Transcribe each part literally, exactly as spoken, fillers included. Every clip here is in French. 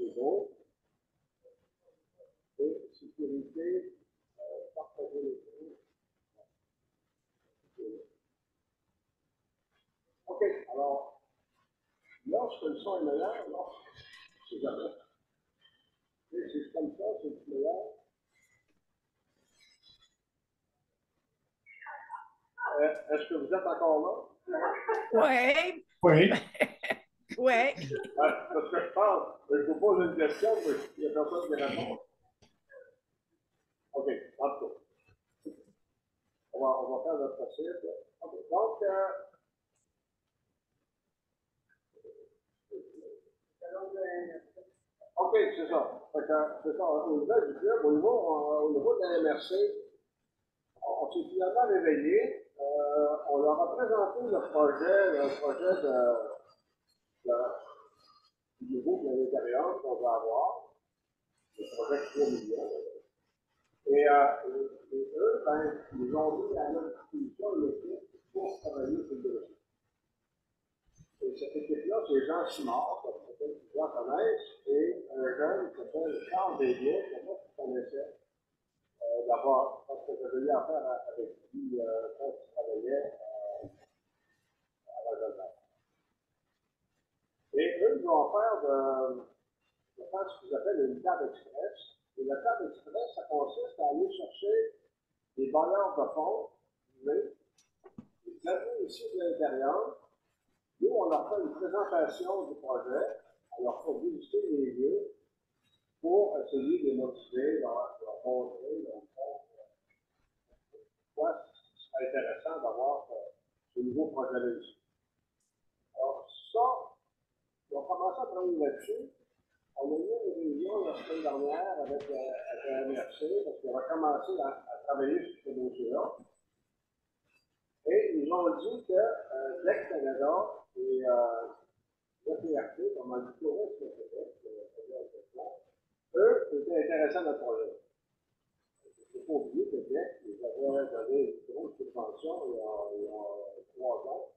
c'est beau. Et sécurité, euh, partager les choses. OK, alors, lorsque le son est meilleur, alors, c'est jamais. C'est comme ça, c'est meilleur. Euh, Est-ce que vous êtes encore là? Oui. Oui. Oui. Euh, parce que je pense, je vous pose une question, mais il n'y a personne qui répond. OK, en tout cas. On va, on va faire notre possible. Okay. Donc, euh, OK, c'est ça. C'est ça. Au niveau du club, au niveau, au niveau de la M R C, on s'est finalement réveillé. Euh, on leur a présenté le projet, le projet de, de, du nouveau de l'intérieur qu'on va avoir, le projet de trois millions. Et, euh, et, et eux, ben, ils ont mis à notre disposition une équipe pour travailler sur le dossier. Et cette équipe-là, c'est Jean Simard, que peut-être plusieurs connaissent, et un jeune qui s'appelle Charles Desbiens, que moi je connaissais euh, d'abord, parce que j'avais eu affaire avec lui euh, quand il travaillait euh, à la Joseph. Et eux, ils ont offert de, de faire ce qu'ils appellent une table express. Et la table express, ça consiste à aller chercher des bailleurs de fonds, mais ils amener ici de l'intérieur. Nous, on leur fait une présentation du projet, on leur fait visiter les lieux pour essayer de les motiver, leur, leur montrer, leur montrer pourquoi ce serait intéressant d'avoir euh, ce nouveau projet-là ici. Alors, ça, on a commencé à travailler là-dessus. On a eu une réunion la semaine dernière avec, euh, avec la M R C, parce qu'on a commencé à, à travailler sur ce dossier-là. Et ils ont dit que euh, D E C Canada et euh, le P R T, comme on dit Tourisme Québec, eux, étaient intéressants à notre projet. Il ne faut pas oublier que D E C, ils avaient donné une grosse subvention il y a, il y a trois ans.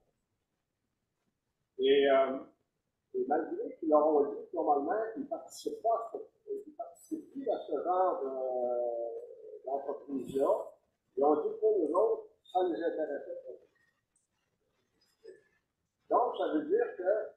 Et, euh, et malgré qu'ils leur ont dit que normalement, ils ne participent pas à ce, ils participent plus à ce genre de, d'entreprise-là, ils ont dit que pour nous autres, ça les intéressait pas. Donc, ça veut dire que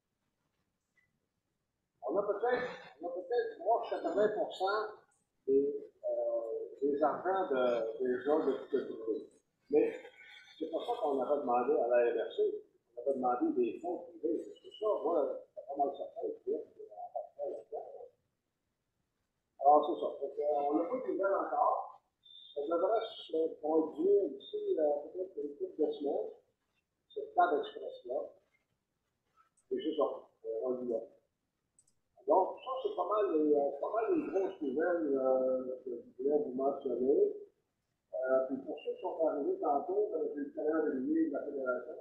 on a peut-être on a peut-être trois à quatre-vingts pour cent des, euh, des argents de, des gens de privé. Mais c'est pour ça qu'on avait demandé à la M R C, on avait demandé des fonds privés. Parce que ça, moi, c'est pas mal certain de dire qu'on va là-dedans. Alors, c'est ça. Donc, euh, on n'a pas de nouvelles encore. Ça devrait se produire d'ici euh, peut-être une couple de semaines, cette table express-là. Et c'est ça. On le voit. Donc, ça, c'est pas mal les, euh, pas mal les grosses nouvelles euh, que je voulais vous mentionner. Euh, puis pour ceux qui sont arrivés tantôt, ben, j'ai le talent de lier de la Fédération.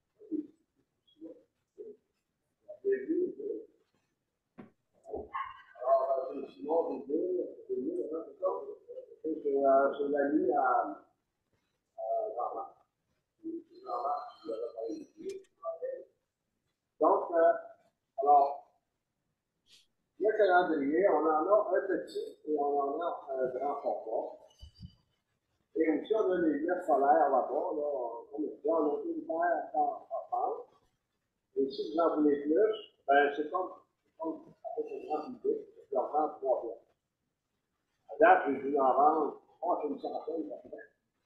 Alors, c'est Simon Desbiens, c'est l'ami à Jean-Marc. Jean-Marc, qui avait parlé ici. Donc, euh, alors, le calendrier, on en a un petit et on en a un grand format. Et aussi, on a les lunettes solaires là-bas, là, comme je disais, on a une paire à faire. Et si vous en voulez plus, ben, c'est comme, comme avec le grand public, je leur vends trois pièces. À date, j'ai dû en vendre, je pense, une centaine d'après.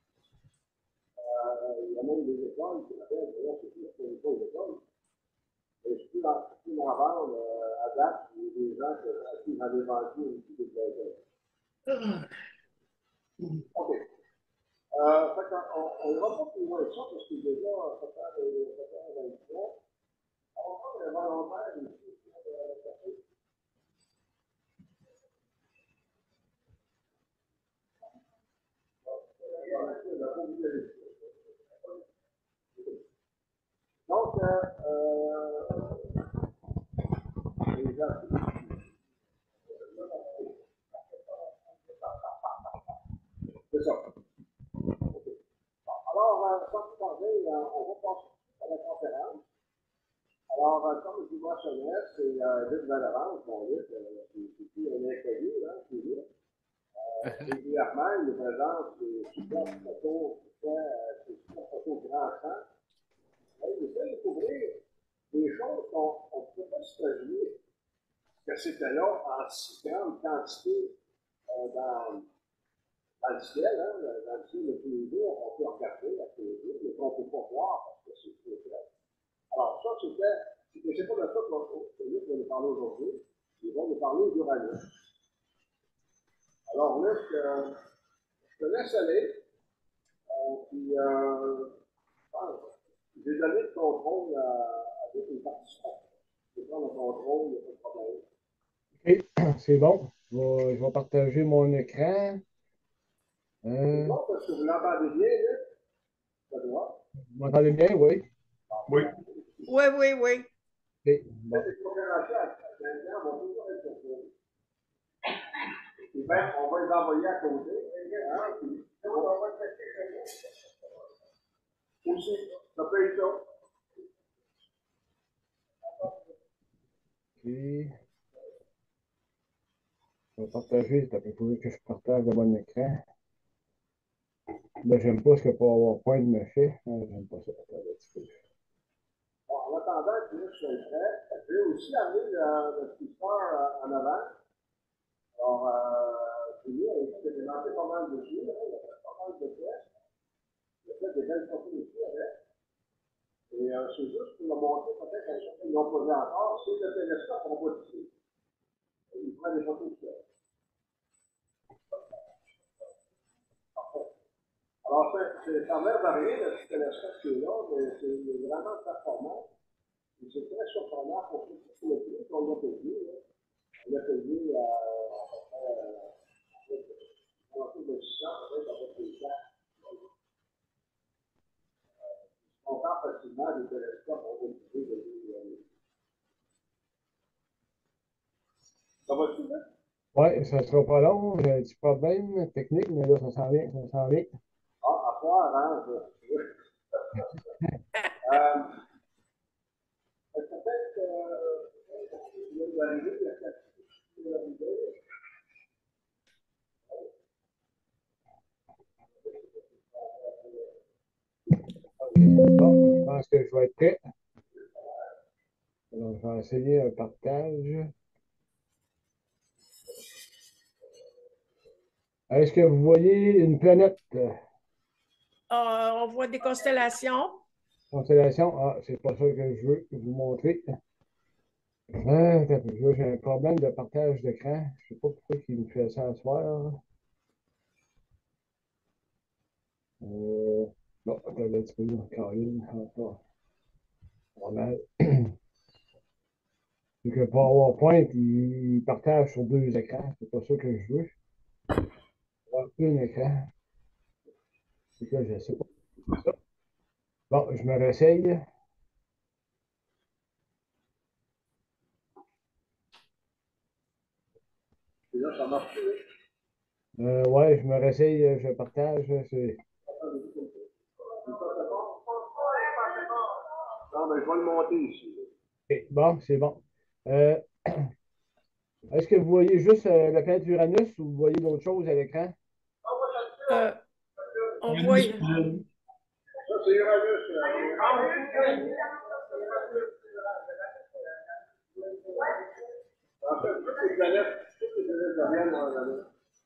Euh, il y a même des écoles qui m'appellent, d'ailleurs, c'est plus que les écoles d'école. Et je peux en, je peux en vendre euh, à date, il y a des gens que, à qui j'en ai vendu aussi des blagues. OK. Euh, fait qu'on ne va pas plus loin que ça, parce que déjà, ça fait vingt-trois. On va prendre un volontaire ici pour le café. Donc, euh, euh, les gens, c'est ça. Okay. Alors, euh, sans plus tarder, euh, on va passer à la conférence. Alors, euh, comme je vous mentionnais, c'est euh, Luc Valorance, mon Luc, euh, qui qui est un inconnu, hein, qui est là. Euh, régulièrement, il nous présente des super photos, super, des super photos grand champ. Il essaie de découvrir des choses qu'on ne peut pas s'imaginer que c'était là en si grande quantité euh, dans, dans le ciel, hein, dans le ciel de tous les jours, on peut regarder à tous les jours, mais qu'on ne peut pas voir parce que c'est trop clair. Alors, ça, c'était, c'est pas de ça que Luc va nous parler aujourd'hui. Il va nous parler d'Uranus. Alors, Luc, euh, je te laisse aller. Euh, puis, euh, ah, j'ai donné le contrôle à, à des participants. Je vais prendre le contrôle, il n'y a pas de problème. OK, c'est bon. Je vais, je vais partager mon écran. C'est Euh, bon parce que vous l'entendez bien, Luc? Ça doit. vous m'entendez bien? Oui. Oui. Oui, oui, oui. OK, bon. Les coopérations à quinze ans vont toujours être contrôlées. Puis ben, on va les envoyer à côté. Hein, puis, on va le tester chez nous. Aussi, ça peut être ça. OK. Je vais partager. Ça peut faut que je partage le bon écran. Là, j'aime pas ce que PowerPoint me fait. Ah, j'aime pas ça. Attends un petit peu. Bon, en attendant que je sois prêt, je vais aussi amener le, le speaker euh, en avant. Alors, euh, Julie a expérimenté pas mal de jeux, hein, il a fait pas mal de tests. Il a fait des belles photos aussi avec. Et euh, c'est juste pour le montrer peut-être à ceux qui l'ont posé encore, c'est le télescope qu'on voit ici. Il prend des photos de ça. Parfait. Alors, c'est, ça n'a l'air de rien, le petit télescope qui est là, mais c'est vraiment performant. Et c'est très surprenant pour ceux qui le prix qu'on a payé. Là. On l'a payé à peu près autour de six cents, peut-être avec les quatre. On parle facilement des télescopes, on va utiliser depuis l'année. Ça va-tu, là? Oui, ça ne sera pas long. J'ai un petit problème technique, mais là, ça s'en vient. Ça s'en vient. Ah, à toi, hein, ça. euh, peut-être qu'il vient d'arriver, il y a quelque chose qui vient d'arriver. Bon, je pense que je vais être prêt. Alors, je vais essayer un partage. Est-ce que vous voyez une planète? Euh, on voit des constellations. Constellation? Ah, c'est pas ça que je veux vous montrer. Ah, attends un peu, là, j'ai un problème de partage d'écran. Je sais pas pourquoi il me fait ça à soir. Euh, bon, attends un petit peu, Caroline. Encore. Normal. C'est que PowerPoint, il il partage sur deux écrans. C'est pas ça que je veux. Avoir un écran. C'est que je sais pas. Bon, je me réessaye. Et là, ça marche plus, là. Euh, ouais, je me réessaye, je partage. C'est... Non, mais je vais le monter ici. OK, bon, c'est bon. Euh, est-ce que vous voyez juste euh, la planète Uranus ou vous voyez d'autres choses à l'écran? Euh, on voit. Ça, c'est Uranus. euh, En fait, toutes les planètes, toutes les planètes reviennent dans Uranus.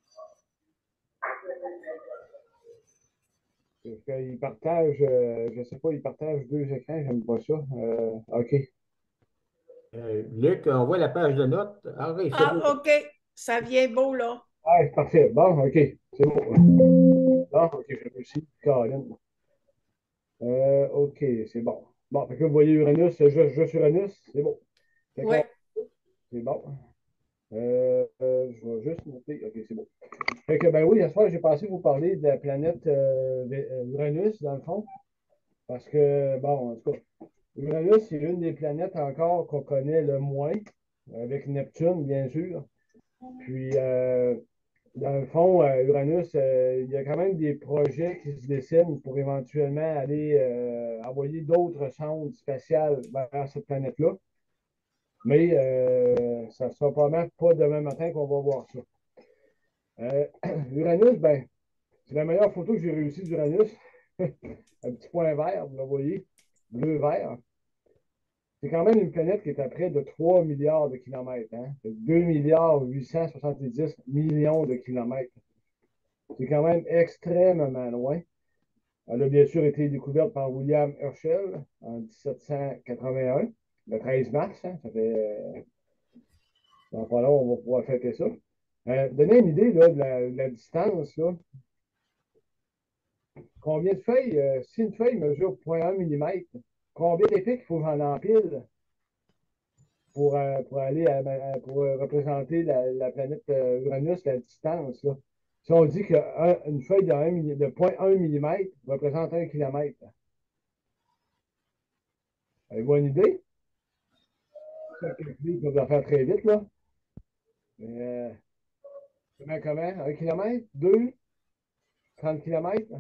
Parce qu'il partage, euh, je sais pas, il partage deux écrans, j'aime pas ça. Euh, OK. Euh, Luc, on voit la page de notes. Ah oui, c'est beau. Ah, OK. Ça vient beau, là. Ah, c'est parfait. Bon, OK. C'est bon. Bon, OK, j'ai réussi. Caroline. Euh, OK, c'est bon. Bon, fait que vous voyez Uranus, juste, juste Uranus, c'est bon. Fait Oui. qu'on- c'est bon. Euh, euh, je vais juste noter. OK, c'est bon. Fait que, ben oui, ce soir, j'ai pensé vous parler de la planète euh, de- euh, Uranus, dans le fond. Parce que, bon, en tout cas, Uranus, c'est l'une des planètes encore qu'on connaît le moins, avec Neptune, bien sûr. Puis, euh, dans le fond, euh, Uranus, euh, il y a quand même des projets qui se dessinent pour éventuellement aller euh, envoyer d'autres sondes spatiales vers cette planète-là. Mais euh, ça ne sera probablement pas demain matin qu'on va voir ça. Euh, Uranus, ben, c'est la meilleure photo que j'ai réussi d'Uranus. Un petit point vert, vous le voyez, bleu-vert. C'est quand même une planète qui est à près de trois milliards de kilomètres. Hein? deux milliards huit cent soixante-dix millions de kilomètres. C'est quand même extrêmement loin. Elle a bien sûr été découverte par William Herschel en dix-sept cent quatre-vingt-un, le treize mars. Hein? Ça fait. Euh, dans pas long, on va pouvoir fêter ça. Euh, donner une idée là, de, la, de la distance, là. Combien de feuilles, euh, si une feuille mesure zéro virgule un millimètre, combien d'épées il faut que j'en empile pour, euh, pour aller à, à- pour euh, représenter la, la planète euh, Uranus, la distance, là? Si on dit qu'une feuille de, un de zéro virgule un millimètre représente un kilomètre, avez-vous une idée? Ça calcule, on va faire très vite, là. Mais, euh, comment, comment? Un kilomètre? Deux? Trente kilomètres?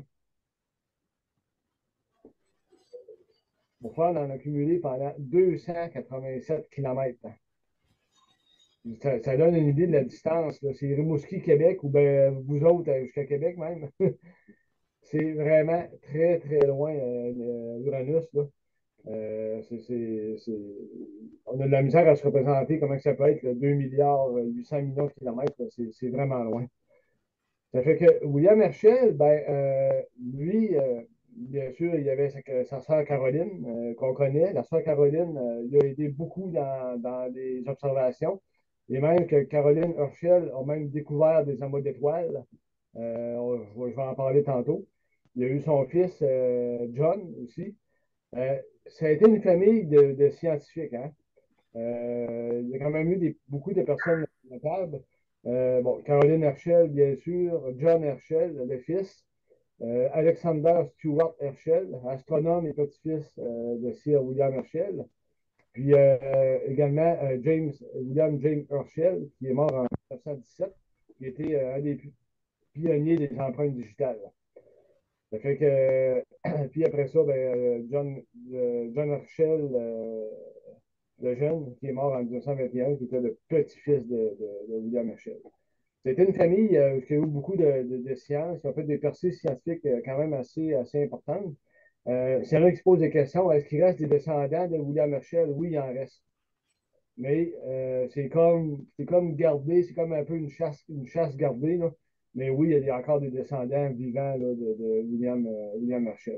Pour faire en accumuler pendant deux cent quatre-vingt-sept kilomètres. Ça, ça donne une idée de la distance. C'est Rimouski, Québec, ou bien vous autres euh, jusqu'à Québec même. C'est vraiment très, très loin, euh, Uranus. Là. Euh, c'est, c'est, c'est... On a de la misère à se représenter comment ça peut être, là, deux milliards huit cents millions de kilomètres. C'est, c'est vraiment loin. Ça fait que William Herschel, ben, euh, lui, euh, bien sûr, il y avait sa, sa sœur Caroline, euh, qu'on connaît. La sœur Caroline, euh, il a aidé beaucoup dans, dans des observations. Et même que Caroline Herschel a même découvert des amas d'étoiles. Euh, je, je vais en parler tantôt. Il y a eu son fils, euh, John, aussi. Euh, ça a été une famille de, de scientifiques, hein? Euh, il y a quand même eu des, beaucoup de personnes notables. Euh, bon, Caroline Herschel, bien sûr, John Herschel, le fils, euh, Alexander Stewart Herschel, astronome et petit-fils euh, de Sir William Herschel. Puis euh, également euh, James, William James Herschel, qui est mort en mille neuf cent dix-sept, qui était euh, un des pionniers des empreintes digitales. Ça fait que, puis après ça, ben, John, euh, John Herschel, euh, le jeune, qui est mort en mille neuf cent vingt et un, qui était le petit-fils de, de, de William Herschel. C'était une famille euh, qui a eu beaucoup de, de, de sciences, qui a fait des percées scientifiques euh, quand même assez, assez importantes. Euh, S'il y en a qui se posent des questions, est-ce qu'il reste des descendants de William Herschel? Oui, il en reste. Mais euh, c'est comme, c'est comme garder, c'est comme un peu une chasse, une chasse gardée, là. Mais oui, il y a encore des descendants vivants là, de, de William, euh, William Herschel.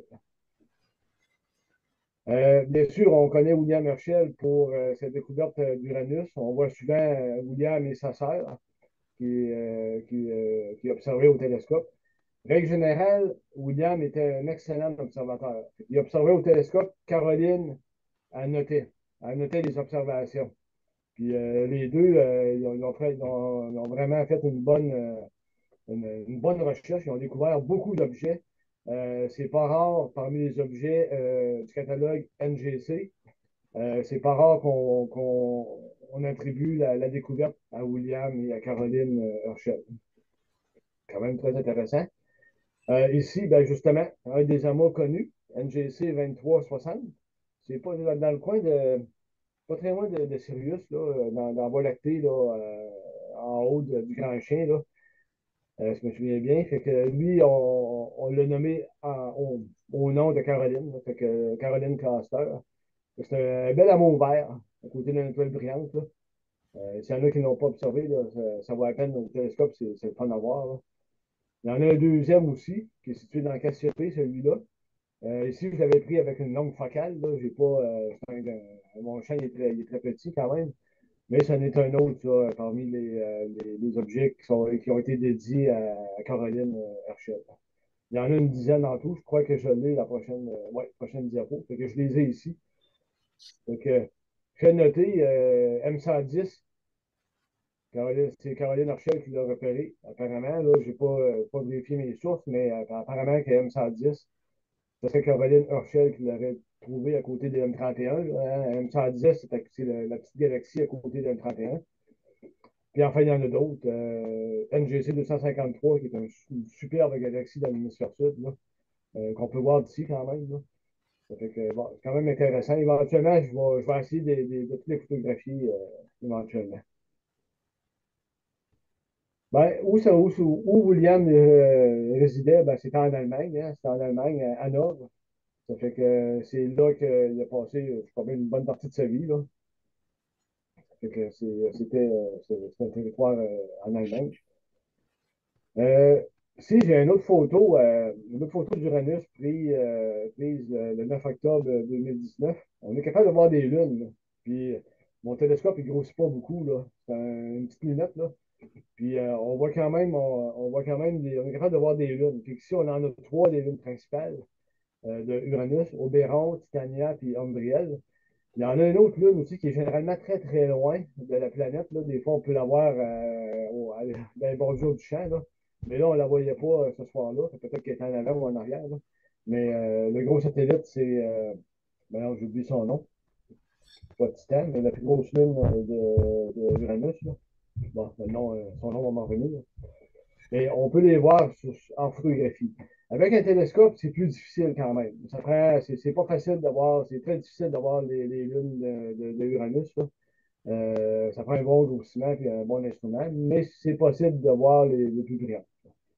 Euh, bien sûr, on connaît William Herschel pour euh, sa découverte euh, d'Uranus. On voit souvent euh, William et sa sœur qui, euh, qui, euh, qui observaient au télescope. Règle générale, William était un excellent observateur. Il observait au télescope, Caroline annotait, annotait les observations. Puis euh, les deux, euh, ils, ont, ils ont fait- ils ont- ils ont vraiment fait une bonne, euh, une, une bonne recherche. Ils ont découvert beaucoup d'objets. Euh, c'est pas rare parmi les objets euh, du catalogue N G C. Euh, c'est pas rare qu'on qu'on- on attribue la, la découverte à William et à Caroline euh, Herschel. Quand même très intéressant. Euh, ici, ben justement, un des amas connus, N G C vingt-trois soixante. C'est pas dans, dans le coin de, pas très loin de, de Sirius, là, dans, dans la Voie lactée, là, euh, en haut de- du Grand Chien, là. Euh, si je me souviens bien. Fait que lui, on, on l'a nommé en- au, au nom de Caroline, là. Fait que Caroline Caster. C'est un bel amour vert à côté d'une étoile brillante, là. Euh, S'il y en a qui n'ont pas observé, là, ça, ça vaut la peine au télescope, c'est c'est le fun à voir, là. Il y en a un deuxième aussi, qui est situé dans Cassiopée, celui-là. Euh, ici, je l'avais pris avec une longue focale. Là. J'ai pas, euh, un- un- mon champ il est, très, il est très petit quand même. Mais c'en est un autre ça, parmi les, euh, les, les objets qui, sont, qui ont été dédiés à, à Caroline euh, Herschel. Il y en a une dizaine en tout. Je crois que je l'ai la prochaine, euh, ouais, prochaine diapo. Fait que je les ai ici. Donc, euh, je vais noter euh, M cent dix. Caroline, c'est Caroline Herschel qui l'a repéré. Apparemment, là, je n'ai pas, euh, pas vérifié mes sources, mais euh, apparemment que M cent dix, ce serait Caroline Herschel qui l'aurait trouvé à côté de M trente et un. Là, hein. M cent dix, c'est c'est la, la petite galaxie à côté de M trente et un. Puis enfin, il y en a d'autres. Euh, N G C deux cent cinquante-trois, qui est un, une superbe galaxie dans l'hémisphère sud, là, euh, qu'on peut voir d'ici quand même. Là. Ça fait que, bon, c'est quand même intéressant. Éventuellement, je vais, je vais essayer de, de, de toutes les photographies, euh, éventuellement. Ben, où, ça, où, où William euh, résidait, ben, c'était en Allemagne, hein. C'était en Allemagne, à Hanovre. Ça fait que c'est là qu'il a passé, je crois bien, une bonne partie de sa vie, là. Ça fait que c'est- c'était euh, c'est- c'est un territoire euh, en Allemagne. Euh, si j'ai une autre photo, euh, une autre photo d'Uranus prise, euh, prise euh, le neuf octobre deux mille dix-neuf. On est capable de voir des lunes, là. Puis mon télescope, il grossit pas beaucoup, là. C'est un- une petite lunette, là. Puis euh, on voit quand même, on, on voit quand même des- on est capable de voir des lunes. Puis ici, on en a trois des lunes principales euh, de Uranus, Oberon, Titania, puis Umbriel. Il y en a une autre lune aussi qui est généralement très très loin de la planète, là. Des fois, on peut la voir euh, au- à- dans les bordures du champ, là. Mais là, on ne la voyait pas euh, ce soir-là. Peut-être qu'elle était en avant ou en arrière, là. Mais euh, le gros satellite, c'est. Euh, ben, j'oublie son nom. Pas Titan, mais la plus grosse lune euh, de, de Uranus, là. Bon, le nom, euh, son nom va m'en revenir. Mais on peut les voir sur- en photographie. Avec un télescope, c'est plus difficile quand même. Ça prend, c'est c'est pas facile d'avoir, c'est très difficile d'avoir les, les lunes de, de- de Uranus, là. Euh, ça prend un bon grossissement et un bon instrument, mais c'est possible de voir les, les plus brillants.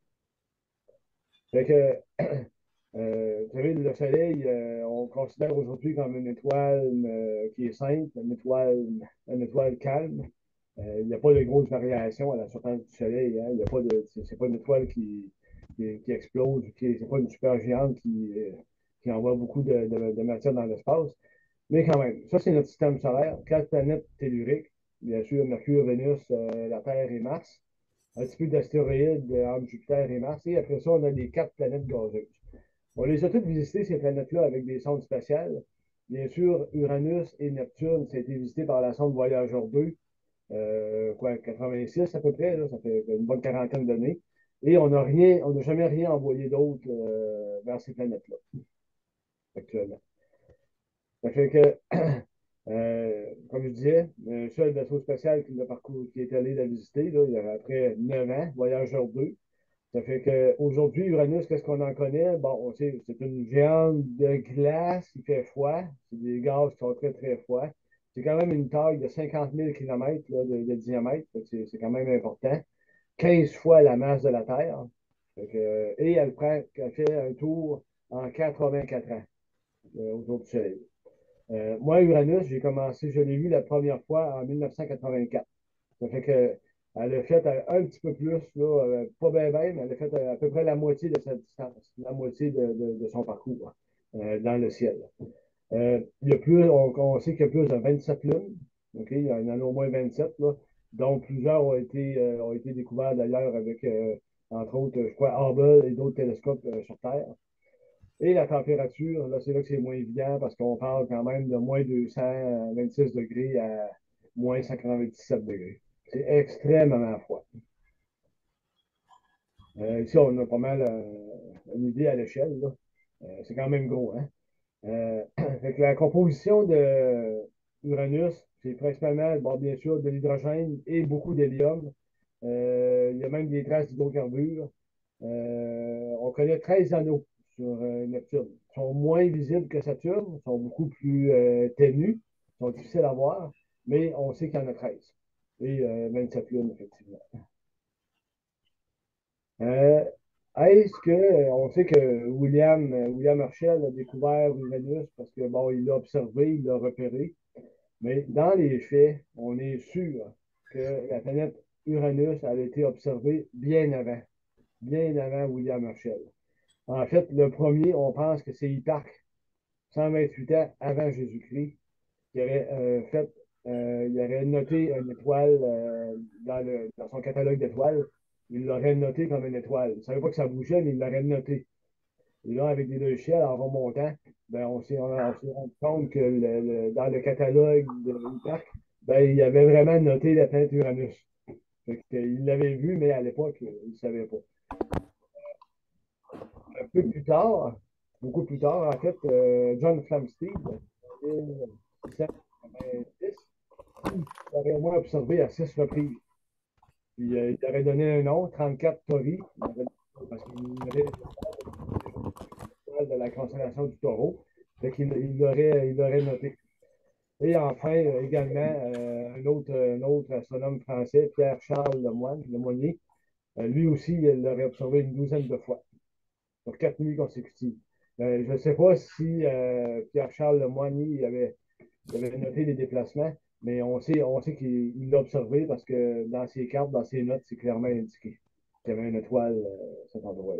Fait que, euh, vous savez, le Soleil, euh, on considère aujourd'hui comme une étoile euh, qui est simple, une étoile, une étoile calme. Euh, il n'y a pas de grosses variations à la surface du Soleil, hein. Il y a pas de, c'est c'est pas une étoile qui, qui, qui explose, qui, c'est pas une supergéante qui, euh, qui envoie beaucoup de, de, de matière dans l'espace. Mais quand même, ça, c'est notre système solaire. Quatre planètes telluriques. Bien sûr, Mercure, Vénus, euh, la Terre et Mars. Un petit peu d'astéroïdes euh, entre Jupiter et Mars. Et après ça, on a les quatre planètes gazeuses. On les a toutes visitées, ces planètes-là, avec des sondes spatiales. Bien sûr, Uranus et Neptune, ça a été visité par la sonde Voyageur deux, euh, quoi, quatre-vingt-six à peu près, là, ça fait une bonne quarantaine d'années. Et on n'a rien, on n'a jamais rien envoyé d'autre euh, vers ces planètes-là, actuellement. Ça fait que, euh, comme je disais, un seul vaisseau spatial qui, l'a parcouru, qui est allé la visiter, là, il y a après neuf ans, Voyageur deux. Ça fait qu'aujourd'hui, Uranus, qu'est-ce qu'on en connaît? Bon, on sait, c'est une géante de glace, il fait froid, c'est des gaz qui sont très, très froids. C'est quand même une taille de cinquante mille kilomètres là, de, de diamètre, c'est c'est quand même important. quinze fois la masse de la Terre. Fait que, et elle, prend, elle fait un tour en quatre-vingt-quatre ans euh, autour du Soleil. Euh, moi, Uranus, j'ai commencé, je l'ai vu la première fois en mille neuf cent quatre-vingt-quatre. Ça fait que elle a fait un, un petit peu plus, là, euh, pas bien, bien, mais elle a fait à, à peu près la moitié de sa distance, la moitié de, de, de son parcours euh, dans le ciel. Euh, il y a plus, on, on sait qu'il y a plus de vingt-sept lunes. OK? Il y en a au moins vingt-sept, là, dont plusieurs ont été, euh, ont été découverts d'ailleurs avec, euh, entre autres, je crois, Hubble et d'autres télescopes euh, sur Terre. Et la température, là, c'est là que c'est moins évident parce qu'on parle quand même de moins deux cent vingt-six degrés à moins cent quatre-vingt-dix-sept degrés. C'est extrêmement froid. Euh, ici, on a pas mal euh, une idée à l'échelle, là. Euh, c'est quand même gros, hein? Euh, fait que la composition de Uranus, c'est principalement, bon, bien sûr, de l'hydrogène et beaucoup d'hélium. Euh, il y a même des traces d'hydrocarbures. Euh, on connaît treize anneaux sur euh, Neptune. Ils sont moins visibles que Saturne, ils sont beaucoup plus euh, ténus, ils sont difficiles à voir, mais on sait qu'il y en a treize. Et euh, vingt-sept lunes, effectivement. Euh, Est-ce que, euh, on sait que William, euh, William Herschel a découvert Uranus parce que, bon, il l'a observé, il l'a repéré, mais dans les faits, on est sûr que la planète Uranus a été observée bien avant, bien avant William Herschel. En fait, le premier, on pense que c'est Hipparque, cent vingt-huit ans avant Jésus-Christ, qui aurait euh, fait, euh, il aurait noté une étoile euh, dans, le, dans son catalogue d'étoiles. Il l'aurait noté comme une étoile. Il ne savait pas que ça bougeait, mais il l'aurait noté. Et là, avec des logiciels en remontant, ben, on s'est rendu compte que le, le, dans le catalogue de l'Hipparque, ben, il avait vraiment noté la planète Uranus. Fait que, il l'avait vu, mais à l'époque, il ne savait pas. Un peu plus tard, beaucoup plus tard, en fait, euh, John Flamsteed, en mille six cent quatre-vingt-dix, il l'aurait au moins observé à six reprises. Puis, euh, il aurait donné un nom, trente-quatre Tauri, parce qu'il aurait de la constellation du taureau. Fait qu'il il l'aurait, il l'aurait noté. Et enfin, euh, également, euh, un autre, un autre astronome français, Pierre-Charles Lemoine, Lemoynier, euh, lui aussi, il l'aurait observé une douzaine de fois, sur quatre nuits consécutives. Euh, je ne sais pas si euh, Pierre-Charles Lemoynier avait, avait noté les déplacements, mais on sait, on sait qu'il l'a observé parce que dans ses cartes, dans ses notes, c'est clairement indiqué qu'il y avait une étoile euh, à cet endroit-là.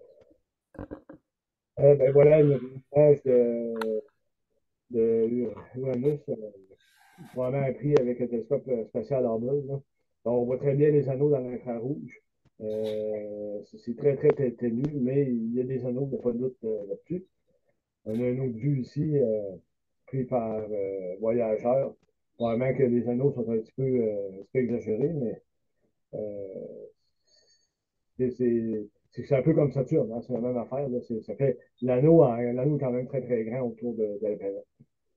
Euh, ben voilà une image de, de Uranus, euh, probablement pris avec le télescope euh, spatial Hubble. Là. Donc, on voit très bien les anneaux dans l'infrarouge. Euh, c'est très, très té- ténu, mais il y a des anneaux, il n'y a pas de doute euh, là-dessus. On a un autre vue ici, euh, pris par euh, voyageurs. Probablement que les anneaux sont un petit peu, euh, un petit peu exagérés, mais euh, c'est c'est- c'est- c'est un peu comme Saturne, hein, c'est la même affaire. Là. C'est- Ça fait l'anneau, en- l'anneau est quand même très, très grand autour de, de la planète.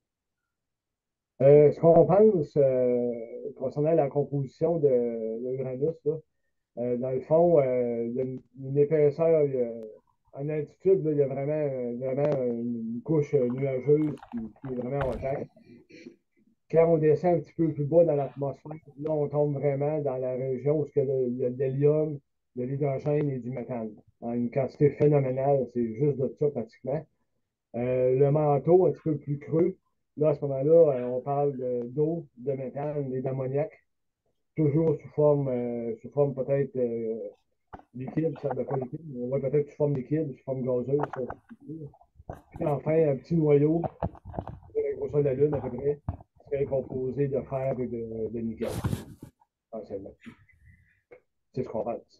Euh, ce qu'on pense euh, concernant la composition de, de l'Uranus, là, euh, dans le fond, euh, il y a une, une épaisseur, il y a- en altitude, là, il y a vraiment, euh, vraiment une couche euh, nuageuse qui, qui est vraiment opaque. Quand on descend un petit peu plus bas dans l'atmosphère, là, on tombe vraiment dans la région où il y a, le- il y a de l'hélium, de l'hydrogène et du méthane. En une quantité phénoménale, c'est juste de ça pratiquement. Euh, le manteau, un petit peu plus creux, là, à ce moment-là, euh, on parle de- d'eau, de, méthane et d'ammoniac, toujours sous forme, euh, sous forme peut-être euh, liquide, ça ne pas liquide, mais on voit peut-être sous forme liquide, sous forme gazeuse. Ça, puis enfin, un petit noyau, de la grosseur de la Lune à peu près, qui serait composé de fer et de, de nickel, essentiellement. C'est ce qu'on pense.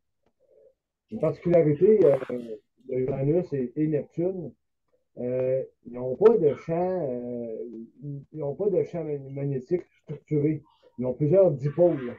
Une particularité euh, de Uranus et, et Neptune, euh, ils n'ont pas de champ, euh, ils n'ont pas de champ magnétique structuré. Ils ont plusieurs dipôles.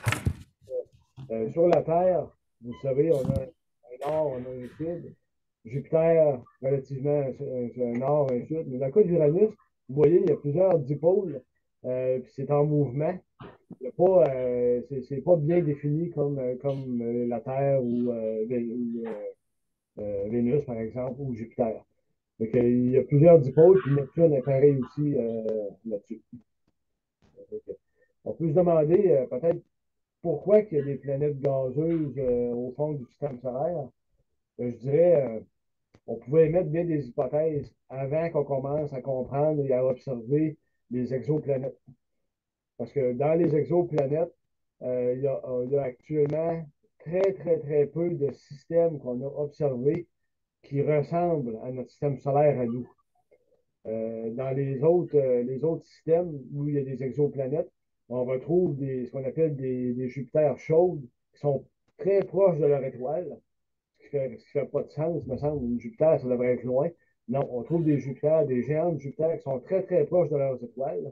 Euh, sur la Terre, vous savez, on a un nord, on a un sud. Jupiter, relativement un, un nord, un sud. Mais dans le cas d'Uranus, vous voyez, il y a plusieurs dipôles, euh, puis c'est en mouvement. Il y a pas, euh, c'est, c'est pas bien défini comme, euh, comme euh, la Terre ou, euh, ou, euh, euh, Vénus, par exemple, ou Jupiter. Donc, il y a plusieurs dipôles, puis Neptune apparaît aussi euh, là-dessus. Donc, on peut se demander euh, peut-être pourquoi il y a des planètes gazeuses euh, au fond du système solaire. Euh, je dirais, euh, on pouvait émettre bien des hypothèses avant qu'on commence à comprendre et à observer les exoplanètes. Parce que dans les exoplanètes, euh, il, y a, il y a actuellement très, très, très peu de systèmes qu'on a observés qui ressemblent à notre système solaire à nous. Euh, dans les autres, euh, les autres systèmes où il y a des exoplanètes, on retrouve des, ce qu'on appelle des, des Jupiters chaudes qui sont très proches de leur étoile, ce qui fait, ce qui fait pas de sens, me semble. Une Jupiter, ça devrait être loin. Non, on trouve des Jupiters, des géants de Jupiter qui sont très, très proches de leurs étoiles.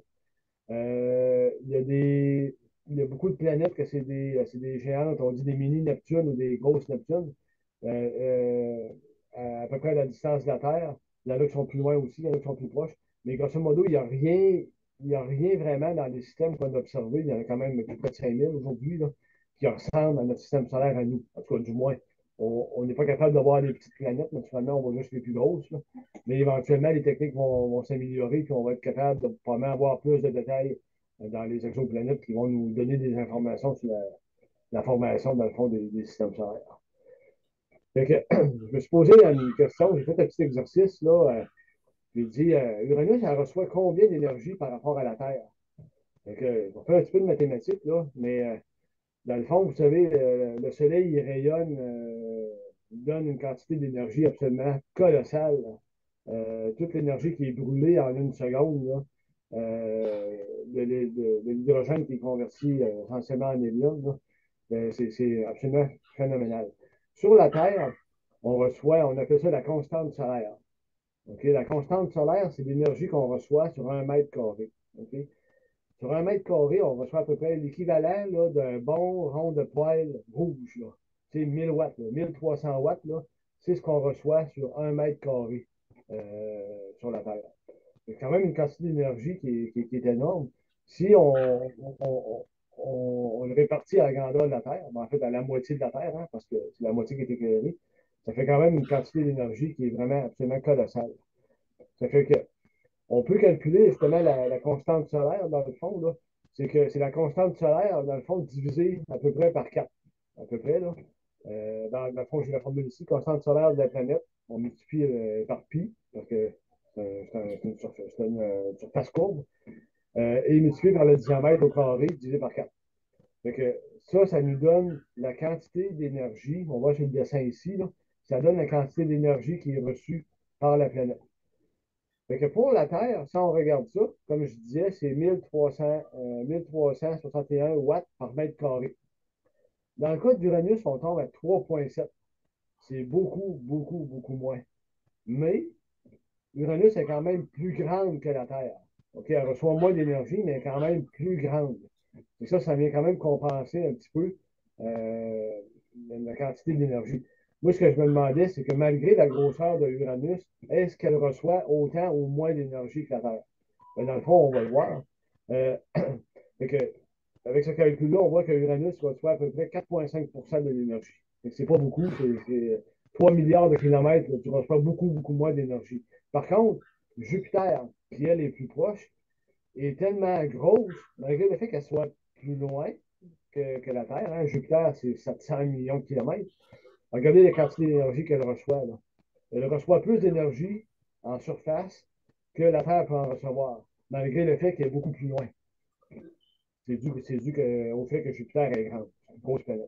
Euh, il y a des, il y a beaucoup de planètes que c'est des, c'est des géantes, on dit des mini-Neptunes ou des grosses Neptunes, euh, euh, à, à peu près à la distance de la Terre. Il y en a qui sont plus loin aussi, il y en a qui sont plus proches. Mais grosso modo, il n'y a rien, il y a rien vraiment dans les systèmes qu'on a observés. Il y en a quand même plus près de cinq mille aujourd'hui, là, qui ressemblent à notre système solaire à nous. En tout cas, du moins, on n'est pas capable de voir les petites planètes. Naturellement, on voit juste les plus grosses. Là. Mais éventuellement, les techniques vont, vont s'améliorer et on va être capable de probablement avoir plus de détails euh, dans les exoplanètes qui vont nous donner des informations sur la, la formation, dans le fond, des, des systèmes solaires. Fait que, je me suis posé une question, j'ai fait un petit exercice, là. Euh, j'ai dit, euh, Uranus, elle reçoit combien d'énergie par rapport à la Terre? Fait que, on va faire un petit peu de mathématiques, là, mais euh, dans le fond, vous savez, le, le Soleil, il rayonne, euh, il donne une quantité d'énergie absolument colossale. Euh, toute l'énergie qui est brûlée en une seconde, là, euh, de, de- de l'hydrogène qui est converti euh, essentiellement en hélium, là, ben, c'est c'est absolument phénoménal. Sur la Terre, on reçoit, on appelle ça la constante solaire. OK? La constante solaire, c'est l'énergie qu'on reçoit sur un mètre carré. OK? Sur un mètre carré, on reçoit à peu près l'équivalent là, d'un bon rond de poêle rouge. Là. C'est mille watts, là, mille trois cents watts, là, c'est ce qu'on reçoit sur un mètre carré euh, sur la Terre. C'est quand même une quantité d'énergie qui est, qui, qui est énorme. Si on, on, on, on, on le répartit à la grandeur de la Terre, ben, en fait à la moitié de la Terre, hein, parce que c'est la moitié qui est éclairée, ça fait quand même une quantité d'énergie qui est vraiment absolument colossale. Ça fait que on peut calculer justement la, la constante solaire, dans le fond, là. C'est que c'est la constante solaire, dans le fond, divisée à peu près par quatre. À peu près, là. Euh, dans, dans le fond, j'ai la formule ici, constante solaire de la planète. On multiplie euh, par pi, parce que c'est un, un, une, surface, une, une surface courbe. Euh, et multiplié par le diamètre au carré divisé par quatre. Fait que ça, ça nous donne la quantité d'énergie. On voit sur le dessin ici, là, ça donne la quantité d'énergie qui est reçue par la planète. Fait que pour la Terre, si on regarde ça, comme je disais, c'est mille trois cents, euh, mille trois cent soixante et un watts par mètre carré. Dans le cas d'Uranus, on tombe à trois virgule sept. C'est beaucoup, beaucoup, beaucoup moins. Mais Uranus est quand même plus grande que la Terre. OK, elle reçoit moins d'énergie, mais elle est quand même plus grande. Et ça, ça vient quand même compenser un petit peu euh, la quantité d'énergie. Moi, ce que je me demandais, c'est que malgré la grosseur de Uranus, est-ce qu'elle reçoit autant ou moins d'énergie que la Terre? Ben, dans le fond, on va le voir. Euh, que, avec ce calcul-là, on voit que Uranus reçoit à peu près quatre virgule cinq pour cent de l'énergie. C'est pas beaucoup, c'est trois milliards de kilomètres, là, tu reçois beaucoup, beaucoup moins d'énergie. Par contre, Jupiter, qui elle est plus proche, est tellement grosse, malgré le fait qu'elle soit plus loin que, que la Terre. Hein. Jupiter, c'est sept cents millions de kilomètres. Regardez la quantité d'énergie qu'elle reçoit. Là. Elle reçoit plus d'énergie en surface que la Terre peut en recevoir, malgré le fait qu'elle est beaucoup plus loin. C'est dû, dû que, au fait que Jupiter est grande. C'est une grosse planète.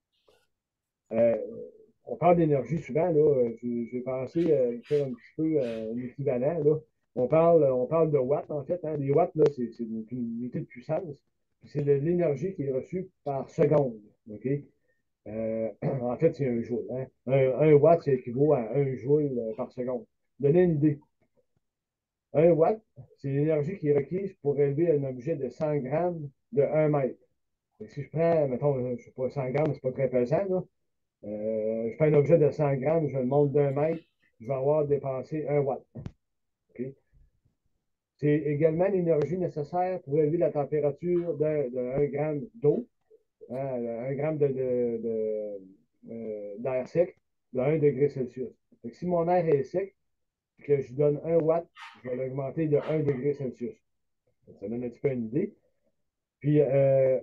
Euh, on parle d'énergie souvent, là. J'ai pensé euh, faire un petit peu euh, un équivalent, là. On parle, on parle de watts, en fait. Hein. Les watts, là, c'est une, une unité de puissance. C'est de l'énergie qui est reçue par seconde. OK? Euh, en fait, c'est un joule. Hein. Un, un watt, ça équivaut à un joule euh, par seconde. Donnez une idée. Un watt, c'est l'énergie qui est requise pour élever un objet de cent grammes de un mètre. Et si je prends, mettons, je ne sais pas, cent grammes, c'est pas très pesant, là. Euh, je fais un objet de cent grammes, je le monte d'un mètre, je vais avoir dépensé un watt. Okay? C'est également l'énergie nécessaire pour élever la température de, de un gramme d'eau, hein, un gramme de, de, de, euh, d'air sec de un degré Celsius. Donc, si mon air est sec, que je donne un watt, je vais l'augmenter de un degré Celsius. Ça donne un petit peu une idée. Puis, euh,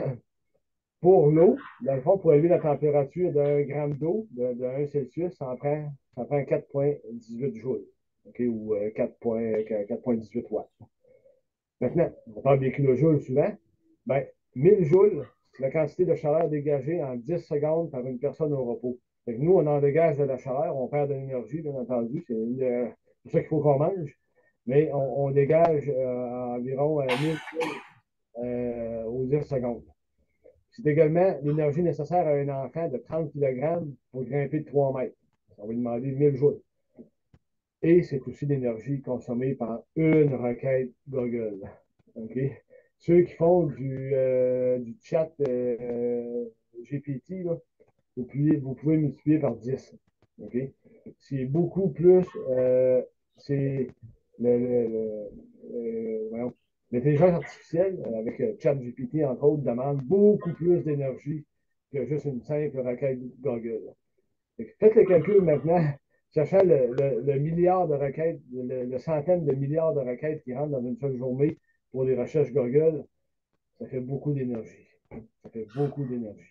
pour l'eau, dans le fond, pour élever la température d'un gramme d'eau de, de un Celsius, ça en prend, ça prend quatre virgule dix-huit joules, okay, ou euh, quatre virgule dix-huit watts. Maintenant, on parle des kilojoules souvent. Ben, mille joules, c'est la quantité de chaleur dégagée en dix secondes par une personne au repos. Fait que nous, on en dégage de la chaleur, on perd de l'énergie, bien entendu. C'est euh, pour ça qu'il faut qu'on mange. Mais on, on dégage euh, environ euh, mille joules euh, aux dix secondes. C'est également l'énergie nécessaire à un enfant de trente kilogrammes pour grimper de trois mètres. On va lui demander mille joules. Et c'est aussi l'énergie consommée par une requête Google. Okay? Ceux qui font du, euh, du chat euh, G P T, là, vous, pouvez, vous pouvez multiplier par dix. Okay? C'est beaucoup plus. Euh, c'est le, le, le, le l'intelligence artificielle, avec euh, ChatGPT, entre autres, demande beaucoup plus d'énergie que juste une simple requête Google. Faites le calcul maintenant, sachant le, le, le milliard de requêtes, le, le, centaine de milliards de requêtes qui rentrent dans une seule journée pour les recherches Google, ça fait beaucoup d'énergie. Ça fait beaucoup d'énergie.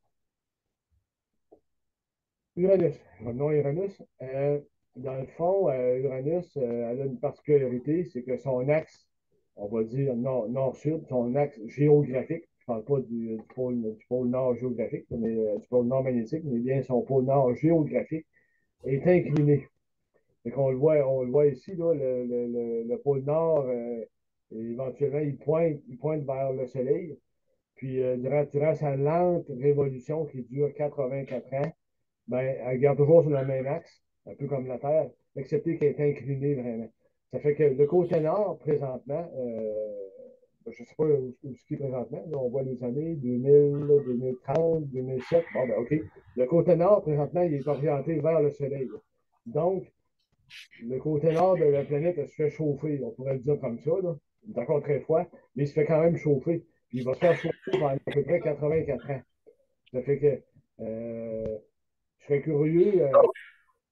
Uranus, revenons à Uranus. Euh, dans le fond, euh, Uranus, euh, elle a une particularité, c'est que son axe, on va dire nord-sud, son axe géographique, je ne parle pas du, du, pôle, du, pôle, nord géographique, mais euh, du pôle nord magnétique, mais bien son pôle nord géographique, est incliné. On le voit, on le voit ici, là, le, le, le, le pôle nord, euh, éventuellement, il pointe, il pointe vers le soleil. Puis, euh, durant, durant sa lente révolution qui dure quatre-vingt-quatre ans, ben, elle garde toujours sur le même axe, un peu comme la Terre, excepté qu'elle est inclinée vraiment. Ça fait que le côté nord, présentement, euh, je ne sais pas où, où ce qui est présentement, là, on voit les années deux mille, deux mille trente, deux mille sept, bon, ben, OK. Le côté nord, présentement, il est orienté vers le soleil. Donc, le côté nord de la planète elle se fait chauffer, on pourrait le dire comme ça, là. Il est encore très froid, mais il se fait quand même chauffer. Puis il va se faire chauffer pendant à peu près quatre-vingt-quatre ans. Ça fait que euh, je serais curieux. Euh,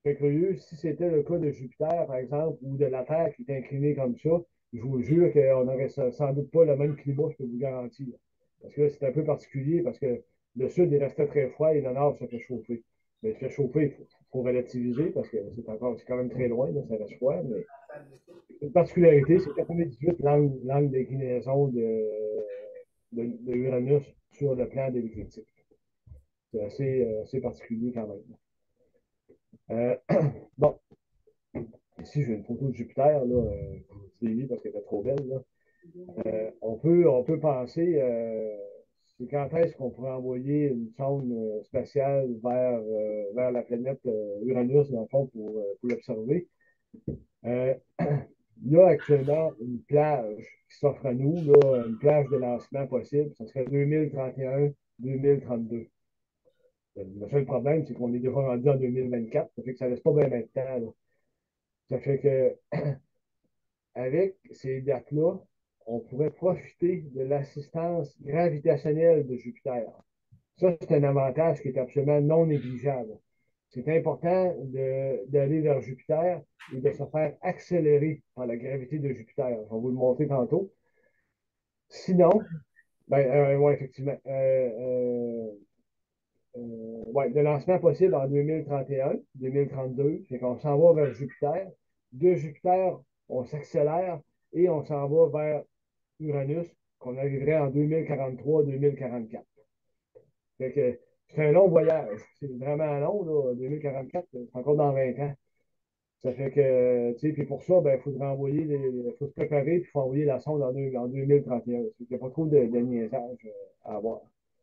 serais curieux, si c'était le cas de Jupiter, par exemple, ou de la Terre qui est inclinée comme ça, je vous jure qu'on n'aurait sans doute pas le même climat, je peux vous garantir. Parce que là, c'est un peu particulier, parce que le sud, il restait très froid et le nord se fait chauffer. Mais il se fait chauffer, il faut, faut relativiser, parce que c'est encore, c'est quand même très loin, là, ça reste froid, mais une particularité, c'est quatre-vingt-dix-huit langues, langues d'inclinaison de, de, de Uranus sur le plan de l'écliptique. C'est assez, euh, assez particulier quand même. Euh, bon, ici, j'ai une photo de Jupiter, là, euh, je l'ai mis parce qu'elle était trop belle, là. Euh, on peut, on peut penser, euh, c'est quand est-ce qu'on pourrait envoyer une sonde euh, spatiale vers, euh, vers la planète euh, Uranus, dans le fond, pour, euh, pour l'observer. Euh, il y a actuellement une plage qui s'offre à nous, là, une plage de lancement possible. Ça serait deux mille trente et un deux mille trente-deux. Le seul problème, c'est qu'on est déjà rendu en deux mille vingt-quatre. Ça fait que ça ne laisse pas bien de temps, là. Ça fait que avec ces dates-là, on pourrait profiter de l'assistance gravitationnelle de Jupiter. Ça, c'est un avantage qui est absolument non négligeable. C'est important d'aller vers Jupiter et de se faire accélérer par la gravité de Jupiter. Je vais vous le montrer tantôt. Sinon, ben, euh, ouais, effectivement, euh, euh, euh, ouais, le lancement possible en deux mille trente et un, deux mille trente-deux, c'est qu'on s'en va vers Jupiter. De Jupiter, on s'accélère et on s'en va vers Uranus, qu'on arriverait en deux mille quarante-trois, deux mille quarante-quatre. Fait que c'est un long voyage. C'est vraiment long, là. deux mille quarante-quatre, c'est encore dans vingt ans. Ça fait que, tu sais, puis pour ça, ben, il faudrait envoyer, il faut se préparer, puis il faut envoyer la sonde en, deux, en deux mille trente et un. Il n'y a pas trop de, de niaisage euh, à avoir.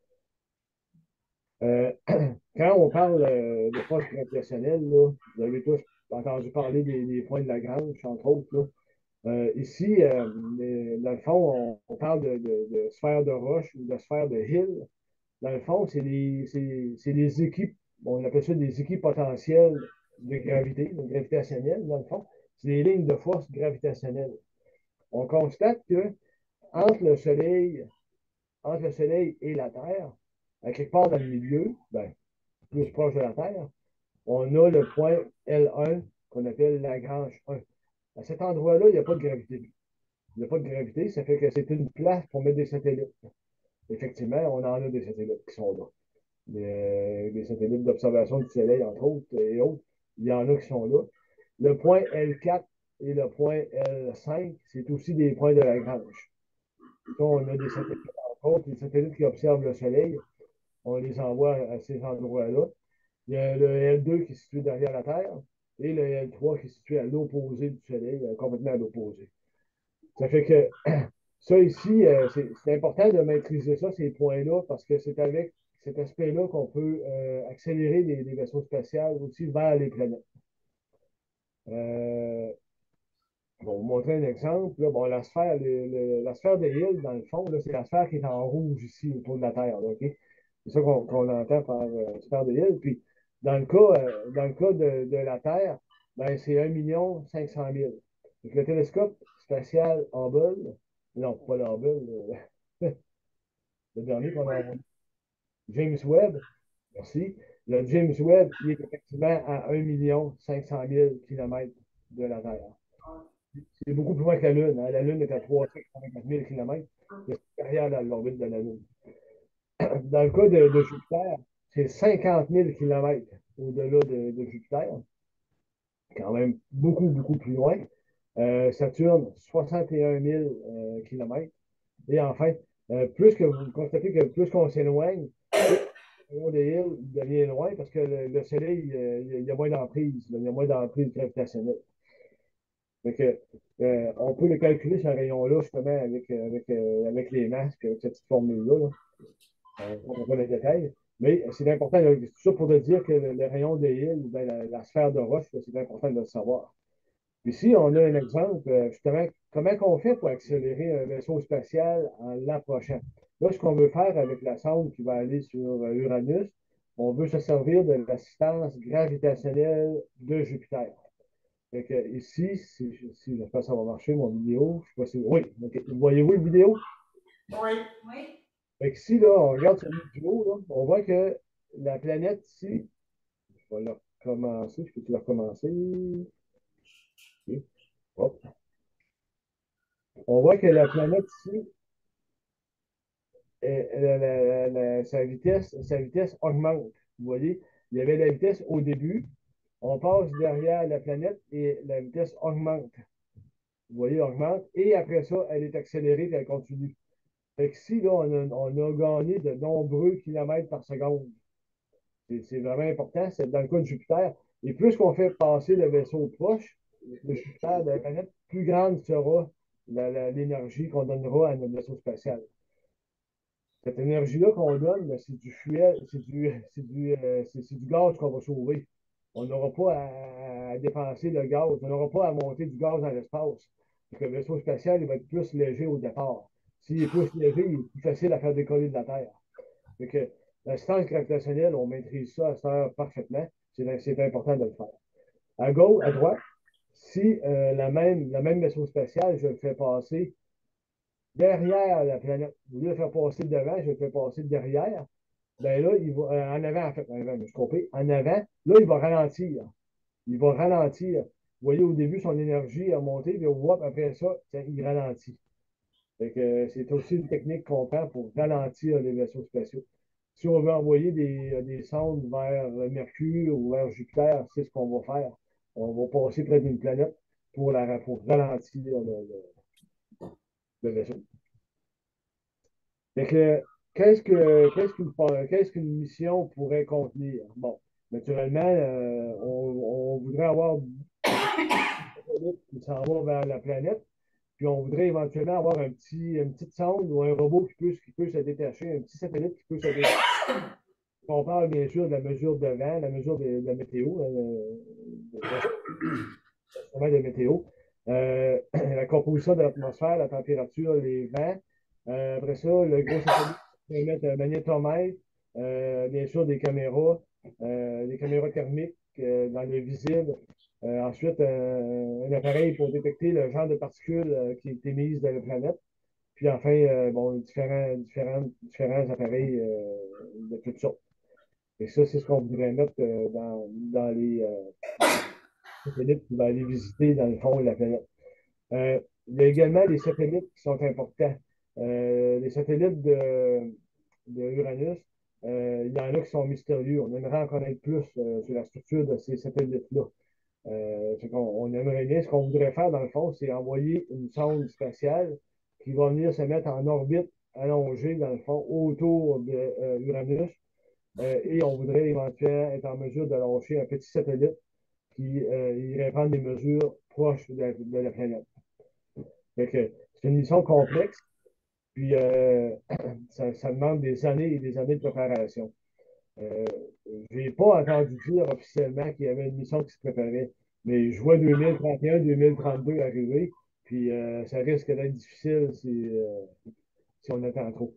Euh, quand on parle euh, de force gravitationnelle, là, vous avez tous entendu parler des, des points de Lagrange, entre autres. Là. Euh, ici, euh, les, dans le fond, on, on parle de, de, de sphères de roche ou de sphères de Hill. Dans le fond, c'est des, c'est des équipes, on appelle ça des équipes potentielles de gravité, de gravitationnelle, dans le fond. C'est des lignes de force gravitationnelle. On constate que entre le Soleil, entre le Soleil et la Terre, à quelque part dans le milieu, ben, plus proche de la Terre, on a le point L un qu'on appelle Lagrange un. À cet endroit-là, il n'y a pas de gravité. Il n'y a pas de gravité, ça fait que c'est une place pour mettre des satellites. Effectivement, on en a des satellites qui sont là. Des, des satellites d'observation du Soleil, entre autres, et autres. Il y en a qui sont là. Le point L quatre et le point L cinq, c'est aussi des points de Lagrange. Donc, on a des satellites, entre autres, des satellites qui observent le Soleil. On les envoie à ces endroits-là. Il y a le L deux qui est situé derrière la Terre et le L trois qui est situé à l'opposé du Soleil, complètement à l'opposé. Ça fait que ça ici, euh, c'est important de maîtriser ça, ces points-là, parce que c'est avec cet aspect-là qu'on peut euh, accélérer les, les, vaisseaux spatials aussi vers les planètes. Euh, Bon, vous montrer un exemple. Là, bon, la sphère, le, le, la sphère de Hill, dans le fond, c'est la sphère qui est en rouge ici autour de la Terre. Là, okay? C'est ça qu'on qu entend par euh, sphère de Hill. Puis, dans le cas, euh, dans le cas de, de la Terre, ben, c'est un million cinq cent mille. Donc, le télescope spatial Hubble, non, pas le Hubble, le, le dernier qu'on a envoyé, James Webb, merci. Le James Webb, il est effectivement à un million cinq cent mille kilomètres de la Terre. C'est beaucoup plus loin que la Lune. Hein. La Lune est à trois cent quatre-vingt-quatre mille kilomètres. C'est supérieur à l'orbite de la Lune. Dans le cas de, de Jupiter, c'est cinquante mille kilomètres au-delà de, de Jupiter. Quand même beaucoup, beaucoup plus loin. Euh, Saturne, soixante et un mille euh, kilomètres. Et enfin, euh, plus que vous constatez que plus qu'on s'éloigne, plus des îles devient loin parce que le, le Soleil, euh, il y a moins d'emprise. Il y a moins d'emprise gravitationnelle. Donc, euh, on peut le calculer, ce rayon-là, justement, avec, euh, avec, euh, avec les masques, avec cette petite formule-là. Là. Euh, on ne va pas le détail. Mais c'est important, c'est ça pour te dire que le, le rayon des îles, ben, la, la, sphère de roche, c'est important de le savoir. Ici, on a un exemple, euh, justement, comment on fait pour accélérer un vaisseau spatial en l'approchant. Là, ce qu'on veut faire avec la sonde qui va aller sur euh, Uranus, on veut se servir de l'assistance gravitationnelle de Jupiter. Fait que ici, si, si j'espère que ça va marcher, mon vidéo. Je sais pas si. Oui, okay. Voyez-vous la vidéo? Oui. Oui. Fait que ici, là, on regarde sur le vidéo, là, on voit que la planète ici, je vais là, commencer. Je peux-tu la recommencer? Ok. Hop. On voit que la planète ici, euh, la- la- la- sa vitesse, sa vitesse augmente. Vous voyez, il y avait la vitesse au début. On passe derrière la planète et la vitesse augmente. Vous voyez, augmente. Et après ça, elle est accélérée et elle continue. Fait que ici, là, on a, on a gagné de nombreux kilomètres par seconde. C'est c'est vraiment important. C'est dans le cas de Jupiter. Et plus qu'on fait passer le vaisseau proche de Jupiter, de la planète, plus grande sera la- la- l'énergie qu'on donnera à notre vaisseau spatial. Cette énergie-là qu'on donne, ben, c'est du fuel, c'est du, c'est du, euh, c'est, c'est du gaz qu'on va sauver. On n'aura pas à, à dépenser le gaz, on n'aura pas à monter du gaz dans l'espace. Parce que le vaisseau spatial, il va être plus léger au départ. S'il est plus léger, il est plus facile à faire décoller de la Terre. Fait que l'assistance gravitationnelle, on maîtrise ça à cette heure parfaitement. C'est, c'est important de le faire. À gauche, à droite, si euh, la même, la même vaisseau spatial, je le fais passer derrière la planète. Au lieu de faire passer devant, je le fais passer derrière. Ben là, il va, euh, en avant, en fait, en avant, je me suis trompé. En avant, là, il va ralentir. Il va ralentir. Vous voyez, au début, son énergie a monté, puis whoop, après ça, il ralentit. Fait que, euh, c'est aussi une technique qu'on prend pour ralentir les vaisseaux spatiaux. Si on veut envoyer des, euh, des sondes vers Mercure ou vers Jupiter, c'est ce qu'on va faire. On va passer près d'une planète pour, la, pour ralentir le, le, le vaisseau. Fait que, qu'est-ce que, qu'est-ce qu'une, qu'est-ce qu'une mission pourrait contenir? Bon, naturellement, euh, on, on voudrait avoir un satellite qui s'en va vers la planète, puis on voudrait éventuellement avoir un petit, une petite sonde ou un robot qui peut, qui peut se détacher, un petit satellite qui peut se détacher. On parle bien sûr de la mesure de vent, la mesure de, de la météo, l'instrument de météo, euh, la composition de l'atmosphère, la température, les vents. Euh, après ça, le gros satellite peut mettre un magnétomètre, euh, bien sûr des caméras, euh, des caméras thermiques euh, dans le visible. Euh, ensuite, un, un appareil pour détecter le genre de particules euh, qui est émise de la planète. Puis enfin, euh, bon, différents, différents, différents appareils euh, de toutes sortes. Et ça, c'est ce qu'on voudrait mettre euh, dans, dans les euh, satellites qui vont aller visiter dans le fond de la planète. Euh, il y a également des satellites qui sont importants. Euh, les satellites de, de Uranus, euh, il y en a qui sont mystérieux. On aimerait en connaître plus euh, sur la structure de ces satellites-là. Euh, on, on aimerait bien, ce qu'on voudrait faire dans le fond, c'est envoyer une sonde spatiale qui va venir se mettre en orbite allongée, dans le fond, autour de euh, Uranus. Euh, et on voudrait éventuellement être en mesure de lancer un petit satellite qui euh, irait prendre des mesures proches de la, de la planète. C'est une mission complexe, puis euh, ça, ça, demande des années et des années de préparation. Euh, je n'ai pas entendu dire officiellement qu'il y avait une mission qui se préparait, mais je vois deux mille trente et un deux mille trente-deux arriver, puis euh, ça risque d'être difficile si, euh, si on attend trop.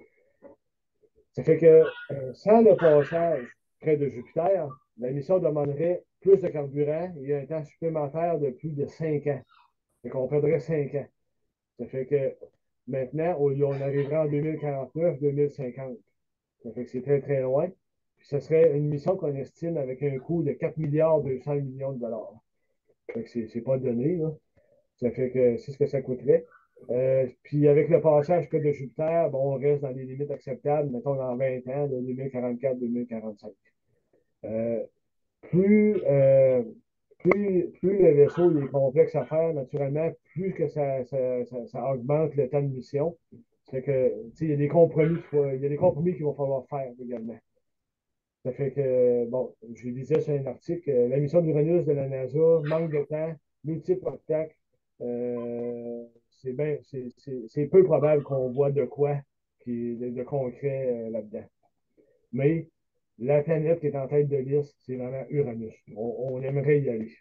Ça fait que euh, sans le passage près de Jupiter, la mission demanderait plus de carburant et un temps supplémentaire de plus de cinq ans. Fait qu'on perdrait cinq ans. Ça fait que maintenant, on arriverait en deux mille quarante-neuf, deux mille cinquante. Ça fait que c'est très, très loin. Puis ce serait une mission qu'on estime avec un coût de quatre milliards deux cents millions de dollars. Fait que c'est, c'est pas donné, là. Ça fait que c'est ce que ça coûterait. Euh, puis avec le passage près de Jupiter, bon, on reste dans les limites acceptables, mettons dans vingt ans, de deux mille quarante-quatre deux mille quarante-cinq. Euh, plus, euh, plus, plus le vaisseau il est complexe à faire, naturellement, plus que ça, ça, ça, ça augmente le temps de mission. C'est que, il y a des compromis qu'il faut, il y a des compromis qu'il va falloir faire également. Ça fait que, bon, je disais sur un article, euh, la mission d'Uranus de la NASA, manque de temps, multiples obstacles. Euh, c'est ben, c'est, c'est, c'est peu probable qu'on voit de quoi qui, de, de concret euh, là-dedans. Mais la planète qui est en tête de liste, c'est vraiment Uranus. On, on aimerait y aller.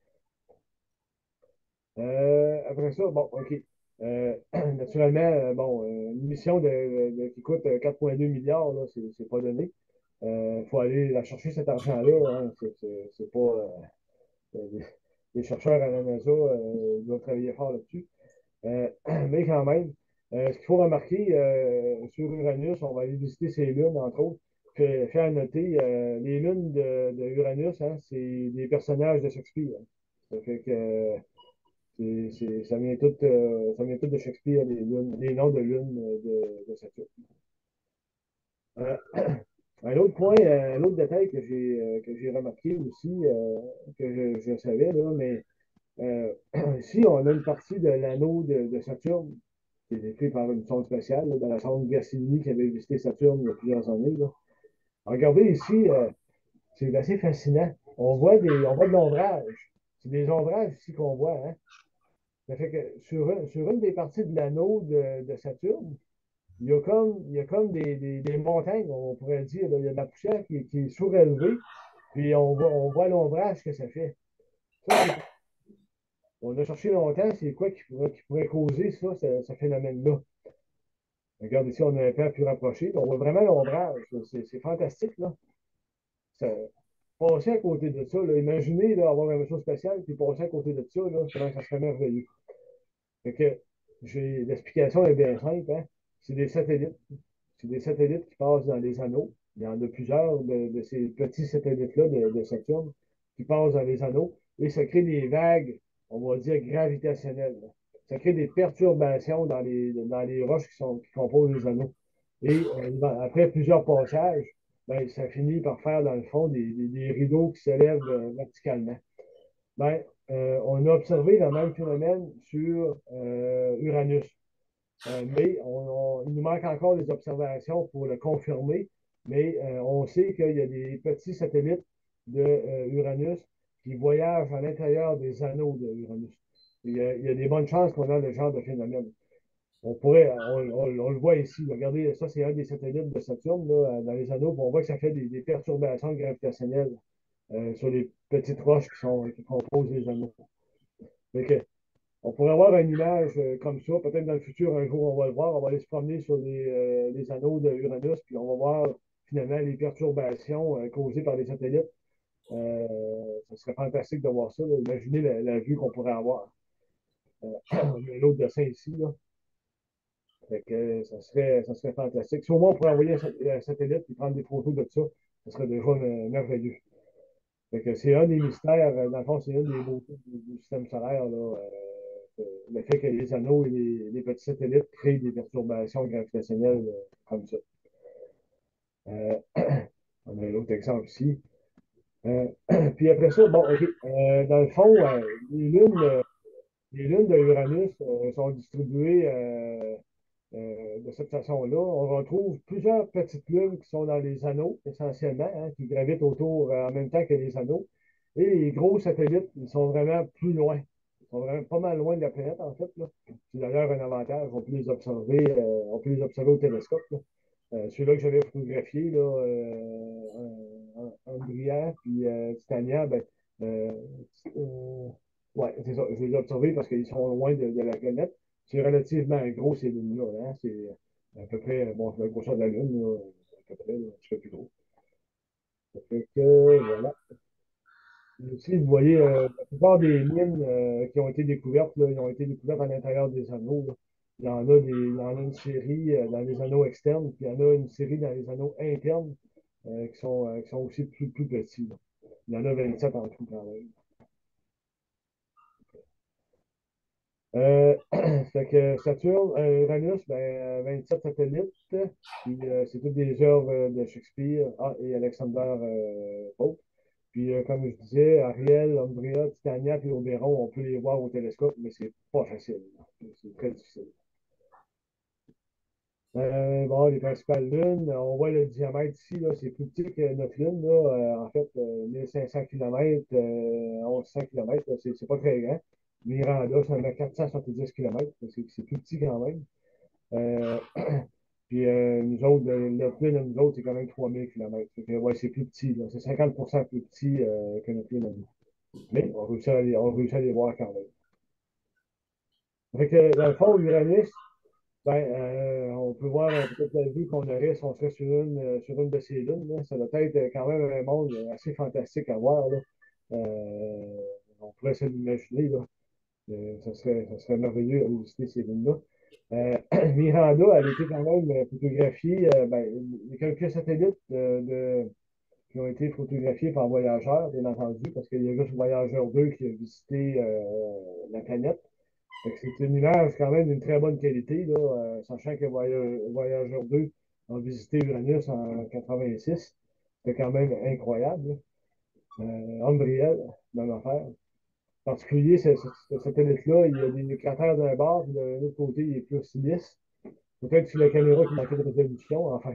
Euh, après ça, bon, OK. Euh, naturellement, euh, bon, euh, une mission de, de- qui coûte quatre virgule deux milliards, là, c'est, c'est pas donné. Il euh, faut aller la chercher cet argent-là. Hein, c'est, c'est, c'est pas. Euh, les, les chercheurs à la NASA euh, doivent travailler fort là-dessus. Euh, mais quand même, euh, ce qu'il faut remarquer, euh, sur Uranus, on va aller visiter ses lunes, entre autres. fait, fait à noter, euh, les lunes de, de Uranus, hein, c'est des personnages de Shakespeare. Ça fait que euh, c'est, c'est- ça vient tout, euh, ça vient tout de Shakespeare, les, lunes, les noms de lunes euh, de, de Saturne. Euh, un autre point, euh, un autre détail que j'ai euh, que j'ai remarqué aussi, euh, que je, je savais, là, mais euh, ici, on a une partie de l'anneau de, de Saturne qui est fait par une sonde spatiale, là, dans la sonde Cassini qui avait visité Saturne il y a plusieurs années. Là. Regardez ici, euh, c'est assez fascinant. On voit des, on voit de l'ombrage. C'est des ombrages ici qu'on voit. Hein? Ça fait que sur, un- sur une des parties de l'anneau de, de Saturne, il y a comme, il y a comme des, des, des montagnes, on pourrait dire. Là. Il y a de la poussière qui, qui est surélevée, puis on voit, on voit l'ombrage que ça fait. Ça, c'est, on a cherché longtemps, c'est quoi qui pourrait, qui pourrait causer ça, ce, ce phénomène-là. Regarde ici, on a un peu plus rapproché. On voit vraiment l'ombrage. C'est c'est fantastique, là. Ça, passer à côté de ça, là, imaginez là, avoir un vaisseau spatial, puis passer à côté de ça, là, comment ça serait merveilleux. Fait que j'ai l'explication est bien simple, hein. C'est des satellites. C'est des satellites qui passent dans les anneaux. Il y en a plusieurs de, de ces petits satellites-là de, de Saturne qui passent dans les anneaux et ça crée des vagues, on va dire, gravitationnelles. Ça crée des perturbations dans les, dans les roches qui, sont, qui composent les anneaux. Et euh, après plusieurs passages, ben, ça finit par faire, dans le fond, des, des, des rideaux qui s'élèvent euh, verticalement. Ben, euh, on a observé le même phénomène sur euh, Uranus. Euh, mais on, on- il nous manque encore des observations pour le confirmer. Mais euh, on sait qu'il y a des petits satellites de euh, Uranus qui voyagent à l'intérieur des anneaux de Uranus. Il y a, il y a des bonnes chances qu'on a le genre de phénomène. On pourrait, on, on- on le voit ici. Regardez, ça, c'est un des satellites de Saturne là, dans les anneaux. On voit que ça fait des, des perturbations gravitationnelles euh, sur les petites roches qui, sont, qui composent les anneaux. Fait que, on pourrait avoir une image euh, comme ça. Peut-être dans le futur, un jour, on va le voir. On va aller se promener sur les, euh, les anneaux de Uranus, puis on va voir finalement les perturbations euh, causées par les satellites. Euh, ce serait fantastique de voir ça. Là. Imaginez la, la vue qu'on pourrait avoir. Euh, on a l'autre dessin ici. Là. Fait que, ça serait, ça serait fantastique. Si au moins on pourrait envoyer un, un satellite et prendre des photos de ça, ce serait déjà euh, merveilleux. Fait que c'est un des mystères, euh, dans le fond, c'est un des beautés du, du système solaire, là, euh, le fait que les anneaux et les, les petits satellites créent des perturbations gravitationnelles euh, comme ça. Euh, on a un autre exemple ici. Euh, puis après ça, bon, OK. Euh, dans le fond, euh, les lunes, euh, les lunes de Uranus euh, sont distribuées euh, euh, de cette façon-là. On retrouve plusieurs petites lunes qui sont dans les anneaux, essentiellement, hein, qui gravitent autour euh, en même temps que les anneaux. Et les gros satellites, ils sont vraiment plus loin. Ils sont vraiment pas mal loin de la planète, en fait. Là. C'est d'ailleurs un avantage. On peut les observer, euh, on peut les observer au télescope. Là. Euh, celui-là que j'avais photographié, là, euh, Andrea puis euh, Titania, ben, euh, euh, ouais, c'est ça. Je les ai observés parce qu'ils sont loin de, de la planète. C'est relativement gros, ces lunes-là. Hein? C'est à peu près, bon, c'est la grosseur de la Lune, là, à peu près, là, un petit peu plus gros. Ça fait que, voilà. Ici, vous voyez, euh, la plupart des mines euh, qui ont été découvertes, là, ils ont été découvertes à l'intérieur des anneaux. Là. Il y en a des, il y en a une série euh, dans les anneaux externes, puis il y en a une série dans les anneaux internes euh, qui sont, euh, qui sont aussi plus, plus petits. Là. Il y en a vingt-sept en tout quand même. Euh, fait que Saturne, euh, Uranus, ben, euh, vingt-sept satellites, puis euh, c'est toutes des œuvres euh, de Shakespeare ah, et Alexander euh, Pope. Puis euh, comme je disais, Ariel, Andrea, Titania et Oberon, on peut les voir au télescope, mais c'est pas facile. C'est très difficile. Euh, bon, les principales lunes, on voit le diamètre ici, là, c'est plus petit que notre lune, là, euh, en fait, euh, mille cinq cents kilomètres, euh, mille cent kilomètres, là, c'est c'est pas très grand. Miranda, ça met quatre cent soixante-dix kilomètres, c'est c'est plus petit quand même. Euh, puis euh, nous autres, euh, notre lune, nous autres, c'est quand même trois mille kilomètres. Fait que, ouais, c'est plus petit, là, c'est cinquante pour cent plus petit euh, que notre lune à nous. Mais on réussit à les, on réussit à les voir quand même. Fait que, dans le fond, Uranus, ben, euh, on peut voir euh, peut-être la vue qu'on aurait si on serait sur une, euh, sur une de ces lunes. Là. Ça doit être euh, quand même un monde euh, assez fantastique à voir. Là. Euh, on pourrait se l'imaginer. Là. Euh, ça serait, ça serait merveilleux à visiter ces lunes-là. Euh, Miranda, elle a été quand même photographiée. Euh, ben, il y a quelques satellites euh, de, qui ont été photographiés par voyageurs, bien entendu, parce qu'il y a juste Voyageur deux qui a visité euh, la planète. Fait que c'est une image quand même d'une très bonne qualité, là, euh, sachant que Voya- Voyageur deux a visité Uranus en quatre-vingt-six. C'était quand même incroyable. Euh, Umbriel, même affaire. En particulier, ce, ce, ce satellite-là, il y a des cratères d'un bord, puis de l'autre côté, il est plus lisse. Peut-être sur la caméra qui manquait de résolution, enfin.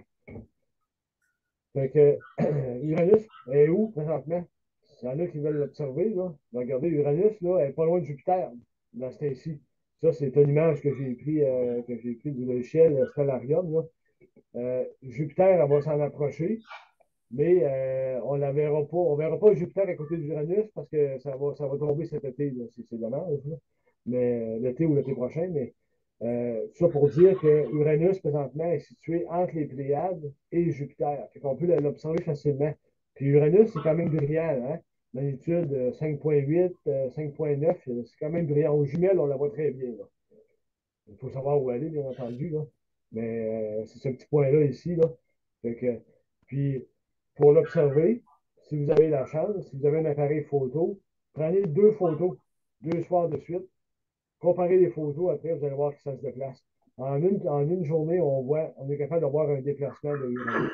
Fait que Uranus est où présentement? S'il y en a qui veulent l'observer, là, regardez, Uranus, là, elle est pas loin de Jupiter, dans ce temps-ci. Ça, c'est une image que j'ai pris, euh, que j'ai pris du logiciel Stellarium, là. Euh, Jupiter, elle va s'en approcher, mais euh, on la verra pas. On verra pas Jupiter à côté d'Uranus parce que ça va, ça va tomber cet été, là. C'est c'est dommage, là. Mais l'été ou l'été prochain, mais euh, ça pour dire que Uranus, présentement, est situé entre les Pléiades et Jupiter. Fait qu'on peut l'observer facilement. Puis Uranus, c'est quand même brillant, hein? Magnitude euh, cinq virgule huit, euh, cinq virgule neuf, euh, c'est quand même brillant. Aux jumelles, on la voit très bien, là. Il faut savoir où aller, bien entendu, là. Mais euh, c'est ce petit point-là ici, là. Fait que, puis, pour l'observer, si vous avez la chance, si vous avez un appareil photo, prenez deux photos, deux soirs de suite. Comparez les photos, après, vous allez voir que ça se déplace. En une, en une journée, on voit, on est capable d'avoir un déplacement de Uranus.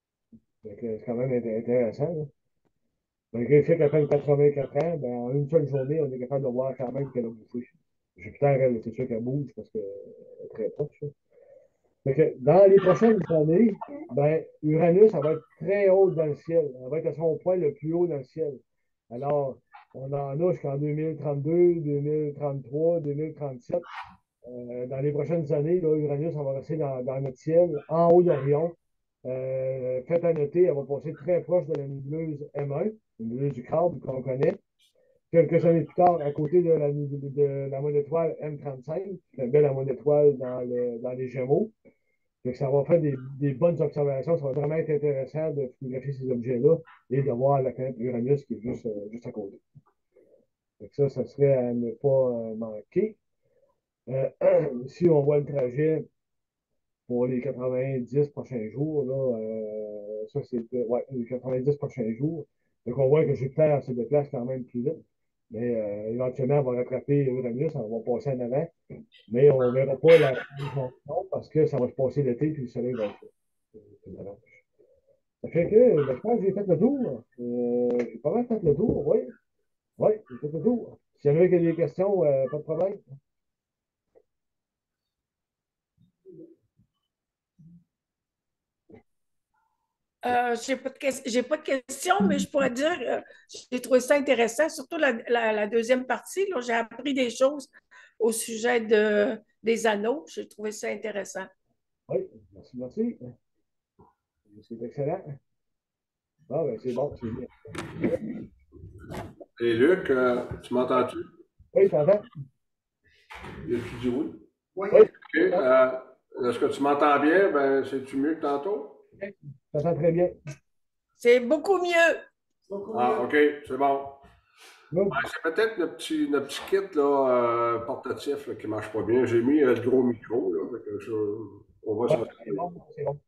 C'est quand même intéressant, là. Malgré le fait qu'elle fait quatre-vingt-quatre ans, ben, en une seule journée, on est capable de voir quand même qu'elle a bougé. Jupiter, elle, c'est sûr qu'elle bouge parce qu'elle est très proche, là. Fait que dans les prochaines années, ben, Uranus, ça va être très haut dans le ciel. Elle va être à son point le plus haut dans le ciel. Alors, on en a jusqu'en deux mille trente-deux, deux mille trente-trois, deux mille trente-sept. Euh, dans les prochaines années, là, Uranus, on va rester dans, dans notre ciel, en haut d'Orion. Euh, faites à noter, elle va passer très proche de la nébuleuse M un, la nébuleuse du crabe qu'on connaît. Quelques années plus tard, à côté de la, de la moyenne étoile M trente-cinq, une belle moyenne étoile dans, le, dans les Gémeaux. Fait que ça va faire des, des bonnes observations. Ça va vraiment être intéressant de photographier ces objets-là et de voir la planète Uranus qui est juste, euh, juste à côté. Fait que ça, ça serait à ne pas euh, manquer. Euh, si on voit le trajet pour les quatre-vingt-dix prochains jours, là, euh, ça c'est ouais, les quatre-vingt-dix prochains jours. Donc on voit que Jupiter se déplace quand même plus vite. Mais euh, éventuellement, on va rattraper Uranus, on va passer en avant. Mais on ne verra pas la conjonction parce que ça va se passer l'été puis le soleil va être là. Ça fait que ben, je pense que j'ai fait le tour. Euh, j'ai pas mal fait le tour, oui. Oui, j'ai fait le tour. S'il y en a qui a des questions, euh, pas de problème. Euh, j'ai pas de ques- j'ai pas de questions, mais je pourrais dire, euh, j'ai trouvé ça intéressant, surtout la, la- la deuxième partie. Là, j'ai appris des choses au sujet de, des anneaux. J'ai trouvé ça intéressant. Oui, merci, merci. C'est excellent. Ah, ben, c'est bon, c'est bien. Et Luc, euh, tu m'entends-tu? Oui, t'entends? Tu dis oui? Oui. Oui, OK. Euh, est-ce que tu m'entends bien? Ben, c'est-tu mieux que tantôt? t'entends très bien. C'est beaucoup mieux. Beaucoup Ah, mieux. OK, c'est bon. Oui, Ben, c'est peut-être notre petit, notre petit kit là, euh, portatif là, qui marche pas bien. J'ai mis euh, le gros micro, là, fait que je- on va ouais, s'en c'est bon, c'est bon.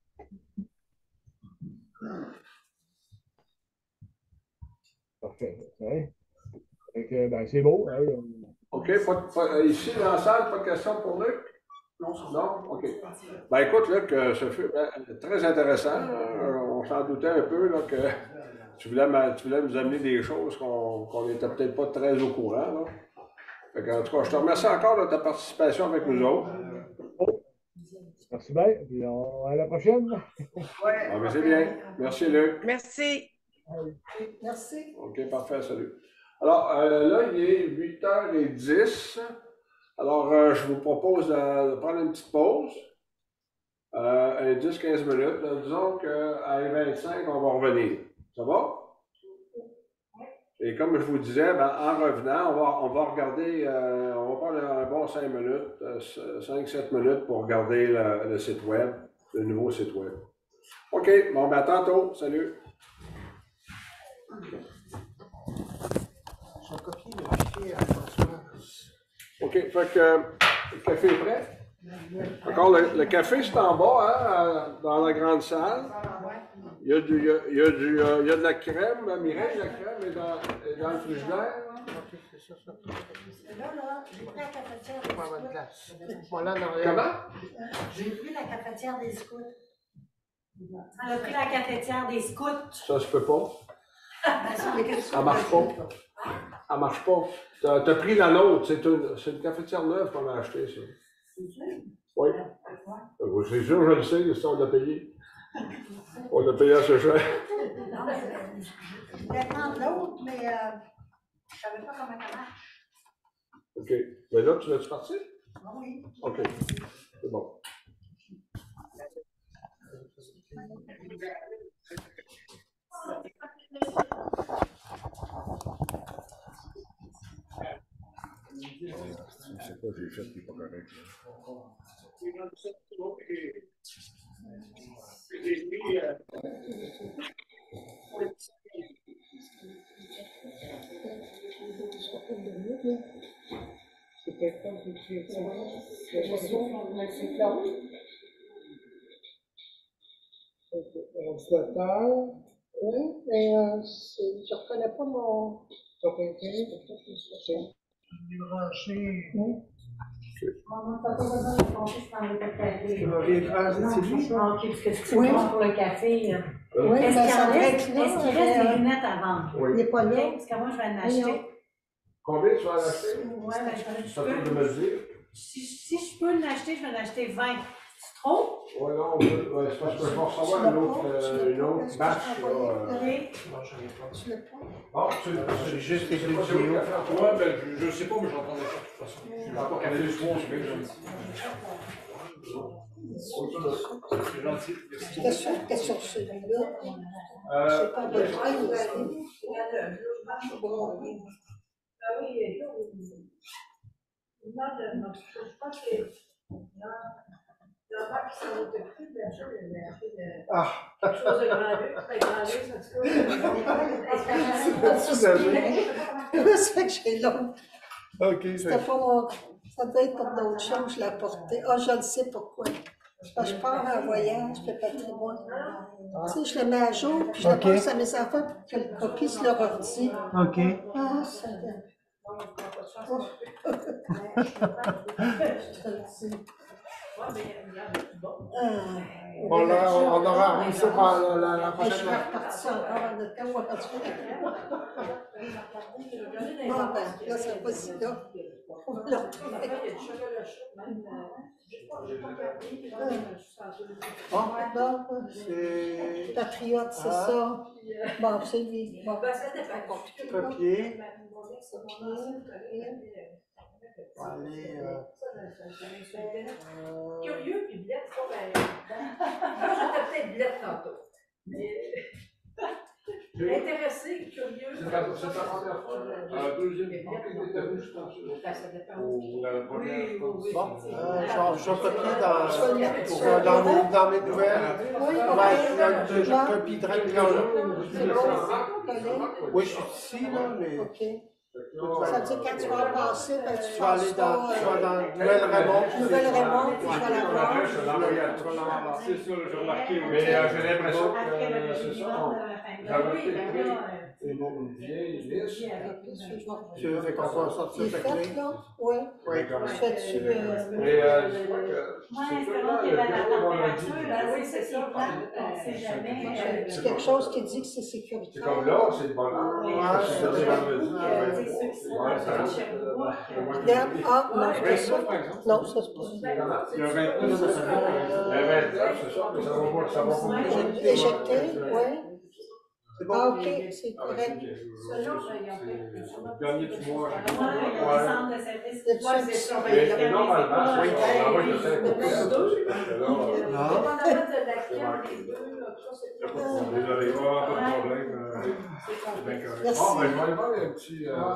Parfait. Ouais. Fait que, ben, c'est beau. Hein, euh, OK, pas de- pas- euh, ici dans la salle, pas de questions pour Luc? Non, ça Non? OK. Ben écoute, Luc, euh, ce fut ben, très intéressant. Euh, on s'en doutait un peu là, que tu voulais, m'a- tu voulais nous amener des choses qu'on qu'on n'était peut-être pas très au courant. Là. Fait que, en tout cas, je te remercie encore de ta participation avec nous autres. merci bien. Puis on- à la prochaine. Ouais. Ah, mais c'est bien. Merci, Luc. Merci. Merci. OK, parfait, salut. Alors, euh, là, il est huit heures dix. Alors, euh, je vous propose de, de prendre une petite pause. Euh, un dix quinze minutes. Euh, disons qu'à vingt-cinq, on va revenir. Ça va? Et comme je vous disais, ben, en revenant, on va, on va regarder, euh, on va prendre un bon cinq minutes, cinq sept minutes pour regarder le, le site web, le nouveau site web. OK, bon, ben à tantôt. Salut. Je vais copier le fichier à François. OK, fait que le café est prêt? Encore, le, le café, c'est en bas, hein, dans la grande salle. Il y a, du, il y a, il y a, du, euh, il y a de la crème. Mireille, la crème est dans, est dans le frigidaire. Là, là, j'ai pris la cafetière des Pas votre scouts. place. Voilà, en arrière. Comment? J'ai pris la cafetière des scouts. Elle a pris la cafetière des scouts. Ça se peut pas. Elle Ça marche pas. Elle marche pas. T'as, t'as pris la nôtre. C'est une, c'est une cafetière neuve qu'on a achetée, ça. Oui. Euh, C'est sûr, je le sais, ça, on l'a payé. On l'a payé assez cher. Je voulais prendre l'autre, mais euh, je ne savais pas comment ça marche. OK. Mais là, tu vas-tu partir? Oui. OK. C'est bon. Je sais pas, j'ai fait qui n'est pas correct. Oui, mais euh, c'est- je ne reconnais pas mon propriétaire. Branché. Maman, t'as pas besoin de compter si t'en veux pas de café. Tu m'avais écrasé, c'est lui? Ah, ok, parce que si tu Oui. prends pour le café, là. Oui, Est-ce ben, qu'il y ça en devrait reste, être là, est-ce qu'il mais, reste des euh, lunettes à vendre? Il Oui. n'est pas Ok, là. parce que moi, je vais en Oui, acheter. non. Combien tu vas en acheter? Ouais, ben, je, je Ça peut de peux. me le dire? Si, si je peux en acheter, je vais en acheter vingt. C'est trop? Oui, non, on peut- ouais, c'est parce que je vais recevoir une autre, euh, une autre batch. Là, euh. Ok. Non, je n'ai pas. Tu l'as pas? Ah, tu J'ai juste les c'est deux pas celui vidéos. qui a fait. Ouais, ben, je, je sais pas, mais j'en prendrai pas de toute façon. Je vais pas café le soir, je vais C'est gentil. Merci Qu'est-ce que c'est sur celui-là? Euh, C'est pas de train aussi. Bon, Ah. ça fait que j'ai l'autre. Ok, C'était pas mon. Ça devait être pour d'autres choses, je l'ai apporté. Ah, je le sais pourquoi. Parce que je pars en voyage, je peux pas très loin. Tu sais, je le mets à jour, puis je le passe à mes enfants pour que le copie sur leur ordi. OK. Ah, ça Oh. Je te le dis. Ah. Bon, là, on, on aura remis ça par la, la, la Et je prochaine vais fois. repartir encore en temps ou en Bon, ben, là, c'est pas si là. On va le retrouver. Bon, Bon, c'est Patriote, c'est Ah. ça. Bon, c'est lui. Bon, copier. copier. On va aller. Euh, euh, Curieux, puis blette, ça, ben. Moi, j'étais peut-être blette tantôt. Mais. Intéressé, curieux. C'est ta c'est ta première fois? La deuxième fois que tu étais venu, je pense. Ben, ça dépend. Ou la première, je pense. Bon, euh, je vais- je vais copier dans, Je vais le mettre pour, sur euh, dans, le mes, dans mes nouvelles. Oui, Ouais, ok. là, je, je copie direct là. C'est bon, collé. Oui, je suis ici, là, mais. OK. Ça veut dire quand tu vas passer, ben, tu Tu vas aller dans, passeras, tu vas euh, dans Nouvelle Raymond. Nouvelle Raymond, puis tu vas la voir. Je vais l'envoyer à toi. C'est ça, j'ai remarqué. Mais euh, j'ai l'impression que Après, euh, le c'est ça. vivant on- de la fin de J'avais l'année, peut-être ben pris là, une vieille liste. Tu veux qu'on va sortir Il est ta fait, clé? là? Oui. Oui. Je fais-tu... euh, Mais euh, je crois que. Ouais, c'est espérons tout qu'il y le a la bureau, on a dit. température, là, oui, c'est ça, plate, on sait jamais. euh, C'est quelque chose qui dit que c'est sécuritaire. C'est comme là, c'est le bonheur. Oui, Ouais, c'est c'est le ça. vendredi. euh, tu sais, ceux qui sont Ouais, dans ça le va. Sherbrooke, euh, Regarde, ah, non, c'est pas Ouais, ça. par exemple. Non, ça, c'est pas ça. Il y a vingt-neuf, c'est ça. Il y a vingt-neuf, c'est ça, mais ça va pas, ça va pas. Éjecté, éjecté, oui. C'est bon? Ah, OK, c'est Ah, ouais, correct. c'est- Selon, ils ont fait. c'est le dernier du mois. je Ouais, crois. il y a Ouais. des centres de service. C'est Ouais, ça. c'est ça. Mais mais normalement, Oui. c'est ça. Moi, je sais Mais pas. même deux. Parce que là, euh, Non. Dépendamment de laquelle des deux, là, ça, c'est c'est pas. pas- désolé, pas pas de problème. euh, C'est C'est bien correct. Merci. Bon, ben, je vais aller voir un petit. euh,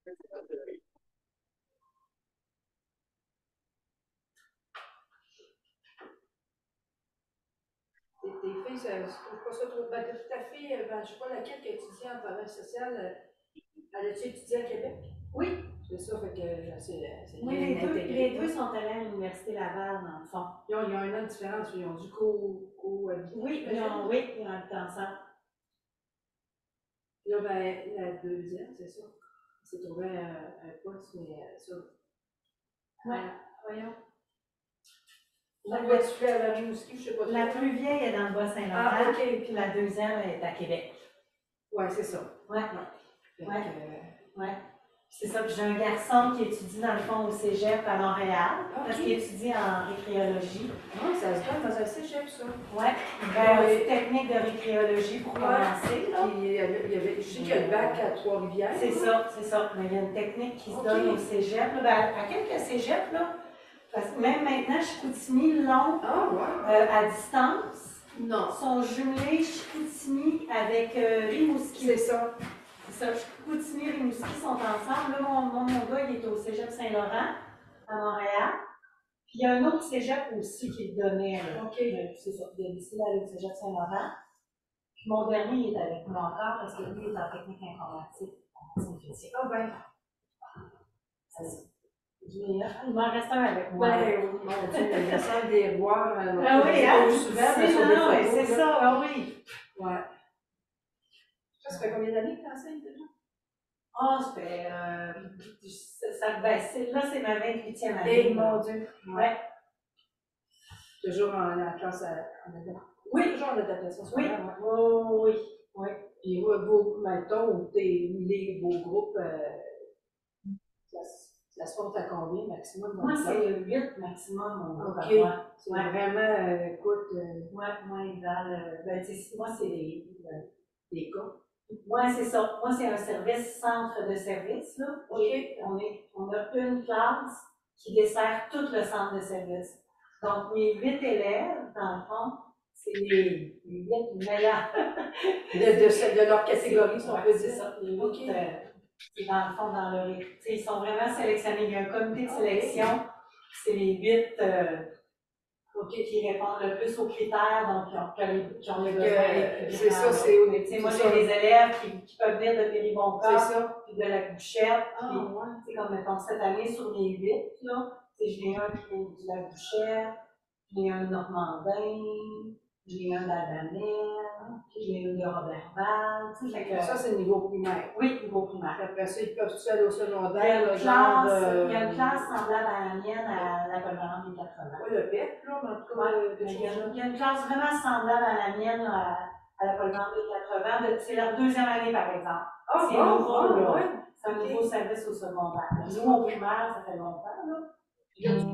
Tes tes filles, ça- je trouve pas ça trop. Ben, ta fille, euh, ben, je sais pas laquelle qui étudie en travail social, euh, elle a-tu étudié à Québec? Oui. C'est ça, fait que euh, c'est c'est Oui, bien les deux, intégré. les deux sont allés à l'Université Laval, dans le fond. Ils ont, ils ont un an de différence, ils ont du co. co Oui, ils ont, oui, ils ont habité ensemble. Là, ben, la deuxième, c'est ça. Il s'est trouvé un, un poste, mais euh, ça. Ouais. Euh, voyons. La, Où vas-tu fais à la Rimouski, je sais pas. la trop. plus vieille est dans le Bas-Saint-Laurent, Ah, ok. puis la deuxième est à Québec. Ouais, c'est ça. Ouais, Fait Ouais. que, ouais. C'est ça, puis j'ai un garçon qui étudie dans le fond au cégep à Montréal, Ok. parce qu'il étudie en récréologie. ah, ça se donne dans un cégep, ça. Ouais, ben, Ouais. technique de récréologie pour Ouais. commencer, là. Puis il y avait, il y avait, je sais qu'il y a le bac à Trois-Rivières. C'est ça, c'est ça. Mais il y a une technique qui se Ok. donne au cégep, là, ben, à quelques cégeps, là. Parce que même maintenant, Chicoutimi, Long, Ah, ouais. euh, à distance, Non. sont jumelés Chicoutimi avec euh, Rimouski. C'est ça. C'est ça, Chicoutimi et Rimouski sont ensemble. Là, mon, mon, mon gars, il est au cégep Saint-Laurent, à Montréal. Puis il y a un autre cégep aussi qui le donnait. Là. OK. Euh, C'est ça, il a décidé d'aller au cégep Saint-Laurent. Puis mon dernier, il est avec moi encore parce que lui, il est en technique informatique. Ah, ben. Il m'en reste un avec moi. Ben, mon Dieu, il y a ça des voir. Ah oui, hein? Souvent, C'est mais sur des non, mais photos, c'est là. ça, ah oui. Ouais. Ça, ça fait combien d'années que tu enseignes déjà? Ah, ça fait. Euh, ça, ça- ben, c'est- là, c'est ma vingt-huitième année. Eh, mon Dieu. Ouais. Toujours en, en classe à, en adaptation. Oui, toujours en adaptation. Oui. scolaire, ouais. Oh, oui. Oui. Puis, ouais, vos, mettons, tes, les, vos groupes, euh, ça, se- ça se compte à combien maximum? dans Moi, le c'est huit maximum, mon groupe. OK. à moi. C'est Ouais. vraiment, euh, écoute, euh, Ouais, moi, ils valent. Ben, tu sais, moi, c'est les. euh, des cas. Moi, c'est ça. Moi, c'est un service, centre de service, là. OK. Et on, est, on a une classe qui dessert tout le centre de service. Donc, mes huit élèves, dans le fond, c'est les, les huit meilleurs. De, de, ce- de leur catégorie, si on Ouais, peut c'est dire. ça. Les huit, OK. euh, c'est dans le fond, dans leur équipe. Tu sais, ils sont vraiment sélectionnés. Il y a un comité de OK. sélection. C'est les huit euh, OK. qui répondent le plus aux critères, donc qui ont, qui ont les, qui ont les Fait que, besoins les plus c'est grands. ça, c'est au- Tu sais, moi, c'est j'ai ça. des élèves qui, qui peuvent venir de C'est Péribonca, ça. puis de la Bouchette, Ah, puis, ouais. tu sais, comme mettons cette année sur les huit, là, tu sais, j'en ai un qui vient de la Bouchette, j'en ai un de Normandin, j'en ai un d'Albanel, j'en ai une de Robertval, tu sais, fait que, Ça, c'est le niveau primaire. oui, niveau primaire. Après ça, ils peuvent-tu aller au Il y a secondaire, une le genre. classe, euh, il y a une classe semblable à la mienne à la Colorante des quatre-vingts. Ouais, le P E P, là, mais en tout cas, Ouais, euh, il des y, a, choses. il y a une classe vraiment semblable à la mienne à, à la Colorante des quatre-vingts. de- C'est leur deuxième année, par exemple. Ah, c'est bon, nouveau, ah, là. ouais. C'est un Ok. nouveau service au secondaire. Nous, au primaire, ça fait longtemps, là. Puis là, tu-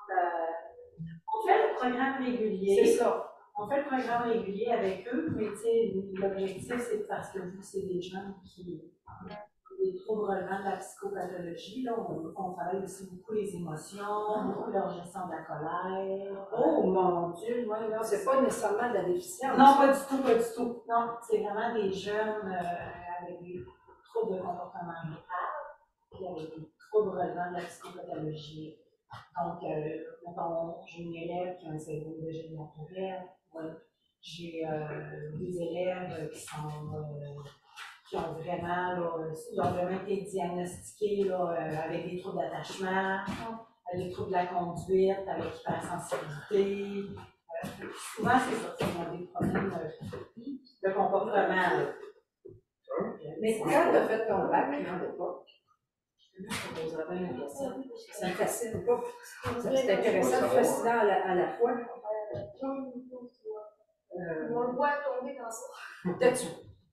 euh, on fait le programme régulier. C'est ça. On fait le programme régulier avec eux, mais tu sais, l'objectif, c'est parce que vu que c'est des gens qui ont des troubles relevant de la psychopathologie, là, on, on travaille aussi beaucoup les émotions, beaucoup leur gestion de la colère. Oh, mon Dieu, ouais, là, c'est pas nécessairement de la déficience. Non, pas du tout, pas du tout. Non, c'est vraiment des jeunes euh, avec des troubles de comportement mental, puis avec des troubles relevant de la psychopathologie. Donc, euh, mettons, j'ai une élève qui a un syndrome de génie naturel. Ouais. J'ai euh, des élèves qui sont euh, qui ont vraiment, là, qui ont vraiment été diagnostiqués là, euh, avec des troubles d'attachement, avec des troubles de la conduite, avec hypersensibilité. Euh, souvent, c'est ça, ils ont des problèmes euh, de comportement. Là. Mais quand tu as fait ton bac, à l'époque, je te poserai bien une question. Ça me fascine pas. C'est intéressant, fascinant à la, à la fois. Euh, On le voit tomber dans ça. T'as-tu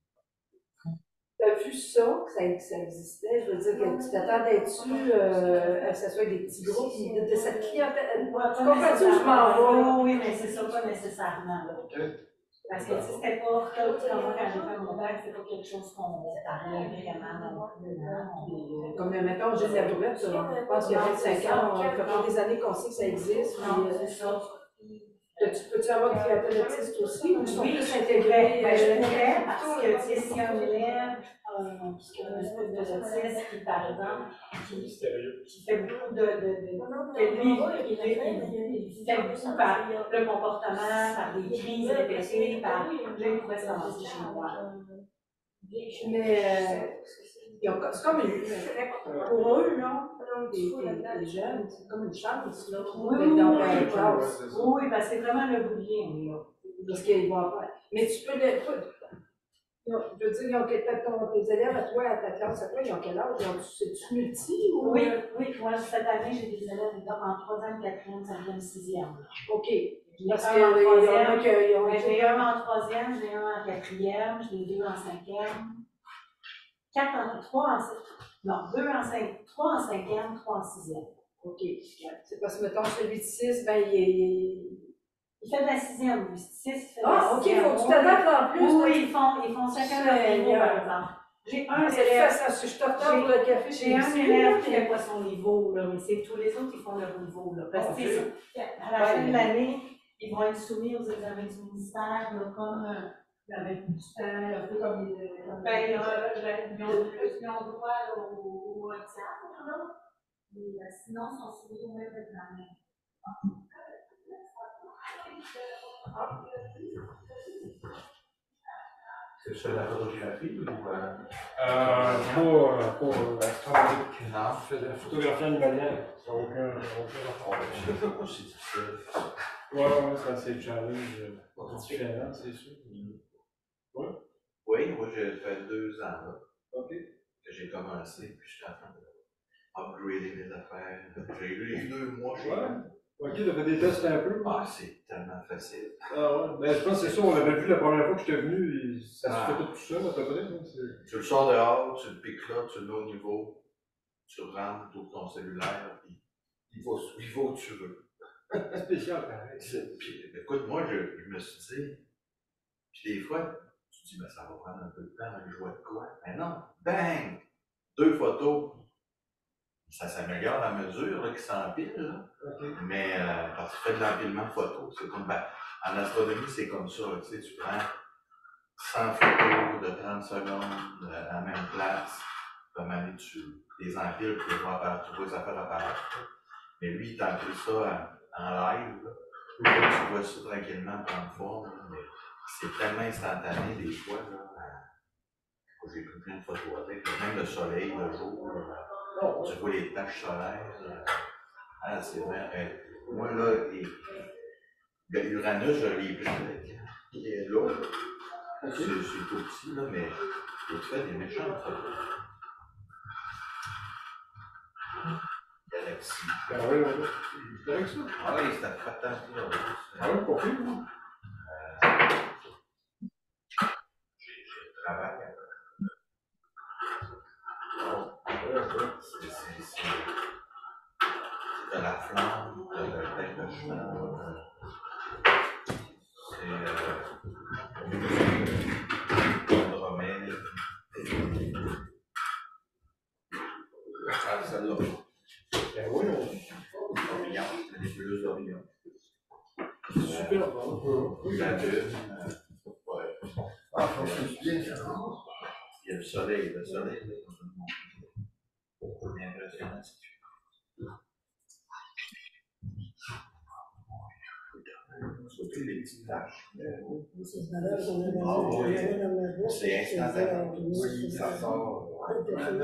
as vu ça, que ça, que ça existait? Je veux dire, que tu t'attendais-tu euh, à ce que ça soit des petits groupes de, de cette clientèle? Tu comprends-tu où je m'en vais? Oui, mais c'est ça, pas nécessairement. Là. Parce que tu sais, c'était pas, comme moi, quand j'ai fait mon bac, c'était pas quelque chose qu'on parlait vraiment non plus. Puis, comme, mettons, Gilles Labourette, je pense qu'il y a vingt-cinq ans, ça fait des années qu'on sait que ça existe. Non, puis, c'est ça. Tu peux-tu avoir une clientèle autiste aussi? Ou ils sont Oui, plus je intégrés? pourrais, ben, je euh, pourrais, parce plutôt, que, euh, tu sais, si un élève, euh, qui a un espèce de autiste, qui, par exemple, qui, qui fait beaucoup de, de, de, que lui, il, il, il fait beaucoup par le comportement, par des crises répétées, par, là, il pourrait se ramasser chez moi. Mais euh, ils ont- c'est comme une, pour eux, là, des, des, des jeunes, c'est comme une chance, là, Oui, d'être dans la oui, classe. oui, parce que c'est vraiment le bout de ligne, là. Parce qu'ils vont avoir. Mais tu peux les. Ils ont- Je veux dire, ils ont quel- ton- tes élèves à toi, à ta classe, à toi, ils ont quel âge? Ils ont- C'est-tu multi ou. Oui, oui, moi, cette année, j'ai des élèves en troisième, quatrième, cinquième, sixième. OK. Parce un qu'il y en en a troisième, qui ont. ben, j'ai un en troisième, j'ai un en quatrième, j'ai deux en cinquième, quatre en, trois en cinquième, non, deux en cinquième, trois en cinquième, trois en sixième. OK. C'est parce que, mettons, celui de six, ben, il est. Il fait de la sixième, lui, six, il fait de la Ah, OK, sixième. faut que tu t'adaptes en plus. Oui, là. oui, ils font, ils font chacun leur niveau, par exemple. J'ai un Ah, c'est élève, facile, si je te retard pour le café, j'ai un élève qui n'a pas son niveau, là, mais c'est tous les autres qui font leur niveau, là. Parce que, tu sais, à la fin de l'année, ils vont être soumis aux examens du ministère, là, comme, euh, avec du temps, un peu comme les. Ben, euh, ils ont ils ont droit là, au, au examen, là. Mais euh, sinon, ils sont soumis au même examen. C'est ça la photographie ou. Euh, Euh, pas, euh, pas euh, astronomique. non. Je fais de la photographie animalière. Ça n'a aucun, aucun rapport. Je sais pas si c'est difficile. Ouais, ouais, c'est assez challenge euh, différent, c'est sûr. Ouais. Oui, moi j'ai fait deux ans là, OK. que j'ai commencé, puis j'étais en train d'upgrader mes affaires. J'ai eu deux mois chez Ouais. nous. OK, t'as fait des tests un peu. Ah, c'est tellement facile. Ah ouais. Ben, je pense que c'est ça, on l'avait vu la première fois que j'étais venu, et ça se Ah. fait tout seul à peu près. Hein, c'est- Tu le sors dehors, tu le piques là, tu le mets au niveau, tu rentres, tu ouvres ton cellulaire, puis il va, il va où tu veux. spécial pareil. C'est- Puis, écoute, moi, je, je me suis dit, puis des fois, tu te dis, ben, ça va prendre un peu de temps, mais je vois de quoi. Mais non, bang! Deux photos. Ça s'améliore à mesure là, qu'il s'empile, là. OK. Mais euh, parce que tu fais de l'empilement de photos. C'est comme, ben, en astronomie, c'est comme ça. Tu sais, tu prends cent photos de trente secondes euh, à la même place. Comme année, tu les empiles pour les voir apparaître, tu vois les affaires apparaître. Mais lui, il t'empile ça en, en live. Là. Là, tu vois ça tranquillement prendre forme. Là, mais c'est tellement instantané des fois. Là, euh, j'ai pris plein de photos avec. Là, même le soleil, le jour. Là, tu vois les taches solaires. Là. Ah, c'est vrai. Euh, moi, là, les, le Uranus, je l'ai pris avec. Il est là. C'est, c'est tout petit, là, mais il fait des méchantes photos. Galaxie. Ben oui, oui. C'est correct ça? Ah oui, c'était pas tant que là. Ah oui, pour qui, vous? J'ai, j'ai travaillé avec. C'est, c'est, c'est, c'est de la flamme, de la tête de cheval. C'est euh, Andromède. Ah, celle-là. Ben oui, oui. Orion, la nébuleuse d'Orion. Super, bon. La Lune. euh, Ouais. Ah, faut que je bien ça. Il y a le soleil, le soleil, là, dans le monde. C'est impressionnant ce qu'il fait. Surtout les petites taches. C'est instantané. Ça sort. Même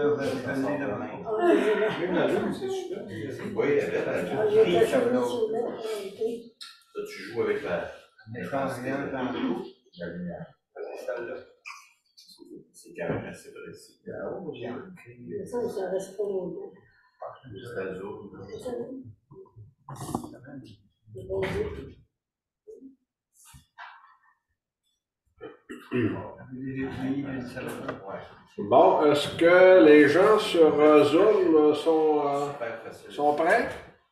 la lune, c'est super. Oui, elle est belle, la Ah, Lune. j'ai fait ça, Ça, tu joues avec la l'intensité de la lumière. Celle-là. C'est quand même assez précis. Ça, ça reste pas longtemps. C'est azur. Ouais. Bon, est-ce que les gens sur euh, Zoom euh, sont, euh, Super facile. sont prêts?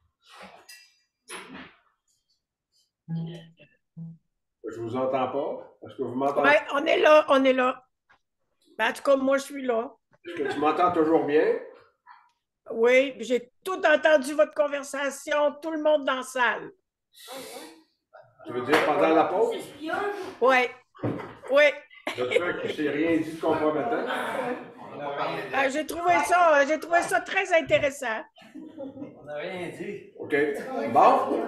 Je vous entends pas. Est-ce que vous m'entendez? Oui, on est là, on est là. Ben, en tout cas, moi, je suis là. Est-ce que tu m'entends toujours bien? Oui, j'ai tout entendu votre conversation, tout le monde dans la salle. Tu veux dire pendant la pause? Oui, oui. De fait qu'il ne s'est rien dit de compromettant. Ah, j'ai trouvé ça, j'ai trouvé ça très intéressant. On n'a rien dit. OK. Bon.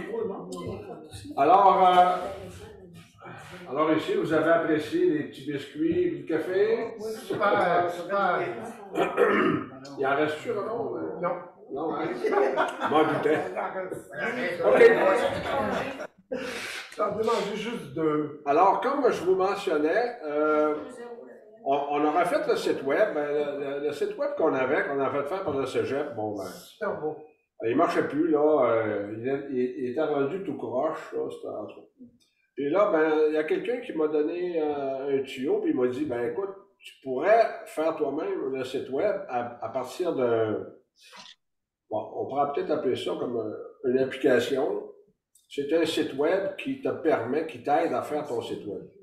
Alors, euh, alors ici, vous avez apprécié les petits biscuits, du café? Super, super. Il en reste-tu, Renaud? Non. Non, hein? M'en doutais. OK. J'en demande juste deux. Alors, comme je vous mentionnais, euh, on, on aura fait le site web. Le, le, le site web qu'on avait, qu'on avait fait faire par le cégep, bon, ben, Super beau. il ne marchait plus, là. Euh, il, il, il était rendu tout croche, là. C'était en tout. Puis là, ben, il y a quelqu'un qui m'a donné euh, un tuyau, puis il m'a dit, ben, écoute, tu pourrais faire toi-même le site web à, à partir d'un. Bon, on pourra peut-être appeler ça comme un, une application. C'est un site web qui te permet, qui t'aide à faire ton site web.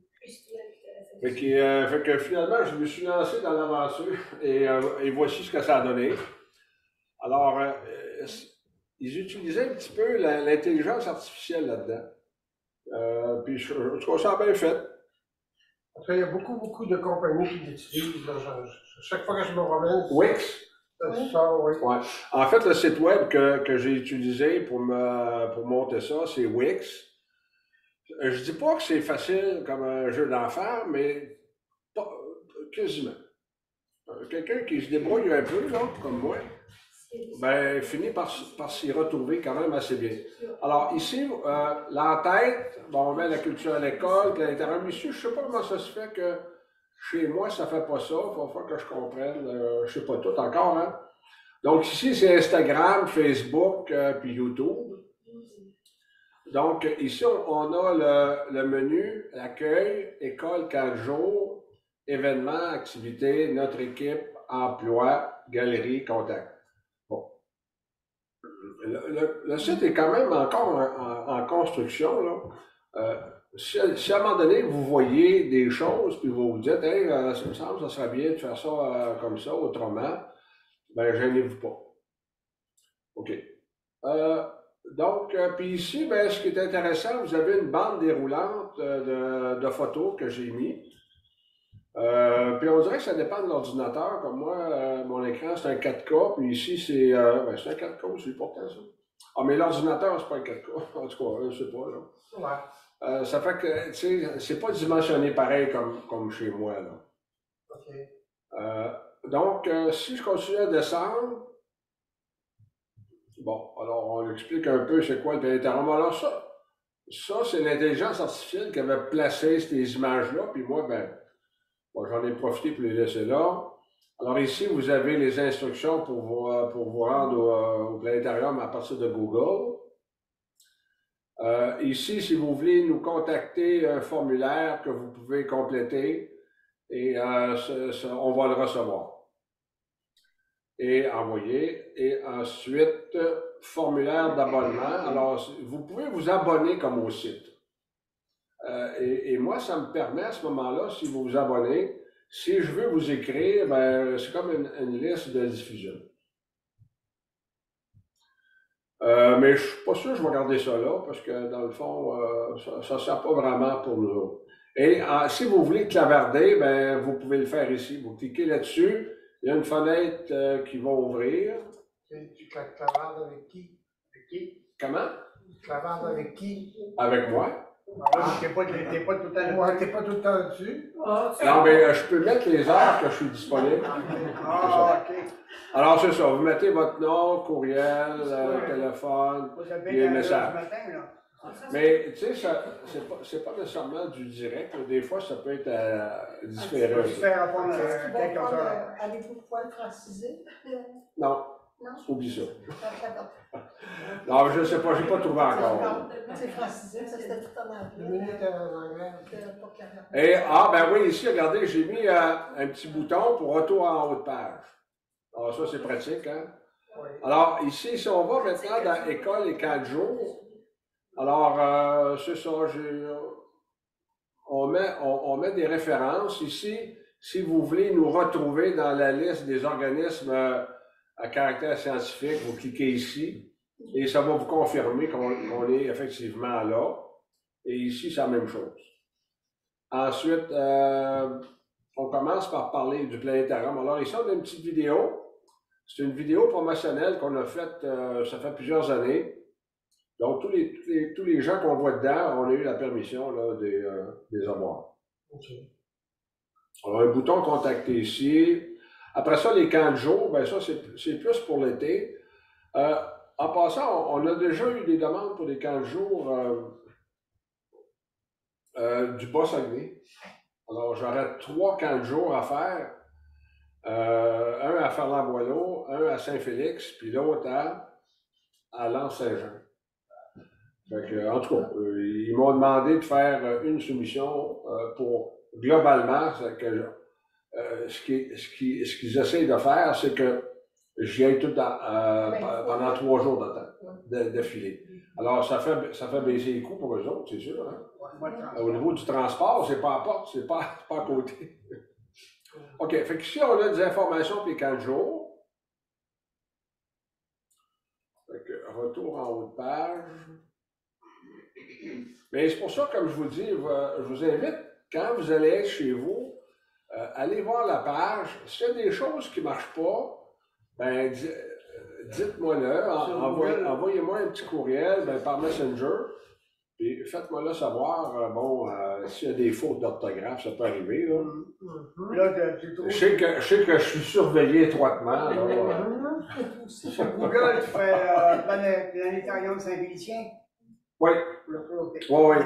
Fait que, euh, fait que finalement, je me suis lancé dans l'aventure et, euh, et voici ce que ça a donné. Alors, euh, ils utilisaient un petit peu l'intelligence artificielle là-dedans. Euh, puis je, je trouve ça bien fait. Parce qu'il y a beaucoup, beaucoup de compagnies qui l'utilisent. Chaque fois que je me promène, Wix. Ça, oui. Ouais. En fait, le site web que, que j'ai utilisé pour, me, pour monter ça, c'est Wix. Je dis pas que c'est facile comme un jeu d'enfer, mais pas, quasiment. Quelqu'un qui se débrouille un peu, là, comme moi, ben, finit par, par s'y retrouver quand même assez bien. Alors, ici, euh, l'entête, bon, on met la culture à l'école, puis à l'intérieur, mais ici, je sais pas comment ça se fait que chez moi, ça fait pas ça. Il va falloir que je comprenne. Euh, je sais pas tout encore, hein. Donc, ici, c'est Instagram, Facebook, euh, puis YouTube. Donc, ici, on, on a le, le menu, l'accueil, école quatre jours, événements, activités, notre équipe, emploi, galerie, contact. Bon. Le, le, le site est quand même encore en, en, en construction, là. Euh, si, si à un moment donné, vous voyez des choses, puis vous vous dites, hey, euh, ça me semble, ça serait bien de faire ça euh, comme ça, autrement, ben, gênez-vous pas. OK. Euh, donc, euh, puis ici, ben, ce qui est intéressant, vous avez une bande déroulante euh, de, de photos que j'ai mis. Euh, puis on dirait que ça dépend de l'ordinateur. Comme moi, euh, mon écran, c'est un quatre K, puis ici, c'est euh, ben, c'est un quatre K aussi, pourtant, ça. Ah, mais l'ordinateur, c'est pas un quatre K. En tout cas, je sais pas, là. Ouais. Euh, ça fait que, tu sais, c'est pas dimensionné pareil comme, comme chez moi, là. OK. Euh, donc, euh, si je continue à descendre, bon, alors on explique un peu c'est quoi le planétarium. Alors ça, ça c'est l'intelligence artificielle qui avait placé ces images-là, puis moi, ben, bon, j'en ai profité pour les laisser là. Alors ici, vous avez les instructions pour vous, pour vous rendre au, au planétarium à partir de Google. Euh, ici, si vous voulez nous contacter, un formulaire que vous pouvez compléter et euh, ce, ce, on va le recevoir et envoyer. Et ensuite, formulaire d'abonnement. Alors, vous pouvez vous abonner comme au site. Euh, et, et moi, ça me permet à ce moment-là, si vous vous abonnez, si je veux vous écrire, ben, c'est comme une, une liste de diffusion. Euh, mais je suis pas sûr que je vais garder ça là, parce que dans le fond, euh, ça ne sert pas vraiment pour nous. Et euh, si vous voulez clavarder, ben, vous pouvez le faire ici. Vous cliquez là-dessus, il y a une fenêtre euh, qui va ouvrir. Tu clavardes avec qui? Avec qui? Comment? Tu clavardes avec qui? Avec moi. Ah, t'es pas, t'es pas tout le temps, ouais, t'es pas tout le temps dessus. Non, mais euh, je peux mettre les heures que je suis disponible. Ah, ok. Alors, c'est ça. Vous mettez votre nom, courriel, euh, téléphone, et un message. Mais, tu sais, c'est pas, c'est pas nécessairement du direct. Là. Des fois, ça peut être euh, différent. Allez-vous pouvoir le franciser? Non. Non? Oublie ça. Non, je ne sais pas, je n'ai pas trouvé encore. C'est francisé, ça c'était tout en anglais. Et, ah, ben oui, ici, regardez, j'ai mis euh, un petit bouton pour retour en haut de page. Alors, ça, c'est pratique, hein? Alors, ici, si on va maintenant dans école et quatre jours, alors, euh, c'est ça, on met, on, on met des références ici. Si vous voulez nous retrouver dans la liste des organismes euh, à caractère scientifique, vous cliquez ici et ça va vous confirmer qu'on qu'on est effectivement là. Et ici, c'est la même chose. Ensuite, euh, on commence par parler du planétarium. Alors, ici, on a une petite vidéo. C'est une vidéo promotionnelle qu'on a faite, euh, ça fait plusieurs années. Donc, tous les, tous les, tous les gens qu'on voit dedans, on a eu la permission là, des, euh, des avoir. Okay. Alors, un bouton contacter ici. Après ça, les camps de jour, ben ça, c'est plus pour l'été. Euh, en passant, on, on a déjà eu des demandes pour des camps de jour euh, euh, du Bas-Saguenay. Alors, j'aurais trois camps de jour à faire. Euh, un à Ferland-Boileau, un à Saint-Félix, puis l'autre à, à Lens-Saint-Jean. Fait que, en tout cas, euh, ils m'ont demandé de faire une soumission euh, pour, globalement, que, euh, ce qu'ils ce qui, ce qu'ils essayent de faire, c'est que j'y aille tout dans, euh, pendant trois jours de temps, de, de filer. Alors, ça fait, ça fait baisser les coûts pour eux autres, c'est sûr. Hein? Au niveau du transport, c'est pas à porte, c'est pas, pas à côté. OK, fait qu'ici, on a des informations pour les quatre jours. Fait que, retour en haut de page. Mais c'est pour ça, comme je vous dis, je vous invite, quand vous allez être chez vous, euh, allez voir la page. S'il y a des choses qui ne marchent pas, ben, dites-moi-le, envoyez, envoyez-moi un petit courriel ben, par Messenger, et faites-moi là savoir, euh, bon, euh, s'il y a des fautes d'orthographe, ça peut arriver. Là. Mm-hmm. Là, tu trouves... je, sais que, je sais que je suis surveillé étroitement. Là. Mm-hmm. Sur Google, tu fais euh, planétarium Saint-Félicien? Oui. Okay. Oui, oui.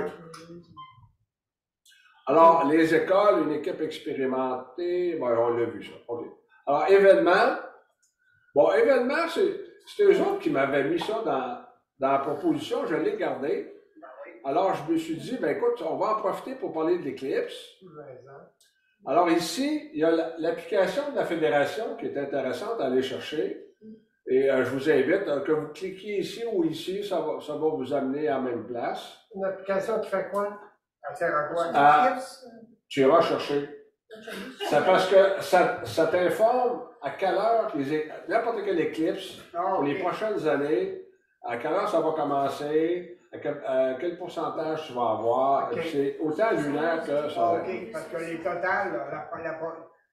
Alors, les écoles, une équipe expérimentée, ben, on l'a vu ça. Okay. Alors, événement. Bon, événement, c'est eux autres qui m'avaient mis ça dans, dans la proposition, je l'ai gardé. Alors, je me suis dit, ben écoute, on va en profiter pour parler de l'éclipse. Alors ici, il y a l'application de la Fédération qui est intéressante à aller chercher. Et euh, je vous invite euh, que vous cliquiez ici ou ici, ça va, ça va vous amener à la même place. Une application qui fait quoi? Elle sert à quoi? À, tu iras chercher. C'est parce que ça, ça t'informe à quelle heure, n'importe quelle éclipse, oh, pour les okay. prochaines années, à quelle heure ça va commencer, à quel, à quel pourcentage tu vas avoir. Okay. C'est autant lunaire que ça. Ah, OK, parce que les totales, la, la, la,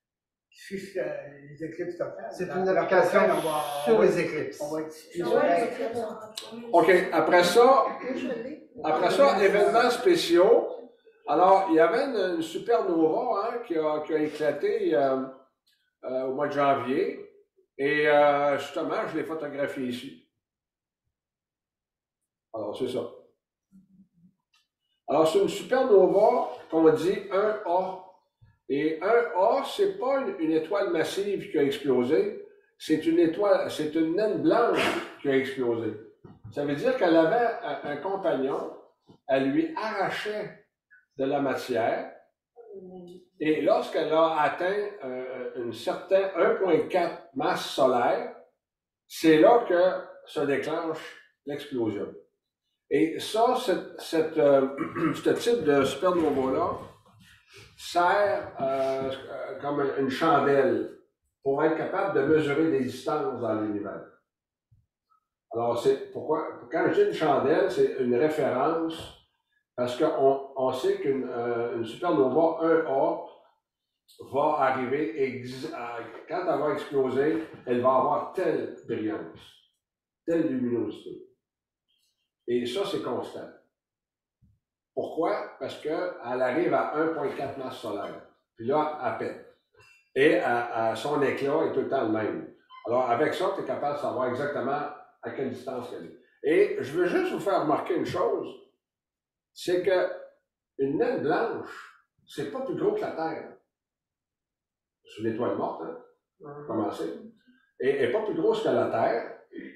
les éclipses totales. C'est une application la, va, sur les éclipses. On va expliquer. OK, après ça, après ça, événements spéciaux. Alors, il y avait une, une supernova hein, qui, a, qui a éclaté euh, euh, au mois de janvier. Et euh, justement, je l'ai photographié ici. Alors, c'est ça. Alors, c'est une supernova qu'on dit un A. Et un A, ce n'est pas une, une étoile massive qui a explosé, c'est une étoile, c'est une naine blanche qui a explosé. Ça veut dire qu'elle avait un, un compagnon, elle lui arrachait de la matière, et lorsqu'elle a atteint euh, une certaine un virgule quatre masse solaire, c'est là que se déclenche l'explosion. Et ça, cette, cette, euh, ce type de supernova-là sert euh, comme une chandelle pour être capable de mesurer des distances dans l'univers. Alors, c'est pourquoi, quand je dis une chandelle, c'est une référence parce qu'on on sait qu'une euh, une supernova un A va arriver, ex, à, quand elle va exploser, elle va avoir telle brillance, telle luminosité. Et ça, c'est constant. Pourquoi? Parce qu'elle arrive à un virgule quatre masse solaire. Puis là, elle pète. Et à, à son éclat est tout le temps le même. Alors, avec ça, tu es capable de savoir exactement à quelle distance elle est. Et je veux juste vous faire remarquer une chose, c'est qu'une naine blanche, c'est pas plus gros que la Terre. C'est une étoile morte, hein? Pour commencer. Et elle n'est pas plus grosse que la Terre.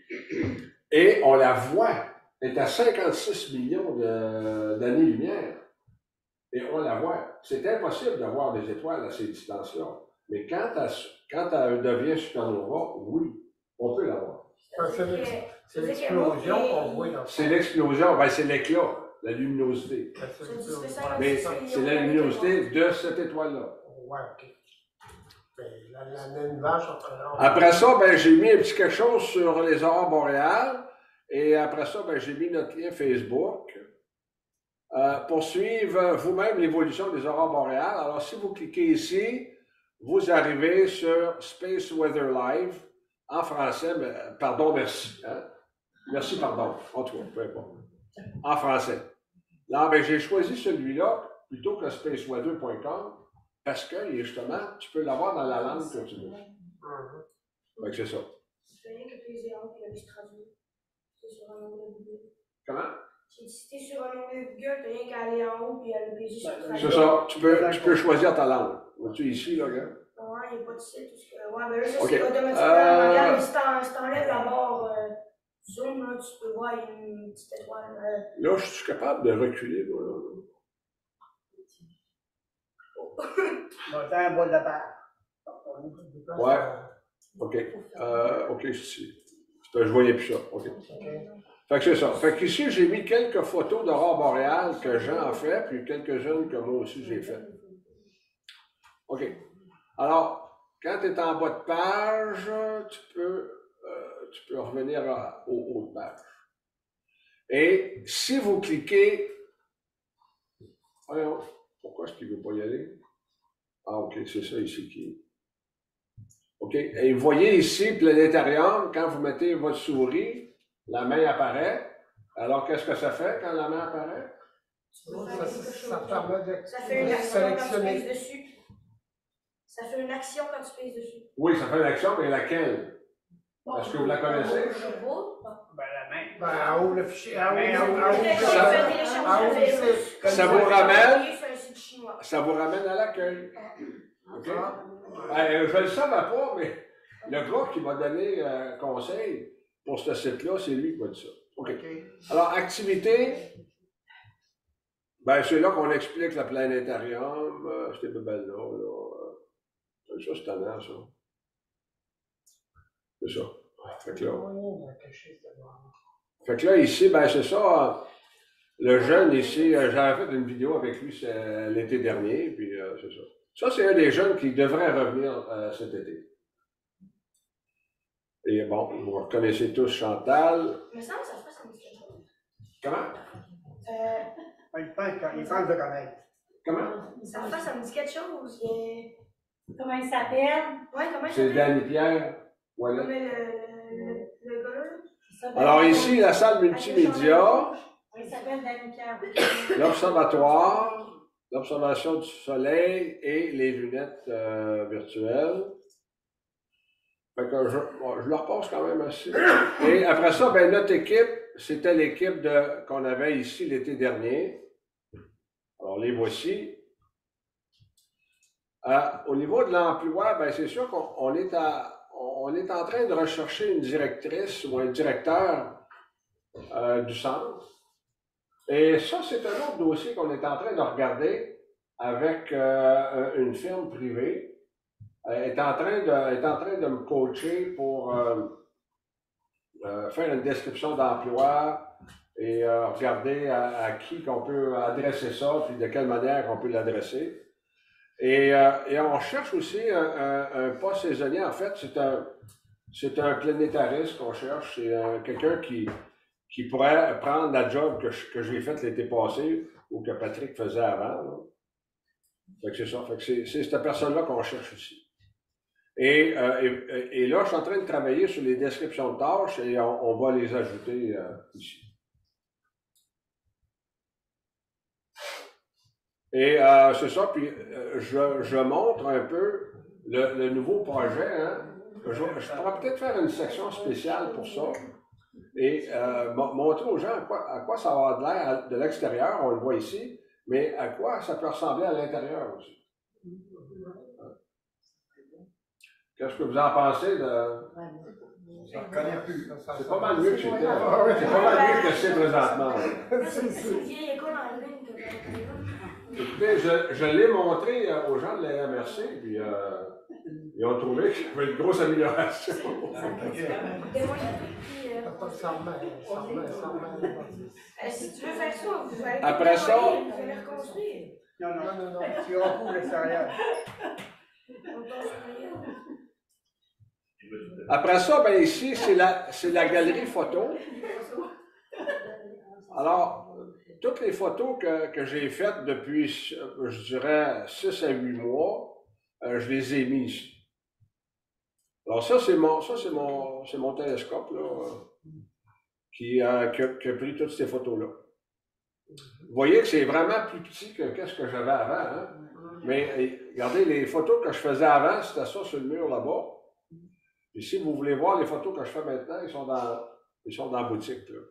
Et on la voit. Elle est à cinquante-six millions d'années-lumière. Et on la voit. C'est impossible de voir des étoiles à ces distances-là. Mais quand elle, quand elle devient supernova, oui, on peut la voir. C'est l'explosion qu'on voit dans C'est l'explosion, ben c'est l'éclat, la luminosité. Mais c'est la luminosité de cette étoile-là. Ouais, OK. La, la naine blanche, après ça, ben, j'ai mis un petit quelque chose sur les aurores boréales. Et après ça, ben, j'ai mis notre lien Facebook. euh, poursuivre vous-même l'évolution des aurores boréales. Alors, si vous cliquez ici, vous arrivez sur Space Weather Live en français. Mais, pardon, merci. Hein? Merci, pardon. En tout cas, peu importe. En français. Là, ben, j'ai choisi celui-là plutôt que space weather point com parce que, justement, tu peux l'avoir dans la langue que tu veux. Fait que c'est ça. C'est rien que P Z un qui l'avait traduit. C'est sur un onglet Google. Comment? Si tu es sur un onglet Google, t'as rien qu'à aller en haut et aller payer sur le C'est ça. Tu peux, tu peux choisir ta langue. Vois-tu ici, là, regarde? Ouais, il n'y a pas de site. Ouais, mais là, ça, Ok. c'est automatiquement. Euh... Regarde, si t'en- si t'enlèves la barre euh, Zoom, là, tu peux voir, il y a une petite étoile. Euh... Là, je suis capable de reculer, moi, là. Bon, t'as un bol de barre. Ouais. OK. Euh, OK, ici. Je voyais plus ça. OK. Fait que c'est ça. Fait qu'ici, j'ai mis quelques photos d'aurore boréale que Jean a fait, puis quelques-unes que moi aussi j'ai faites. OK. Alors, quand tu es en bas de page, tu peux, euh, tu peux revenir à, au haut de page. Et si vous cliquez... Voyons, pourquoi est-ce qu'il ne veut pas y aller? Ah, OK, c'est ça ici qui... OK. Et vous voyez ici, planétarium, quand vous mettez votre souris, la main apparaît. Alors, qu'est-ce que ça fait quand la main apparaît? Ça, ça permet de Ça fait une action quand tu sélectionner. pèses dessus. Ça fait une action quand tu pèses dessus. Oui, ça fait une action, mais laquelle? Est-ce que vous la connaissez? Je sais pas. Ben, la main. Ben, en haut, le fichier. En haut, en haut, en haut. Ça- En haut, c'est- Ça vous ramène, sur un site chinois. ça vous ramène à l'accueil. OK? Ben, je ne le savais pas, mais le gars qui m'a donné euh, conseil pour ce site-là, c'est lui qui m'a dit ça. OK. Alors, activité, ben, c'est là qu'on explique le planétarium, euh, ces bebelles-là. Là, euh, ça, c'est tannant, ça. C'est ça. Fait que là, fait que là ici, ben, c'est ça. euh, Le jeune ici, euh, j'avais fait une vidéo avec lui c'est, l'été dernier, puis euh, c'est ça. Ça, c'est un des jeunes qui devrait revenir euh, cet été. Et bon, vous reconnaissez tous Chantal. Mais ça, ça fait ça me dit quelque chose. Comment? Euh, Il pense il pense de connaître. Comment? ça fait ça me dit quelque chose. Il... Comment il s'appelle? Ouais, comment il C'est s'appelle? Danny Pierre. Voilà. Mais le, le, le gars là. Alors ici, la salle multimédia, Il s'appelle Danny Pierre. l'observatoire, l'observation du soleil et les lunettes euh, virtuelles. Fait que je, bon, je leur passe quand même assez. Et après ça, ben, notre équipe, c'était l'équipe de, qu'on avait ici l'été dernier. Alors, les voici. Euh, au niveau de l'emploi, ben, c'est sûr qu'on on est, à, on est en train de rechercher une directrice ou un directeur euh, du centre. Et ça, c'est un autre dossier qu'on est en train de regarder avec euh, une firme privée. Elle est en train de, est en train de me coacher pour euh, euh, faire une description d'emploi et euh, regarder à, à qui qu'on peut adresser ça, puis de quelle manière on peut l'adresser. Et, euh, et on cherche aussi un, un, un poste saisonnier. En fait, c'est un, c'est un planétariste qu'on cherche. C'est euh, quelqu'un qui, qui pourrait prendre la job que, je, que j'ai faite l'été passé ou que Patrick faisait avant. Là. Fait que c'est ça. Fait que c'est, c'est cette personne-là qu'on cherche ici. Et, euh, et, et là, je suis en train de travailler sur les descriptions de tâches et on, on va les ajouter euh, ici. Et euh, c'est ça, puis euh, je, je montre un peu le, le nouveau projet. Hein. Je, je pourrais peut-être faire une section spéciale pour ça et euh, montrer aux gens à quoi, à quoi ça va avoir de l'air de l'extérieur, on le voit ici, mais à quoi ça peut ressembler à l'intérieur aussi. Qu'est-ce que vous en pensez de... Je ne reconnais plus. C'est pas mal mieux que c'était. C'est pas mal mieux que c'est présentement. C'est une vieille école en ligne que j'ai. Écoutez, je, je l'ai montré aux gens de la R M R C, puis euh, ils ont trouvé qu'il y avait une grosse amélioration. Si tu veux faire ça, vous allez Après ça, vous allez reconstruire. Non, non, non, non. Tu recouvres l'extérieur. Après ça, ben ici, c'est la, c'est la galerie photo. Alors, toutes les photos que, que j'ai faites depuis, je dirais, six à huit mois, euh, je les ai mis ici. Alors ça, c'est mon, ça, c'est mon, c'est mon télescope là, euh, qui, euh, qui, a, qui a pris toutes ces photos-là. Vous voyez que c'est vraiment plus petit que ce que j'avais avant. Hein? Mais regardez, les photos que je faisais avant, c'était ça sur le mur là-bas. Et si vous voulez voir les photos que je fais maintenant, ils sont dans, ils sont dans la boutique. Là.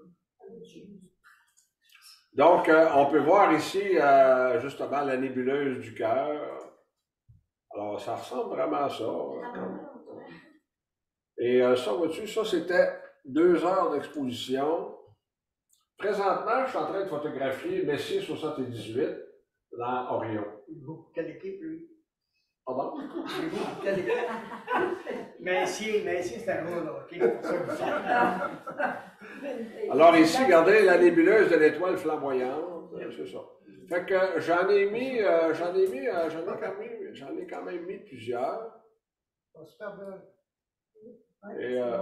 Donc, euh, on peut voir ici euh, justement la nébuleuse du cœur. Alors, ça ressemble vraiment à ça. Comme... Et euh, ça, vois-tu, ça c'était deux heures d'exposition. Présentement, je suis en train de photographier Messier soixante-dix-huit dans Orion. Quelle équipe, lui? Pardon? Quelle équipe? Messier, Messier, c'est un gros là, OK? Alors ici, regardez la nébuleuse de l'étoile flamboyante, c'est ça. Fait que j'en ai mis, euh, j'en ai mis, euh, j'en ai quand même, j'en ai quand même mis plusieurs. Super bien. Et, euh,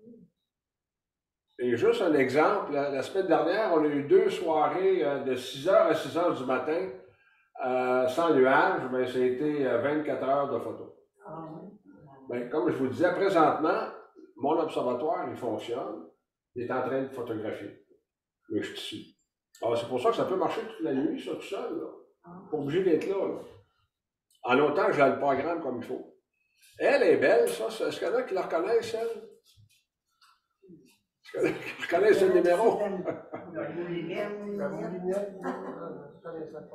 et juste un exemple, la, la semaine dernière, on a eu deux soirées euh, de six heures à six heures du matin, euh, sans nuage, mais ça a été euh, vingt-quatre heures de photos. Ben, comme je vous disais, présentement, mon observatoire, il fonctionne, il est en train de photographier. Mais je suis ici. Alors, c'est pour ça que ça peut marcher toute la nuit, ça, tout seul, là. Pas obligé d'être là, là. En autant que j'ai le programme comme il faut. Elle est belle, ça. Est-ce qu'il y en a qui la reconnaissent, elle? Est-ce qu'il y en a qui reconnaissent le numéro? La moulinette, la moulinette, je connais ça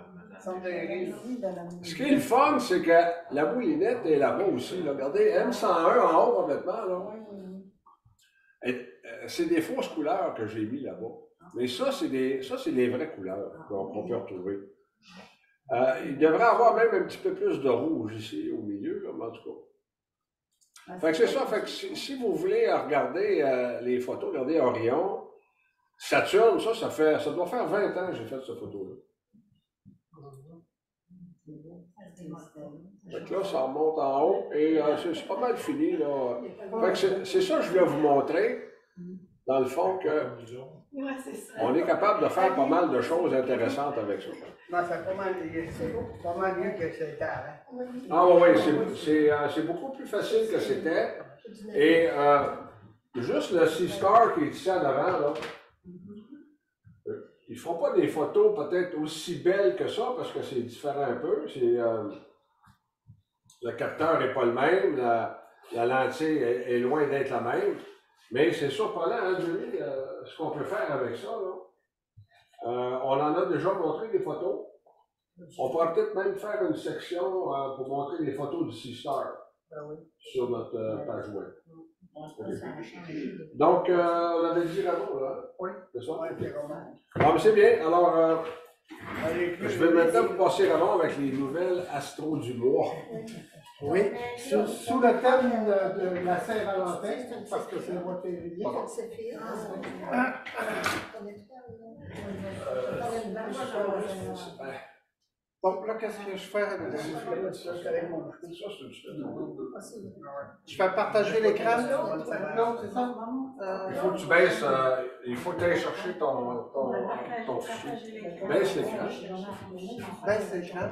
pas. Ce qui est le fun, c'est que la moulinette est là-bas aussi. Là. Regardez, M cent un en haut complètement. Là. C'est des fausses couleurs que j'ai mis là-bas. Mais ça, c'est des, ça, c'est des vraies couleurs qu'on peut retrouver. Euh, il devrait y avoir même un petit peu plus de rouge ici au milieu, là, en tout cas. Fait que c'est ça. Fait que si, si vous voulez regarder euh, les photos, regardez Orion, Saturne, ça, ça fait, ça doit faire vingt ans que j'ai fait cette photo-là. Fait que là, ça remonte en haut et euh, c'est pas mal fini, là. Fait que c'est ça que je voulais vous montrer, dans le fond, que on est capable de faire pas mal de choses intéressantes avec ça. Non, c'est pas mal, c'est pas mal mieux que c'était avant. Ah oui, c'est euh, beaucoup plus facile que c'était. Et euh, juste le C-Star qui est ici en avant, là, ils ne font pas des photos peut-être aussi belles que ça, parce que c'est différent un peu. Euh, le capteur n'est pas le même, la, la lentille est, est loin d'être la même. Mais c'est surprenant, hein, Julie, euh, ce qu'on peut faire avec ça. Là. Euh, on en a déjà montré des photos. On pourrait peut-être même faire une section euh, pour montrer des photos du C-Star sur notre euh, page web. Donc, euh, on avait dit Ramon, là? Oui. C'est ça? Oui, c'est Ramon. Ah, mais c'est bien. Alors, euh, je vais maintenant vous passer Ramon avec les nouvelles astro du mois. Oui, sous, sous le thème de, de la Saint-Valentin, parce que c'est le mois de février. Donc là, qu'est-ce que je fais avec ça? Je fais partager l'écran? Non, c'est ça? Euh, il faut que tu baisses, euh, il faut que tu ailles chercher ton, ton, ton fichier. Baisse l'écran. Baisse l'écran.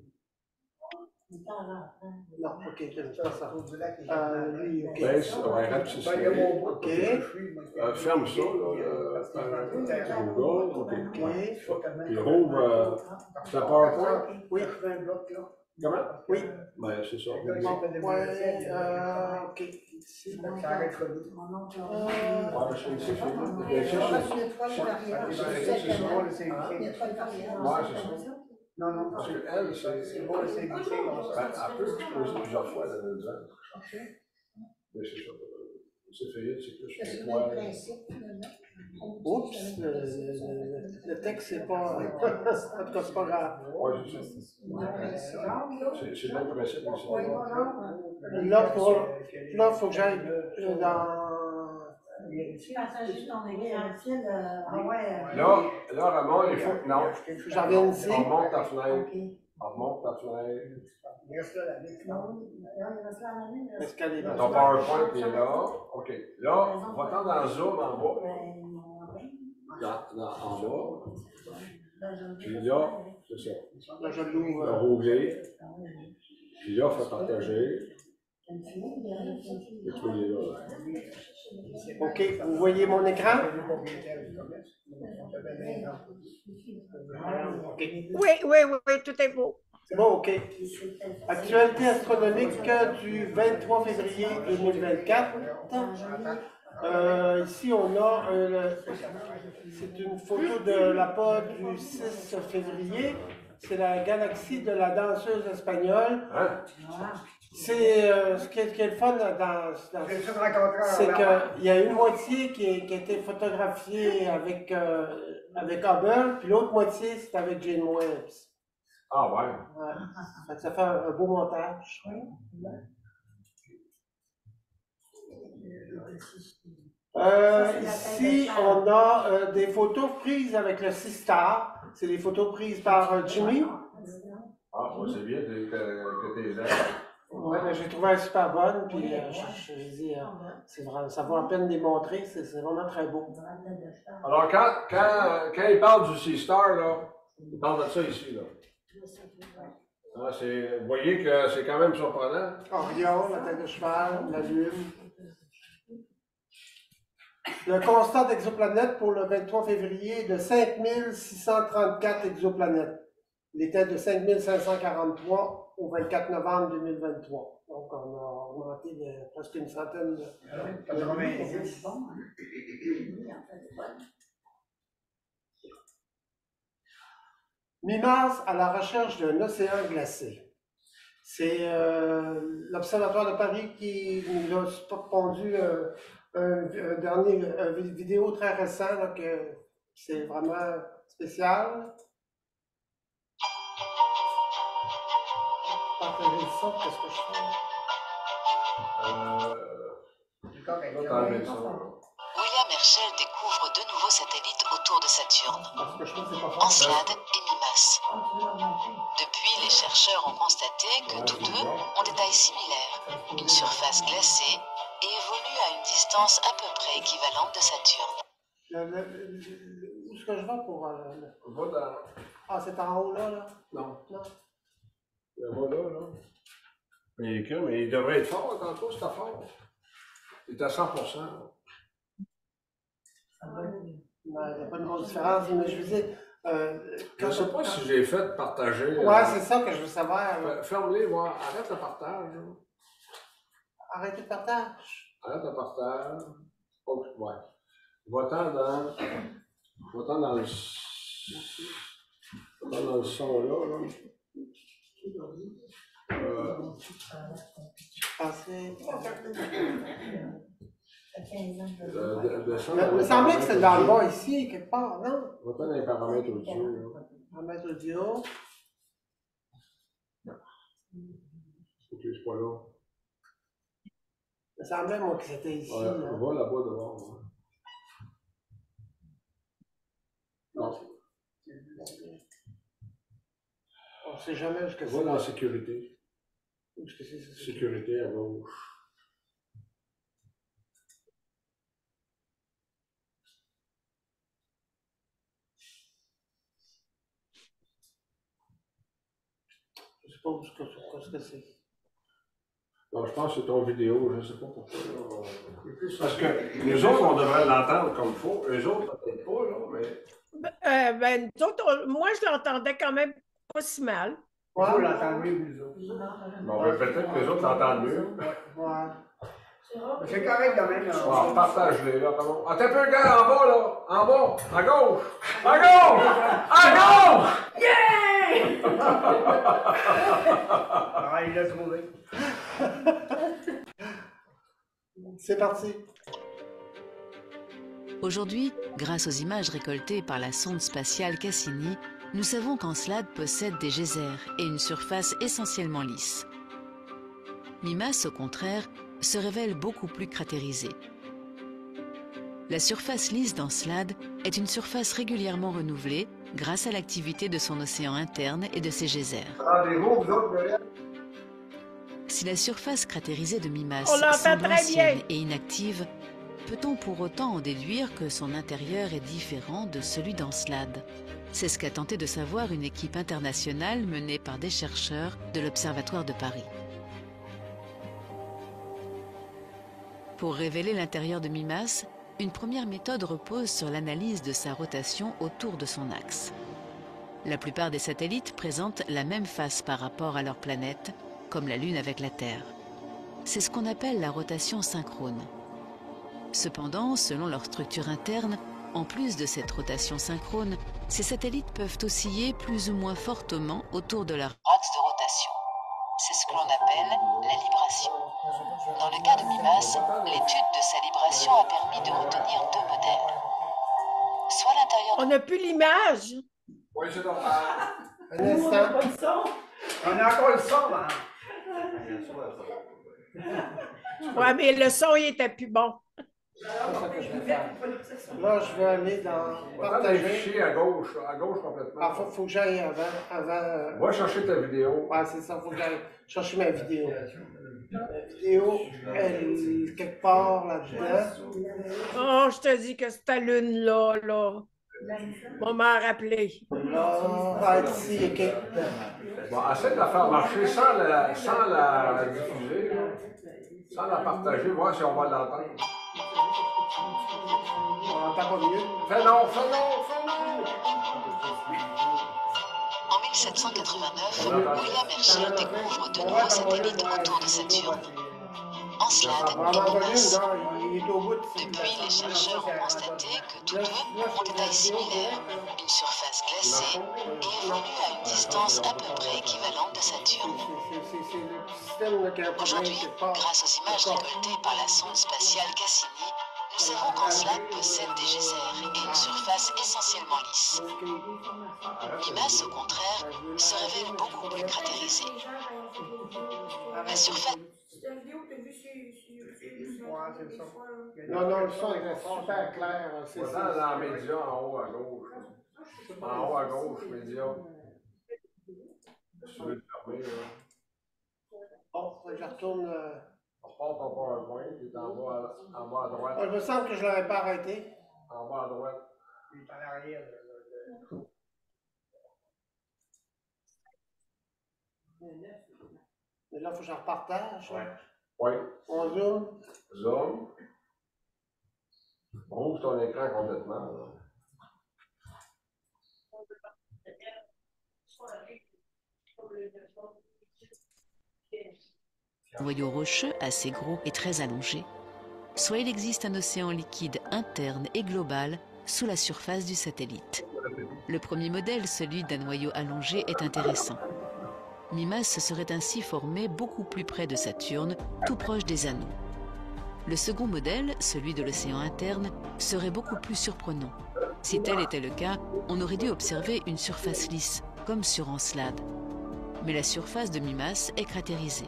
Non, ok, c'est pas ça. Euh, lui, ok. Baisse, ouais, rapetissez. Ok. Euh, ferme ça, là. Euh, Google, ok. Puis rouvre, euh, c'est un PowerPoint? Oui. Comment? Oui. Ben, c'est ça. Ouais, euh, ok. Ici, ça arrête là. Ouais, c'est ici, c'est Ouais, c'est ça. Non, non, parce qu'elle, c'est bon, c'est glissé. Elle peut exposer plusieurs fois la dedans. Mais c'est ça. C'est fait, c'est plus pour moi. Oups, le, le, le texte, c'est pas. En tout cas, c'est pas grave. Oui, c'est ça. C'est le même principe aussi. Là, pour, là, il faut que j'aille dans. Partager ton écran. Ah ouais. Là, là, Ramon, il faut que. Non. J'en viens ici. On remonte ta fenêtre. On remonte ta fenêtre. Est-ce qu'elle est là? Ton PowerPoint est là. OK. Là, va-t'en dans Zoom en bas. dans, dans, en bas. Puis là, c'est ça. Là, je l'ouvre. Le rouler. Puis là, il faut partager. Et puis, il est là. OK, vous voyez mon écran? OK. Oui, oui, oui, oui, tout est beau. C'est bon, OK. Actualité astronomique du vingt-trois février deux mille vingt-quatre. Euh, ici, on a, euh, c'est une photo de la part du six février. C'est la galaxie de la danseuse espagnole. Hein? C'est euh, ce, qui est, ce qui est le fun dans, dans c'est qu'il y a une moitié qui, est, qui a été photographiée avec, euh, avec Hubble, puis l'autre moitié, c'est avec James Webb. Ah ouais. Ouais. Fait que ça fait un, un beau montage. Euh, ici, on a euh, des photos prises avec le Sistar. C'est des photos prises par euh, Jimmy. Ah, moi, c'est bien que, que tu es là. Ouais, ben, j'ai trouvé elle super bonne, puis euh, je, je, je dis, euh, c'est vrai, ça vaut la peine de les montrer, c'est vraiment très beau. Alors, quand, quand, quand il parle du Sea-Star, là, il parle de ça ici, là. Ah, c'est, vous voyez que c'est quand même surprenant. Orion, la tête de cheval, la Lune. Le constat d'exoplanètes pour le vingt-trois février est de cinq mille six cent trente-quatre exoplanètes. Il était de cinq mille cinq cent quarante-trois au vingt-quatre novembre deux mille vingt-trois. Donc, on a augmenté de presque une centaine de... quatre-vingt-dix. MIMAS à la recherche d'un océan glacé. C'est euh, l'Observatoire de Paris qui nous a pondu euh, un, un dernier une vidéo très récent, là, que c'est vraiment spécial. Partager le son, qu'est-ce que je fais? Euh... William Herschel découvre deux nouveaux satellites autour de Saturne, Encelade et Mimas. Depuis, les chercheurs ont constaté que tous deux ont des tailles similaires, une surface glacée et évoluent à une distance à peu près équivalente de Saturne. Le, le, le, où est-ce que je vais pour... Euh, le... Va dans... Ah, c'est en haut là, là? Non. Non. Le va là, là. Mais, mais il devrait être fort, tantôt, c'est fort. Il est à cent pour cent. Il n'y a pas de grosse différence, mais je veux dire... Euh, je ne sais pas si j'ai fait partager. Ouais, euh, c'est ça que je veux savoir. Ferme-les, voir. Arrête le partage. Là. Arrêtez le partage. Arrête le partage. Oh, ouais. Va-t'en dans... Va-t'en dans le... Va-t'en dans le son, là. là. Euh... Passez... De, de, de il me semblait que c'était dans le bas ici, quelque part, non? On va pas dans les paramètres audio. Paramètres audio. Ok, c'est pas là. Il me semblait, moi, que c'était ici. Ouais, là. On va là-bas devant. Ouais. Non. On ne sait jamais ce que c'est. Va dans la sécurité. Où est-ce que c'est ça? Sécurité à gauche. Je ne sais pas où ce que c'est. Non, je pense que c'est ton vidéo, je ne sais pas pourquoi. Parce que les autres, on devrait l'entendre comme il faut. Eux autres, peut-être pas, là, mais. Ben, euh, ben, nous autres, on, moi, je l'entendais quand même pas si mal. Ouais, vous l'entendez mieux, vous autres. Bon, ben, peut-être que les autres l'entendent mieux. Ouais. C'est correct quand même. Là. On partage-les, là. Attends un peu, gars, en bas, là. En bas, à gauche. À gauche! À gauche! Yeah! Ah, il l'a trouvé. C'est parti. Aujourd'hui, grâce aux images récoltées par la sonde spatiale Cassini, nous savons qu'Encelade possède des geysers et une surface essentiellement lisse. Mimas, au contraire, se révèle beaucoup plus cratérisée. La surface lisse d'Encelade est une surface régulièrement renouvelée grâce à l'activité de son océan interne et de ses geysers. Si la surface cratérisée de Mimas semble ancienne et inactive, peut-on pour autant en déduire que son intérieur est différent de celui d'Encelade? C'est ce qu'a tenté de savoir une équipe internationale menée par des chercheurs de l'Observatoire de Paris. Pour révéler l'intérieur de Mimas, une première méthode repose sur l'analyse de sa rotation autour de son axe. La plupart des satellites présentent la même face par rapport à leur planète, comme la Lune avec la Terre. C'est ce qu'on appelle la rotation synchrone. Cependant, selon leur structure interne, en plus de cette rotation synchrone, ces satellites peuvent osciller plus ou moins fortement autour de leur axe de rotation. C'est ce que l'on appelle la libration. Dans le cas de Mimas, l'étude de sa libration a permis de retenir deux modèles. Soit l'intérieur... On n'a plus l'image. Oui, c'est normal. Un instant. On a encore le son, là. Oui, mais le son, il était plus bon. Là, je vais aller dans Partager. partager. à gauche, à gauche complètement. Ah, faut, faut que j'aille avant. avant euh, Va chercher ta vidéo. Ouais, c'est ça, faut que j'aille chercher ma vidéo. La vidéo, elle, quelque part là-dedans. Oh, je te dis que cette lune-là, là, on m'a rappelé. Là, ah, ici, OK. Bon, essaie de la faire marcher sans la, sans la diffuser, là. Sans la partager, voir si on va l'entendre. On n'entend pas mieux. Fais non, fais non, fais non! En mille sept cent quatre-vingt-neuf, William Herschel découvre de nouveaux satellites autour de Saturne. Encelade et Mimas. Depuis, les chercheurs ont constaté que tous deux ont des tailles similaires, une surface glacée et évoluent à une distance à peu près équivalente de Saturne. Aujourd'hui, grâce aux images récoltées par la sonde spatiale Cassini, nous savons qu'Encelade possède des geysers et une surface essentiellement lisse. Mimas, au contraire, se révèle beaucoup plus cratérisé. La surface... Non, non, le son est super clair. C'est ça. Dans les médias, en haut à gauche. En haut à gauche, médias. Tu veux le fermer, là? Bon, je retourne. Euh... On repart ton PowerPoint, il est en bas, à, en bas à droite. Oh, il me semble que je ne l'avais pas arrêté. En bas à droite. Il est en arrière. Mais là, il faut que je repartage. Ouais. Oui. On zoom. Zoom. Ouvre ton écran complètement. Là. Un noyau rocheux assez gros et très allongé, soit il existe un océan liquide interne et global sous la surface du satellite. Le premier modèle, celui d'un noyau allongé, est intéressant. Mimas se serait ainsi formé beaucoup plus près de Saturne, tout proche des anneaux. Le second modèle, celui de l'océan interne, serait beaucoup plus surprenant. Si tel était le cas, on aurait dû observer une surface lisse, comme sur Encelade. Mais la surface de Mimas est cratérisée.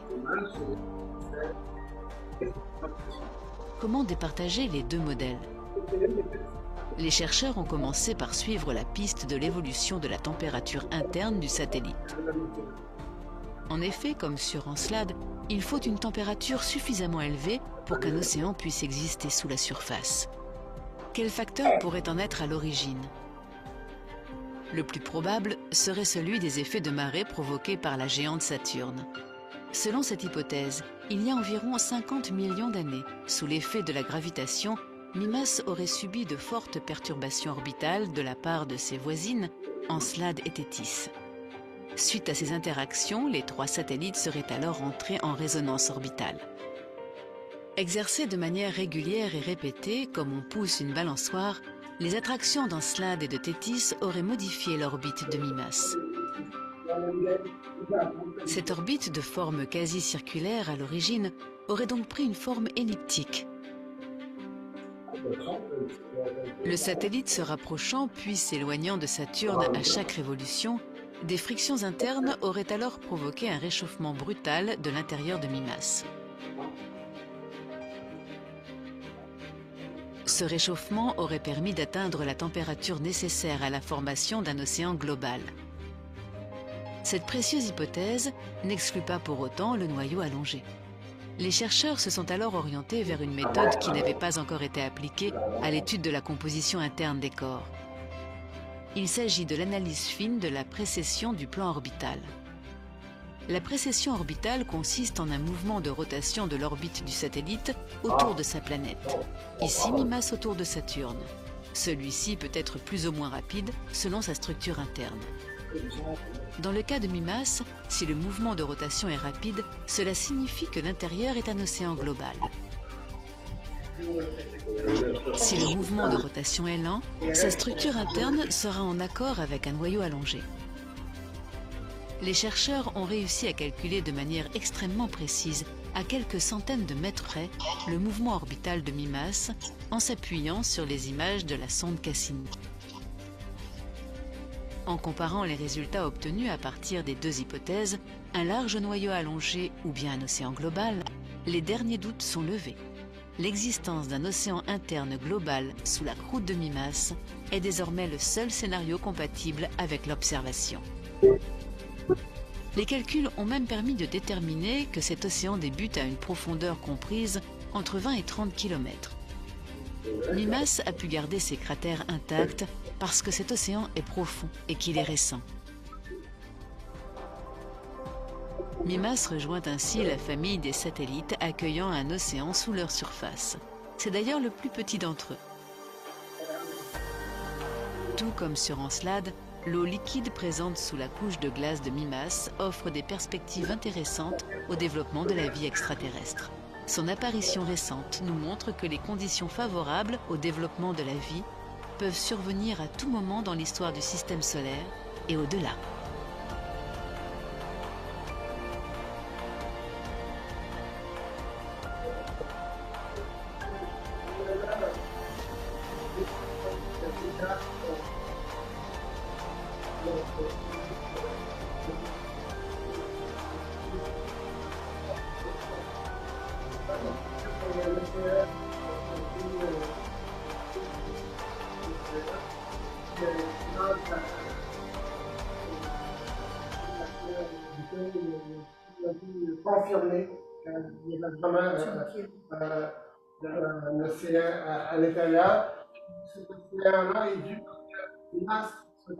Comment départager les deux modèles? Les chercheurs ont commencé par suivre la piste de l'évolution de la température interne du satellite. En effet, comme sur Encelade, il faut une température suffisamment élevée pour qu'un océan puisse exister sous la surface. Quel facteur pourrait en être à l'origine? Le plus probable serait celui des effets de marée provoqués par la géante Saturne. Selon cette hypothèse, il y a environ cinquante millions d'années, sous l'effet de la gravitation, Mimas aurait subi de fortes perturbations orbitales de la part de ses voisines, Encelade et Thétis. Suite à ces interactions, les trois satellites seraient alors entrés en résonance orbitale. Exercés de manière régulière et répétée, comme on pousse une balançoire, les attractions d'Encelade et de Thétis auraient modifié l'orbite de Mimas. Cette orbite de forme quasi circulaire à l'origine aurait donc pris une forme elliptique. Le satellite se rapprochant puis s'éloignant de Saturne à chaque révolution, des frictions internes auraient alors provoqué un réchauffement brutal de l'intérieur de Mimas. Ce réchauffement aurait permis d'atteindre la température nécessaire à la formation d'un océan global. Cette précieuse hypothèse n'exclut pas pour autant le noyau allongé. Les chercheurs se sont alors orientés vers une méthode qui n'avait pas encore été appliquée à l'étude de la composition interne des corps. Il s'agit de l'analyse fine de la précession du plan orbital. La précession orbitale consiste en un mouvement de rotation de l'orbite du satellite autour de sa planète. Ici, Mimas autour de Saturne. Celui-ci peut être plus ou moins rapide selon sa structure interne. Dans le cas de Mimas, si le mouvement de rotation est rapide, cela signifie que l'intérieur est un océan global. Si le mouvement de rotation est lent, sa structure interne sera en accord avec un noyau allongé. Les chercheurs ont réussi à calculer de manière extrêmement précise, à quelques centaines de mètres près, le mouvement orbital de Mimas en s'appuyant sur les images de la sonde Cassini. En comparant les résultats obtenus à partir des deux hypothèses, un large noyau allongé ou bien un océan global, les derniers doutes sont levés. L'existence d'un océan interne global sous la croûte de Mimas est désormais le seul scénario compatible avec l'observation. Les calculs ont même permis de déterminer que cet océan débute à une profondeur comprise entre vingt et trente kilomètres. Mimas a pu garder ses cratères intacts parce que cet océan est profond et qu'il est récent. Mimas rejoint ainsi la famille des satellites accueillant un océan sous leur surface. C'est d'ailleurs le plus petit d'entre eux. Tout comme sur Encelade, l'eau liquide présente sous la couche de glace de Mimas offre des perspectives intéressantes au développement de la vie extraterrestre. Son apparition récente nous montre que les conditions favorables au développement de la vie peuvent survenir à tout moment dans l'histoire du système solaire et au-delà. Confirmé qu'il y avait vraiment euh, euh, un océan à, à l'intérieur. Cet océan-là est dû à une masse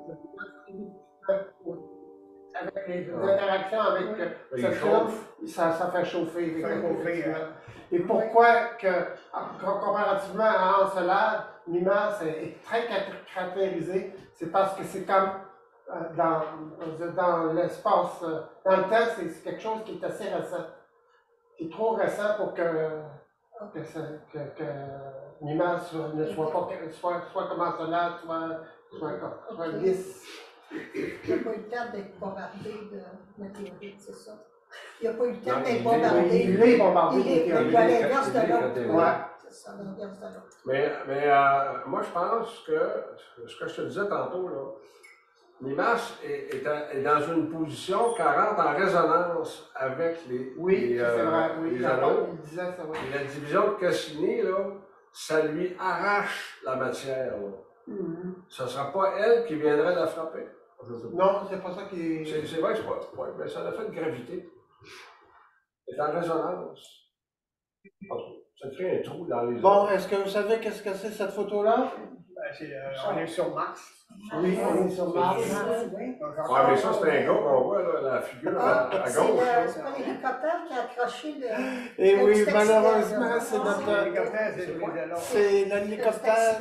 avec les interactions avec Saturne, ça, ça fait chauffer. Ça chauffer hein. Et pourquoi que, comparativement à Encelade, Mimas est très cratérisé, c'est parce que c'est comme dans, dans l'espace, dans le temps, c'est quelque chose qui est assez récent, qui est trop récent pour que, que, que, que Mimas ne soit pas, soit, soit comme Encelade, soit, soit, soit lisse. Il n'a pas eu le temps d'être bombardé de météorites, c'est ça? Il n'a pas eu le temps d'être bombardé. Il est bombardé de météorites. Il est à l'inverse de l'autre. Ouais. C'est ça, l'inverse de l'autre. Mais, mais euh, moi, je pense que ce que je te disais tantôt, là, Mimas est, est, est dans une position qui rentre en résonance avec les, oui, les, euh, c'est vrai, oui, les anneaux. Il disait, c'est vrai. Et la division de Cassini, là, ça lui arrache la matière. Mm-hmm. Ce ne sera pas elle qui viendrait la frapper. Non, c'est pas ça qui est. C'est vrai que c'est pas. Ouais, mais ça a fait une gravité. C'est en résonance. Ça crée un trou dans les. Bon, est-ce que vous savez qu'est-ce que c'est cette photo-là? Ben, euh, on est sur Mars. Oui, on est sur Mars. Oui, mais ça, c'est un gars qu'on voit, là, la figure ah, à, à c'est gauche. C'est pas l'hélicoptère qui a accroché le. Et le oui, malheureusement, c'est notre. C'est l'hélicoptère.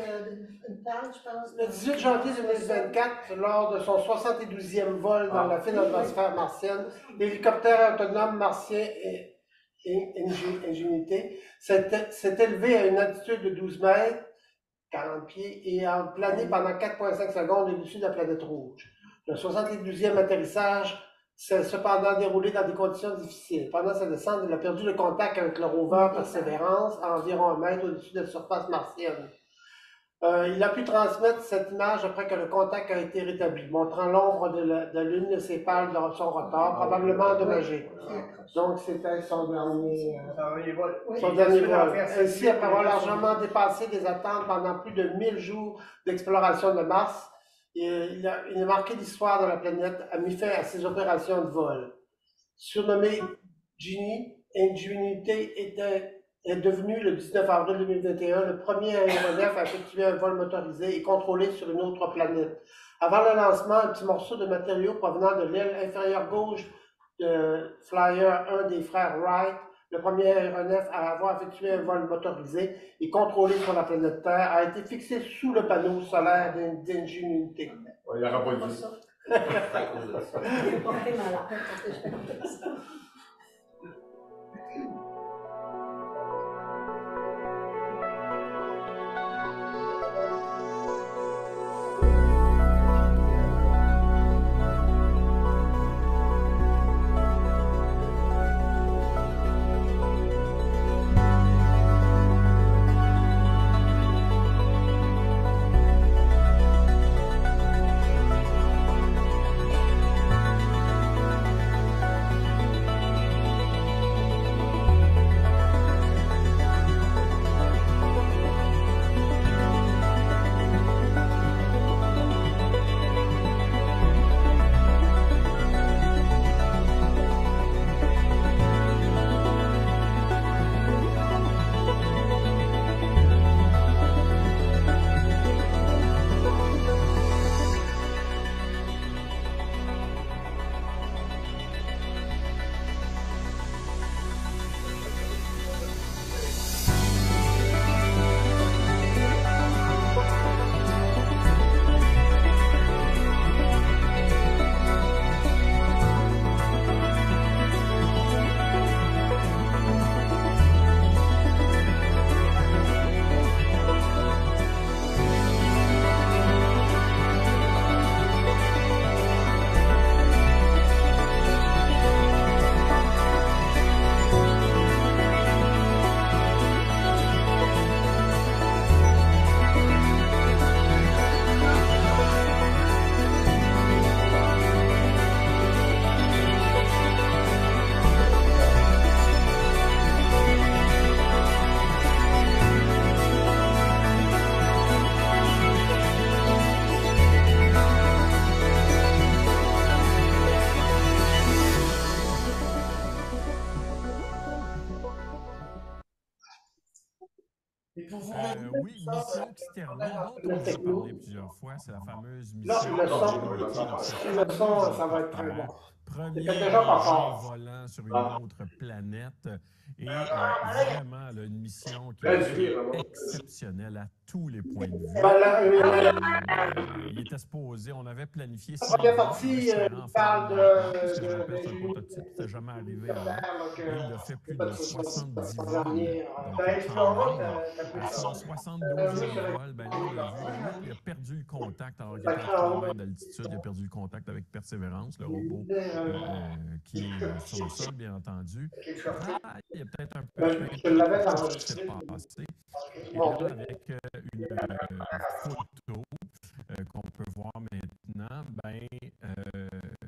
Le dix-huit janvier deux mille vingt-quatre, lors de son soixante-douzième vol dans la fine atmosphère martienne, l'hélicoptère autonome martien et, et Ingenuity s'est élevé à une altitude de douze mètres, quarante pieds, et a plané pendant quatre virgule cinq secondes au-dessus de la planète rouge. Le soixante-douzième atterrissage s'est cependant déroulé dans des conditions difficiles. Pendant sa descente, il a perdu le contact avec le rover Perseverance à environ un mètre au-dessus de la surface martienne. Euh, il a pu transmettre cette image après que le contact a été rétabli, montrant l'ombre de, de l'une de ses pales dans son rotor, probablement endommagée. Donc, c'était son dernier, euh, son dernier vol. Ainsi, après avoir largement dépassé des attentes pendant plus de mille jours d'exploration de Mars, il a, il a marqué l'histoire de la planète, a mis fin à ses opérations de vol. Surnommé Genie, Ingenuity était, est devenu le dix-neuf avril deux mille vingt et un le premier aéronef à effectuer un vol motorisé et contrôlé sur une autre planète. Avant le lancement, un petit morceau de matériau provenant de l'aile inférieure gauche de Flyer un des frères Wright, le premier aéronef à avoir effectué un vol motorisé et contrôlé sur la planète Terre, a été fixé sous le panneau solaire d'Ingenuity. Il n'y aura pas dit. Il est pas très malade. Euh, oui, mission qui se termine. Donc, on en a parlé plusieurs fois. C'est la fameuse Là, mission. le son, le son, ça va être très bon. Premier déjà pas fort. volant sur une Ah. autre planète. Et euh, vraiment, là, une mission qui Très est dur, exceptionnelle à tous les points de vue. Ben, là, euh, Euh, il était supposé, on avait planifié La six première mois, partie, un euh, séance parle en de- avant, parce que de- j'appelle ça de- un prototype, c'était jamais arrivé avant. Donc, Et euh, il a fait plus pas de de soixante-dix pas de vols. dernier. Donc, Ben, quand Explorer, même, t'as- t'as plus à ça. son soixante-douzième vol, ben là, il a vu, il a perdu le contact alors qu'il était à trois mètres d'altitude. Il a perdu le contact avec Persévérance, le robot euh, qui est euh, sur le sol, bien entendu. Ah, il est peut-être un peu Ben, je l'avais ce qui enregistré. s'est passé. Et Bon. là, avec euh, une euh, photo euh, qu'on peut voir maintenant, ben, euh,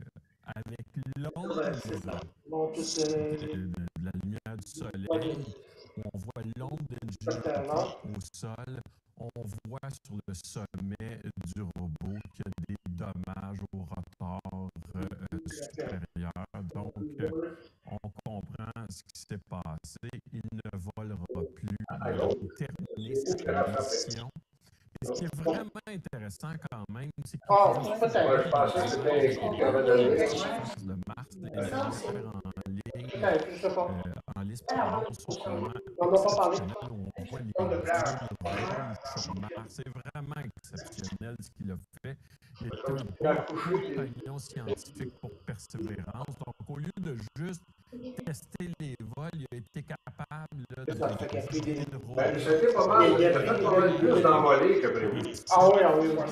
avec l'onde Bon, tout, euh, de, de la lumière du soleil, où on voit l'onde d'Ingenuity au sol, on voit sur le sommet du robot qu'il y a des dommages au rotor euh, supérieur. Donc, euh, on comprend ce qui s'est passé. Il ne volera plus. Il a terminé sa mission. Et ce qui est vraiment intéressant quand même, c'est qu'il Ah, faut peut-être. Je pensais que c'était un coup qui avait donné. de Mars, les faire en ligne, Peut-être, je sais pas. euh, en liste pour sont vraiment On n'a pas parlé. exceptionnels. On voit les lignes rouges sur Mars. C'est vraiment exceptionnel ce qu'il a fait. Il est un bon compagnon scientifique pour Persévérance. Donc, au lieu de juste tester les vols, il a été capable là, de Ça fait qu'il y a pris des- de rouler. Ben, c'était pas mal. Il y a fait pas mal plus d'envolées que prévu. Ah oui, ah oui, oui.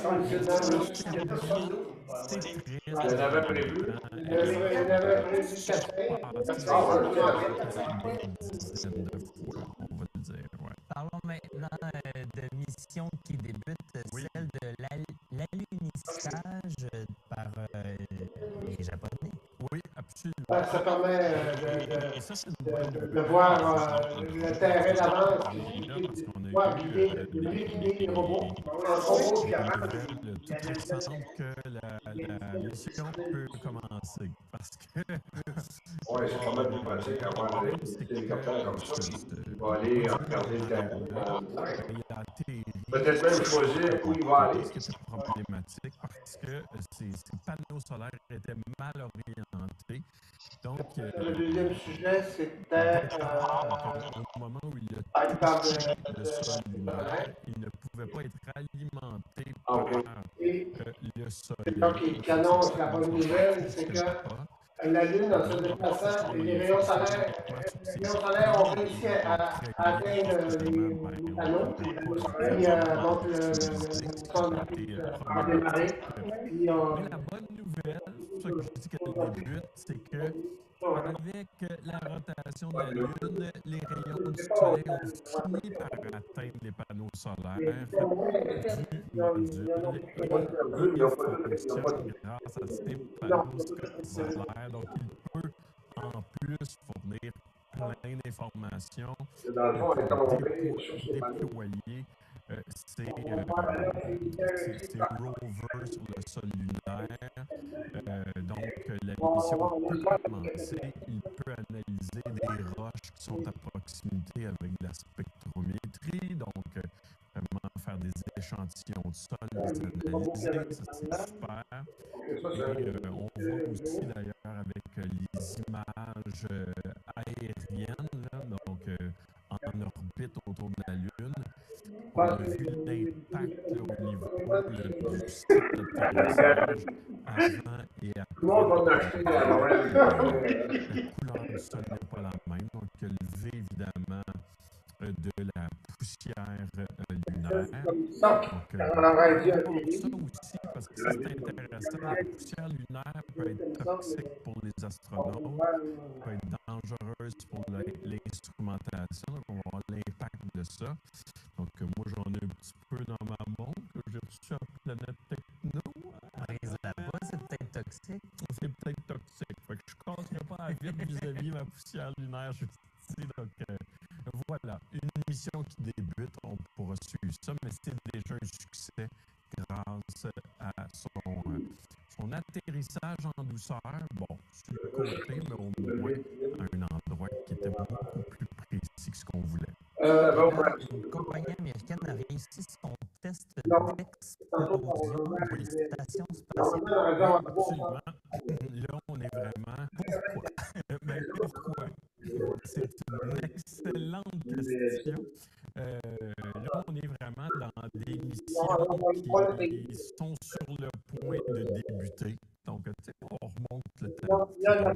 C'est triste. Il en avait prévu. Il y avait- il y avait prévu quatre. Ah, ouais, Une dizaine de fois, on va le dire. Ouais. Parlons maintenant euh, de missions qui débutent, celle de l'al- l'alunissage euh, par euh, les Japonais. Oui, absolument. Ça, ça permet euh, de, Et ça, c'est de, une de, bonne de voir euh, le terrain d'avance, de voir guider, de mieux guider les robots. Un robot qui avance. nouvelle toute récente que la, la mission peut commencer. Parce que. Oui, c'est pas mal plus pratique d'avoir des hélicoptères comme ça. Il va aller regarder le terrain. Peut-être même choisir où il va aller. Ce qui était problématique parce que ces, ces panneaux solaires étaient mal orientés. Donc, euh, le deuxième sujet, c'était euh, au moment où il a touché le sol lunaire, il ne pouvait pas être alimenté par okay. euh, le soleil. Donc, il annonce la bonne nouvelle, c'est que la Lune, en se déplaçant, les rayons solaires, les rayons solaires ont réussi à, à atteindre les panneaux. Puis, euh, donc, le, le sol a démarré. Puis, on... Mais la bonne nouvelle, c'est ça que je dis qu'elle débute, c'est que avec la rotation de la Lune, les rayons du Soleil ont fini par atteindre les panneaux solaires du module et il fonctionne grâce à ces panneaux solaires. Donc, il peut en plus fournir plein d'informations, déployer euh, ces, euh, ces, ces rovers sur le sol lunaire. Euh, donc, la mission peut commencer. Il peut analyser des roches qui sont à proximité avec de la spectrométrie. Donc, euh, vraiment faire des échantillons de sol, les analyser, ça c'est super. Et euh, on voit aussi d'ailleurs avec euh, les images euh, aériennes, là, donc euh, en orbite autour de la Lune, on a vu l'impact au niveau là, du site d'atterrissage avant et après. Tout le monde va en acheter à Noël. La couleur du sol n'est pas la même, donc il y a le V évidemment de la poussière euh, lunaire. Donc, euh, on ça aussi parce que c'est intéressant. La poussière lunaire peut être toxique pour les astronautes, peut être dangereuse pour l'instrumentation. Donc, on va voir l'impact de ça. Donc, euh, moi, j'en ai un petit peu dans ma montre que j'ai reçu à Planète Techno. Brise-la pas, c'est peut-être toxique. C'est peut-être toxique. Fait que je ne casserai pas la vitre vis-à-vis ma poussière lunaire juste ici. Donc, euh, voilà, une mission qui débute, on pourra suivre ça, mais c'est déjà un succès grâce à son, euh, son atterrissage en douceur. Bon, sur le côté, mais au moins à un endroit qui était beaucoup plus précis que ce qu'on voulait. Euh, bon, une compagnie américaine a réussi son test d'explosion pour les stations spatiales. Absolument. Là, on est vraiment... Pourquoi? Mais pourquoi? C'est une excellente question. Euh, là, on est vraiment dans des missions qui sont sur le point de débuter. Donc, tu sais, on remonte le temps.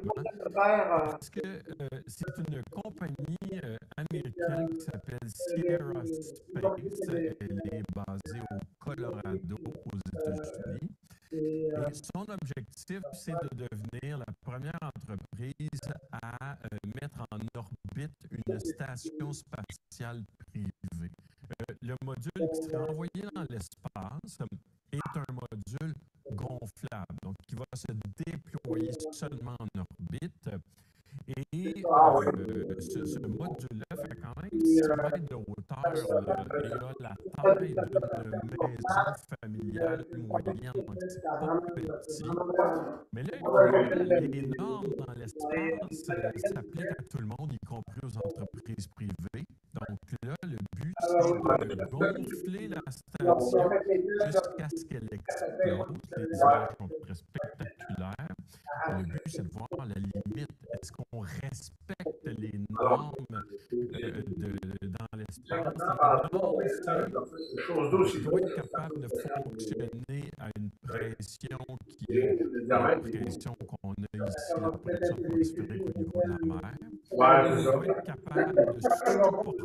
Parce que euh, c'est une compagnie euh, américaine qui s'appelle Sierra Space. Elle est basée au Colorado, aux États-Unis. Et son objectif, c'est de devenir la première entreprise à euh, mettre en orbite une station spatiale privée. Euh, le module qui sera envoyé dans l'espace est un module gonflable, donc qui va se déployer seulement en orbite. Et euh, ce, ce module-là fait quand même six mètres de hauteur là, et a la taille d'une maison familiale moyenne, donc c'est pas petit. Mais là, les normes dans l'espace euh, s'appliquent à tout le monde, y compris aux entreprises privées. Donc là, le but, c'est de gonfler la station jusqu'à ce qu'elle explose. Les images sont très spectaculaires. Le but, c'est de voir la limite. Est-ce qu'on respecte les normes euh, de, dans l'espace? Les normes, c'est doit être capable de fonctionner à une pression qui est la pression qu'on a ici, la pression atmosphérique au niveau de la mer. On doit être capable de supporter.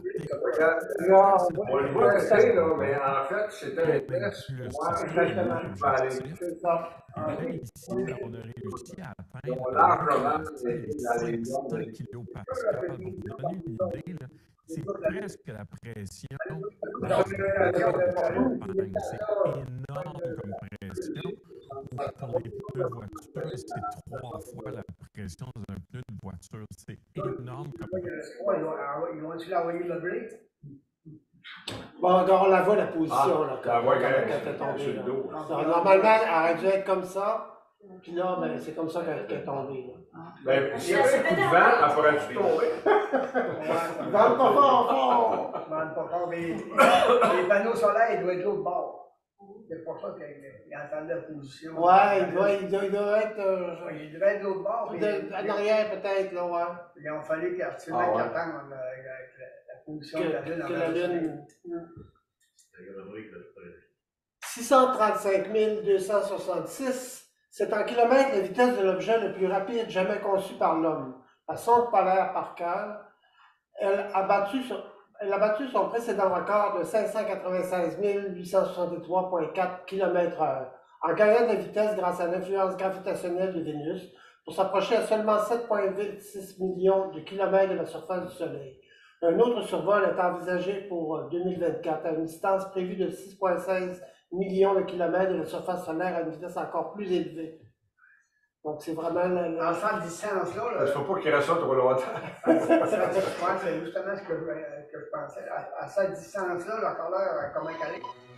On le voit essayer, là, mais en fait, c'est un test. Et là, ici, on a réussi à atteindre les cinq cents kilopascales. Pour vous donner une idée, là, c'est presque la pression de champagne. C'est énorme comme pression. Pour les pneus de voiture, c'est trois fois la pression d'un pneu de voiture. C'est énorme comme pression. Ils vont-ils l'envoyer levé? Bon, on la voit, la position, Ah, là, la quand, voit quand, quand quand elle elle est est tombée. sur le là. dos. là. Alors, normalement, elle aurait dû être comme ça, puis là, ben, c'est comme ça qu'elle qu'elle est tombée. là. Ben, s'il y avait un coup de vent, elle pourrait-tu tomber? Ils vendent pas fort, fort! Ils vendent pas fort, mais les panneaux solaires, ils doivent être de l'autre bord. C'est pour ça qu'ils entendent la position. Ouais, il doit, il doit, il doit être. Euh, Ouais, il devait être de l'autre bord. de- mais- en arrière, peut-être, là, ouais. Il a fallu qu'Artiman Ah ouais. attende euh, avec la, la position Que, de la Lune. que avant la le soleil. Lune. C'est la galerie que je pourrais- six cent trente-cinq mille deux cent soixante-six, c'est en kilomètres la vitesse de l'objet le plus rapide jamais conçu par l'homme. La sonde polaire Parker, elle a battu son, elle a battu son précédent record de cinq cent quatre-vingt-seize mille huit cent soixante-trois virgule quatre kilomètres heure, en gagnant de la vitesse grâce à l'influence gravitationnelle de Vénus, pour s'approcher à seulement sept virgule vingt-six millions de kilomètres de la surface du Soleil. Un autre survol est envisagé pour deux mille vingt-quatre à une distance prévue de six virgule seize millions de kilomètres de la surface solaire à une vitesse encore plus élevée. Donc, c'est vraiment... La, la... En cette distance-là, Il ne faut pas qu'il reste ça trop longtemps. c'est justement ce que je, que je pensais. À, à cette distance-là, la colère, comment elle est?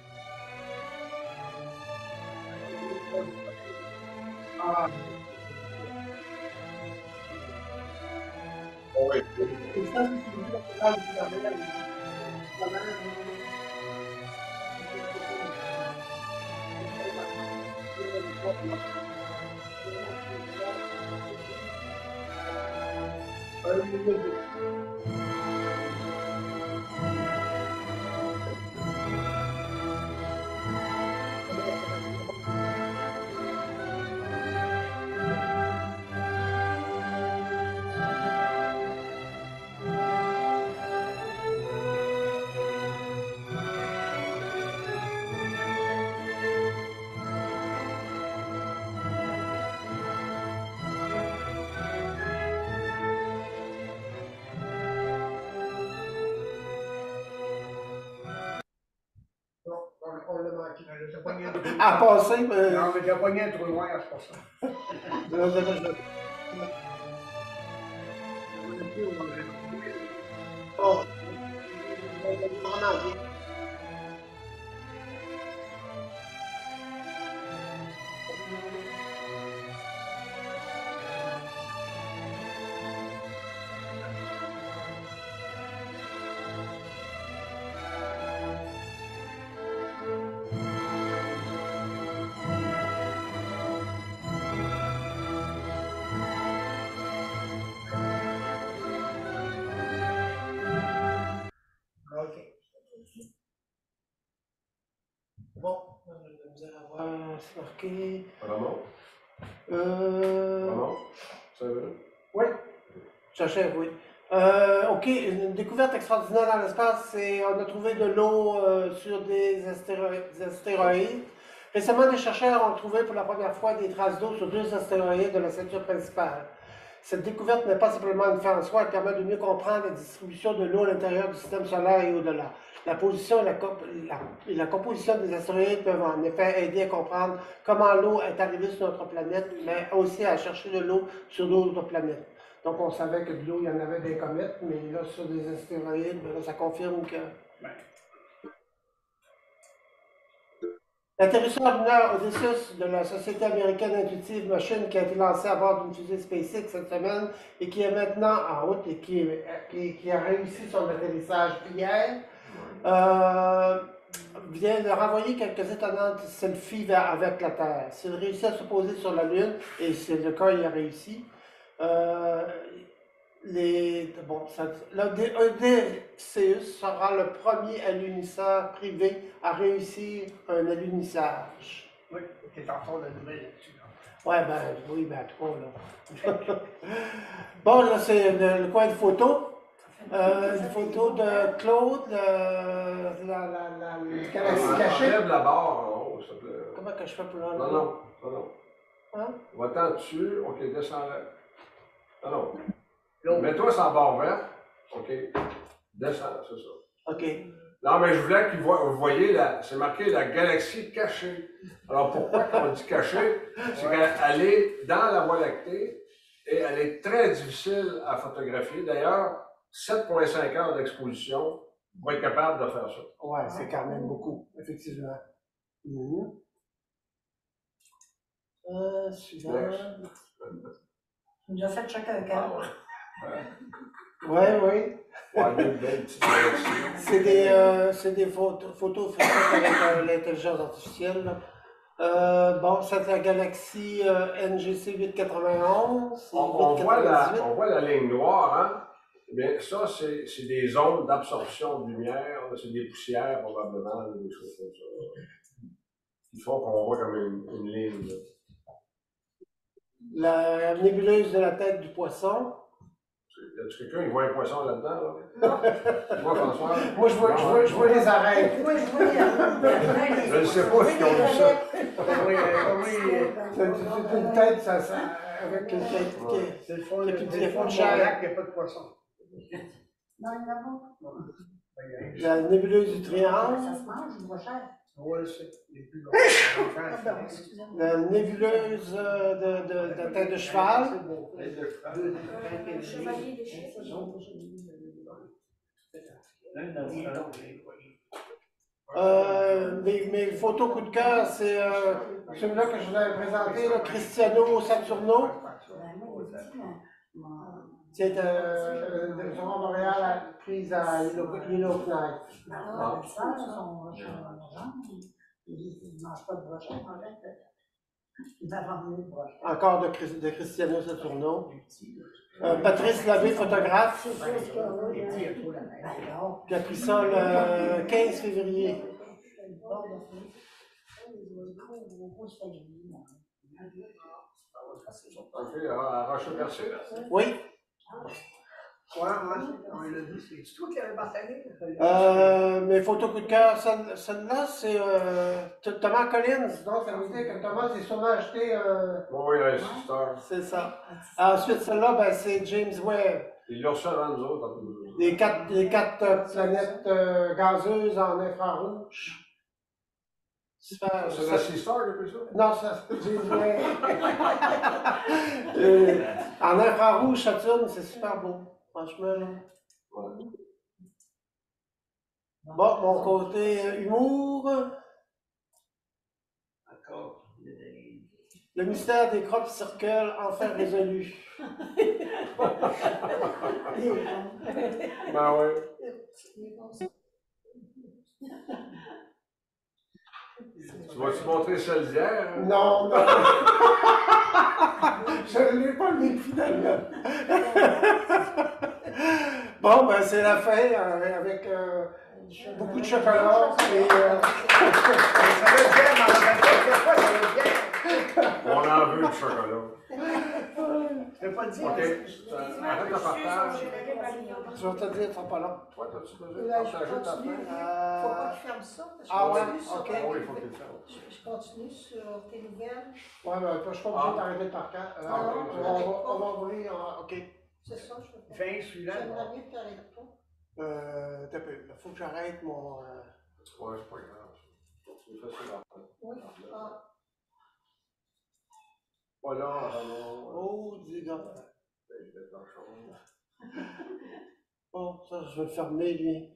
Ah. Oui. On l'a manqué. J'ai pogné un trou. À passer, mais... Non, mais j'ai pogné un trou noir, c'est pour ça. Oh. OK. Bon, on a de la misère à voir, c'est marqué. Vraiment? Euh... Vraiment? Ça va? Oui, j'achève, oui. Euh, OK, une découverte extraordinaire dans l'espace, c'est on a trouvé de l'eau euh, sur des, astéro des astéroïdes. Récemment, des chercheurs ont trouvé pour la première fois des traces d'eau sur deux astéroïdes de la ceinture principale. Cette découverte n'est pas simplement une fin en soi, elle permet de mieux comprendre la distribution de l'eau à l'intérieur du système solaire et au-delà. La position et la, comp la, et la composition des astéroïdes peuvent en effet aider à comprendre comment l'eau est arrivée sur notre planète, mais aussi à chercher de l'eau sur d'autres planètes. Donc on savait que de l'eau, il y en avait des comètes, mais là, sur des astéroïdes, là, ça confirme que... L'atterrissage lunaire Odysseus de la société américaine Intuitive Machine qui a été lancé à bord d'une fusée SpaceX cette semaine et qui est maintenant en route et qui, est, qui, qui a réussi son atterrissage hier, euh, vient de renvoyer quelques étonnantes selfies avec la Terre. S'il réussit à se poser sur la Lune, et c'est le cas, il a réussi, euh, les, bon, ça, l'Odysseus sera le premier alunisseur privé à réussir un alunissage. Oui, c'est en train de nouvelle là-dessus. Ouais, ben oui, ben trop là. Bon, là, c'est le, le coin de photo. Euh, une photo de Claude, le, la, la, la, le galaxie cachée. Enlève la barre en haut, s'il te plaît. Comment que je fais pour l'enlever? Non, non, non, non. Hein? Va-t'en dessus, ok, descends-la. Non, non. Mets-toi sur la barre verte, ok. Descends, c'est ça. Ok. Non, mais je voulais que vous voyez, c'est marqué la galaxie cachée. Alors pourquoi on dit cachée? C'est qu'elle est dans la Voie lactée et elle est très difficile à photographier. D'ailleurs, sept virgule cinq heures d'exposition, On va être capable de faire ça. Oui, c'est quand même beaucoup, effectivement. Mmh. Euh, suivant. On a déjà fait chacun un cadre. Oui, oui. C'est des, euh, des photos, photos faites avec euh, l'intelligence artificielle. Là. Euh, bon, c'est la galaxie euh, N G C huit cent quatre-vingt-onze. On, on, voit la, on voit la ligne noire, hein? Bien, ça, c'est des zones d'absorption de lumière, c'est des poussières probablement, des choses comme ça. Qui font qu'on voit comme une, une ligne. Là. La nébuleuse de la tête du poisson. Y a-tu quelqu'un qui voit un poisson là-dedans? Là? Non. Tu vois, François? Moi, je vois, non, je vois, je vois les arêtes. Moi, je vois les arêtes. Je ne sais pas si on a ça. Oui, oui. C'est une tête, ça, ça, avec une tête qui est. C'est le fond de lac, il n'y a pas de poisson. Non, il n'y en a pas. La nébuleuse du triangle. Ça se mange, je vois cher. Oui, c'est les plus longs. La nébuleuse de, de, de tête de cheval. Le chevalier des chefs. Euh, mes, mes photos coup de cœur, c'est euh, celui-là que je vous avais présenté, là, Cristiano Saturno. C'est euh, de Journal Montréal prise à Yellowknife. Ah, ça, son il ne mange pas de brochette, en fait. Il va ramener de brochette. Encore de, de Cristiano Saturno. Euh, Patrice Labbé, photographe, qui a pris ça le quinze février. Ok, à Rocher-Percé? Oui. Ouais, on l'a dit, c'est toi qui avais partagé? Euh, mes photos coup de cœur, celle-là, c'est euh, Thomas Collins. Donc, ça veut dire que Thomas s'est sûrement acheté. Euh... Oui, oui, c'est C'est ça. Ensuite, celle-là, ben, c'est James Webb. Il l'a reçu avant nous autres. Les quatre, les quatre euh, planètes euh, gazeuses en infrarouge. C'est la Seastar depuis ça? Non, ça, c'est James Webb. euh, en infrarouge, Saturne, c'est super beau. Franchement, là. Ouais. Bon, mon côté euh, humour. Encore. Le mystère des crottes circles, enfin résolu. Ben oui. Tu vas-tu montrer celle d'hier? Hein? Non, non. Je ne l'ai pas mis finalement. Bon, ben c'est la fin euh, avec euh, beaucoup de chocolat. Et, euh... ça veut dire, on en veut du chocolat. Je ne peux pas dire. Ok, arrête le partage. Je vais te dire, ça sera pas long. Toi, t'as-tu besoin de partager ta fin? Il ne faut pas qu'il ferme ça. Parce que Ah ouais, sur, ok. Oui, il faut qu'il le ferme. Je, je continue sur tes nouvelles. Ouais, ben, je ne suis pas obligé d'arrêter le partage. Euh, Ah, on, okay. va, on, va, on va ouvrir, euh, ok. C'est ça, je veux Fin celui-là. J'aimerais bien que tu n'arrêtes pas. Euh, t'as peu. Il faut que j'arrête mon. Euh... Ouais, c'est pas grave. Tu me fais ça la Oui. Ah. Voilà, alors. Oh, dis donc. Bon, ça, je vais le fermer, lui.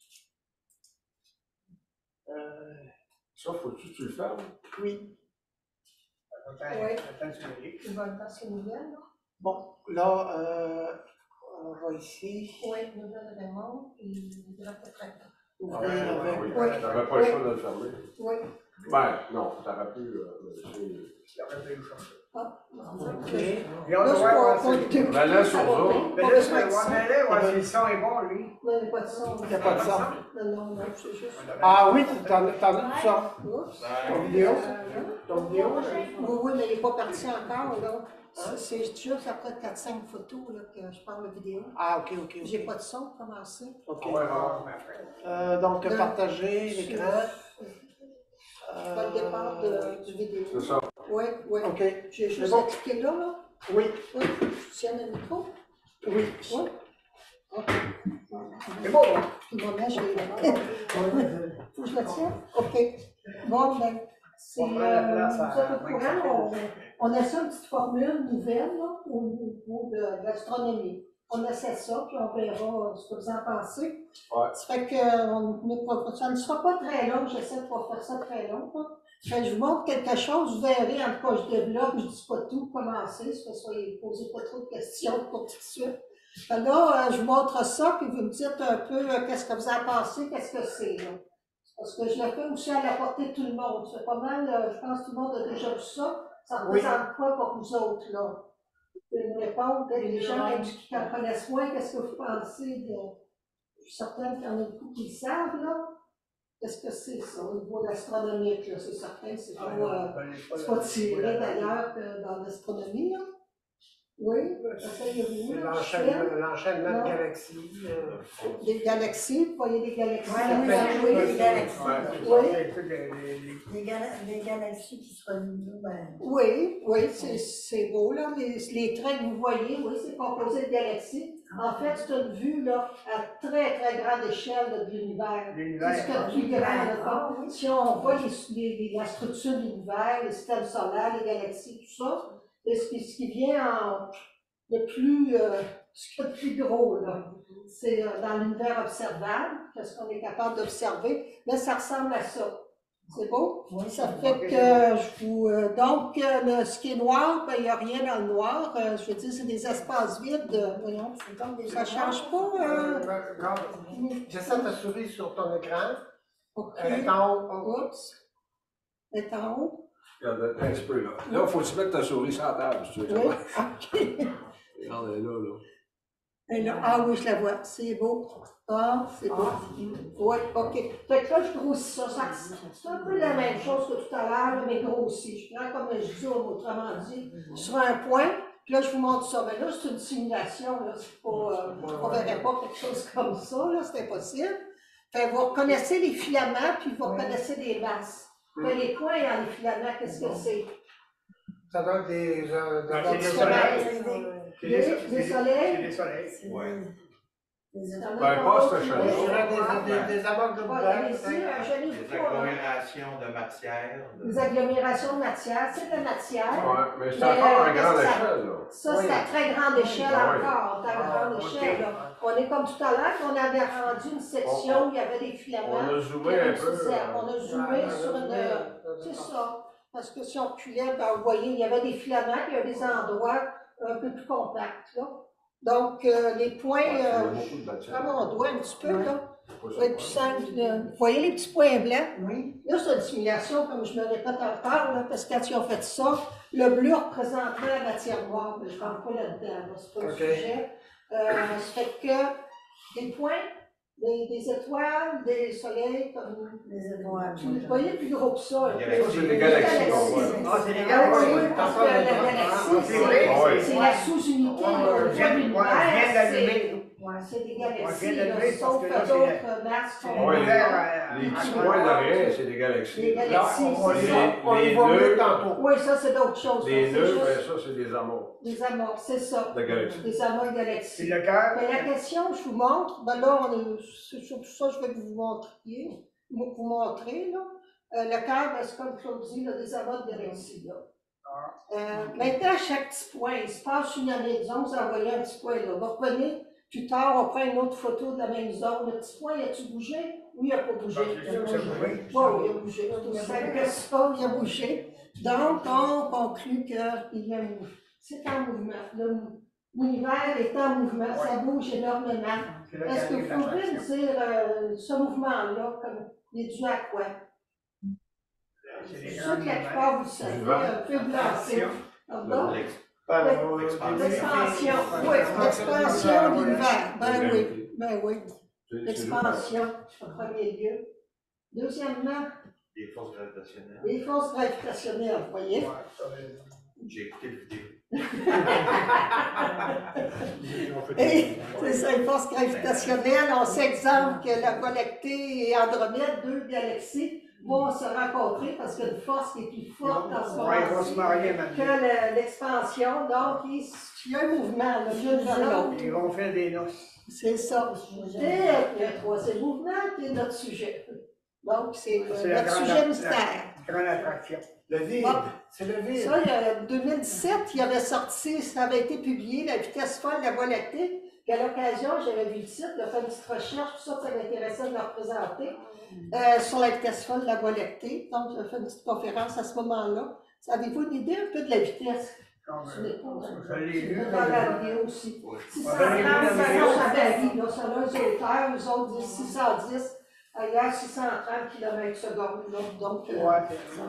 Euh... Ça, faut-tu que tu le fermes? Oui. Oui. Tu vas le passer une nouvelle, là? Bon, là, euh, on va ici. Oui, nouvelle Raymond, et il dirait peut-être. Ouvrir avec. Oui, Oui. t'avais pas le choix de le fermer. Oui. Ben, non, t'aurais pu euh, laisser. Ah, ok. Et on doit voir Ben là, sur ça. Mais là, c'est le mais là, ouais, le son est bon, lui. Non, il n'y a pas de son. Il n'y a pas de son. Non, non, non, c'est juste. Ah oui, t'en t'en as du son. Oups. Ton vidéo? Ton vidéo? Oui, oui, mais il n'est pas parti encore, là. C'est juste après quatre cinq photos là, que je parle de vidéo. Ah, ok, ok. okay. J'ai pas de son pour commencer. Ok. Ouais, euh, donc, de, partager l'écran. Euh, pas le départ de, de vidéo. C'est ça. Oui, oui. Ok. J'ai juste bon. à cliquer là, là. Oui. Oui. Tu tiens le micro? Oui. Oui. Ok. C'est bon, hein? Le moment, j'ai. Faut que je la tienne? Ok. Bon, ben. C'est, On prend la place euh, à- vous êtes au courant, on, on a ça une petite formule nouvelle là, au niveau de l'astronomie. on essaie ça, puis on verra ce que vous en pensez. Ouais. Ça fait que on, ça ne sera pas très long, j'essaie de pas faire ça très long. Hein. Fait que je vous montre quelque chose, vous verrez, en tout cas, je développe, je ne dis pas tout, commencer, ça ne posez pas trop de questions pour tout de suite. Fait là, euh, je vous montre ça, puis vous me dites un peu euh, qu'est-ce que vous en pensez, qu'est-ce que c'est, là. Parce que je le fais aussi à la portée de tout le monde. C'est pas mal, euh, je pense que tout le monde a déjà vu ça. Ça représente quoi pour vous autres, là? Une réponse, les gens qui en connaissent moins, qu'est-ce que vous pensez de. Je suis certaine qu'il y en a beaucoup qui le savent, là. Qu'est-ce que c'est, ça, au niveau astronomique, là? C'est certain, c'est pas, euh, pas tiré d'ailleurs dans l'astronomie, là. Oui, essayez-vous. L'enchaînement de galaxies. Euh... Des galaxies, vous voyez des galaxies. Oui, oui, oui, des galaxies. Oui. Des, gala des galaxies qui se relient nous-mêmes. Oui, oui, c'est beau, là. Les, les traits que vous voyez, oui, c'est composé de galaxies. En fait, c'est une vue, là, à très, très grande échelle de l'univers. C'est ce qu'il y a de plus grand, là. Si on voit les, les, la structure de l'univers, les systèmes solaires, les galaxies, tout ça, et ce qui, ce qui vient en le plus, euh, ce qui est le plus gros, là, c'est euh, dans l'univers observable, qu'est-ce qu'on est capable d'observer, mais ça ressemble à ça. C'est beau? Oui, ça fait que je vous. Euh, donc, euh, le, ce qui est noir, ben, il n'y a rien dans le noir. Euh, je veux dire, c'est des espaces vides. Euh, voyons, ça ne change pas. Euh... J'essaie de souris sur ton écran. OK. Elle est en haut. Oups. Elle est en haut. Regarde, un petit peu là. Là, il faut que tu mettes ta souris sur la table, si tu veux. Oui, OK. Regarde, elle est là, là. Elle est là. Ah oui, je la vois. C'est beau. Ah, c'est beau. Oui, OK. Fait que là, je grossis ça. ça c'est un peu la même chose que tout à l'heure, mais grossi. Je prends, comme je dis, autrement dit, sur un point. Puis là, je vous montre ça. Mais là, c'est une simulation. Là. Pas, euh, on ne verrait pas quelque chose comme ça. Là, c'est impossible. Fait que vous reconnaissez les filaments, puis vous reconnaissez les masses. Fait les points dans les filaments, qu'est-ce que c'est? Ça donne des, euh, des, des soleils. Des, des, des soleils. Des soleils. Oui. Ben, pas ce chaleur. Des, des amocs de boulettes. Des agglomérations de matière. De... Des agglomérations de matière, c'est de la matière. Oui, mais c'est encore à grande échelle, là. Ça, c'est à très grande échelle encore, à grande échelle, là. On est comme tout à l'heure, on avait rendu une section où il y avait des filaments. On a zoomé un peu. On a zoomé sur une. C'est ça. Parce que si on reculait, ben, vous voyez, il y avait des filaments, il y avait des endroits un peu plus compacts, là. Donc, euh, les points, euh, comme on doit un petit peu, là, pour être plus simple. Vous voyez les petits points blancs? Oui. Là, c'est une simulation, comme je me répète encore, là, parce que quand ils ont fait ça, le bleu représenterait la matière noire, mais je ne parle pas là-dedans, là, c'est pas le okay. sujet. Euh, ça fait que des points, des, des étoiles, des soleils, comme des étoiles. Vous voyez plus gros que ça. Ça, c'est des galaxies. Ah, c'est des galaxies. Parce que la galaxie, c'est la sous-unité de l'univers. C'est des galaxies, sauf que d'autres masses sont ouvertes. Les petits points derrière, c'est des galaxies. Des galaxies, c'est ça. On les voit mieux tantôt. Oui, ça, c'est d'autres choses. Les nœuds, ça, c'est des amours. Des amours, c'est ça. De galaxies. Des amours de galaxies. C'est le cœur. Mais la question, je vous montre, ben là, c'est surtout ça que je vais vous montrer. Vous montrer, là. Euh, le cœur, ben, c'est comme Claude dit, là, des amours de galaxies, là. Euh, maintenant, à chaque petit point, il se passe une année, disons, vous envoyez un petit point, là. Vous reprenez. Plus tard, on prend une autre photo de la même zone. Le petit point, a-t-il bougé? Oui, il n'a pas bougé. Il a bougé. Oui, il a bougé. C'est aussi simple que ça, il a bougé. Donc, on conclut qu'il y a un mouvement. C'est en mouvement. L'univers est en mouvement, ça bouge énormément. Est-ce que vous pouvez me dire euh, ce mouvement-là, comme il est dû à quoi? Je suis sûr que la plupart, vous le savez, un peu blanché. Pardon? L'expansion, oui, l'expansion de l'univers. Ben oui, ben oui. L'expansion, en premier lieu. Deuxièmement, les forces gravitationnelles. Les forces gravitationnelles, vous voyez. J'ai écouté le vidéo. Et c'est ça, les forces gravitationnelles. On sait, exemple, que la Voie lactée et Andromède, deux galaxies, vont se rencontrer parce qu'il y a une force qui est plus forte en ce moment que l'expansion. Donc, il y a un mouvement, l'une vers l'autre. Ils vont faire des noces. C'est ça. Et le troisième mouvement qui est notre sujet. Donc, c'est notre sujet mystère. Grande attraction. Le vide. C'est le vide. Ça, en deux mille dix-sept, il avait sorti, ça avait été publié, La vitesse folle de la Voie lactée. Puis à l'occasion, j'avais vu le site, j'ai fait une petite recherche, tout ça, ça m'intéressait de leur présenter euh, sur la vitesse folle de la Voie lactée. Donc, j'ai fait une petite conférence à ce moment-là. Avez-vous une idée un peu de la vitesse? Je l'ai pas, Je l'ai lu. dans la vidéo aussi. six cent Ouais, trente, je l'ai lu. ça varie, là. Selon les auteurs, eux autres disent six cent dix, ailleurs six cent trente kilomètres seconde. Donc, euh, Ouais,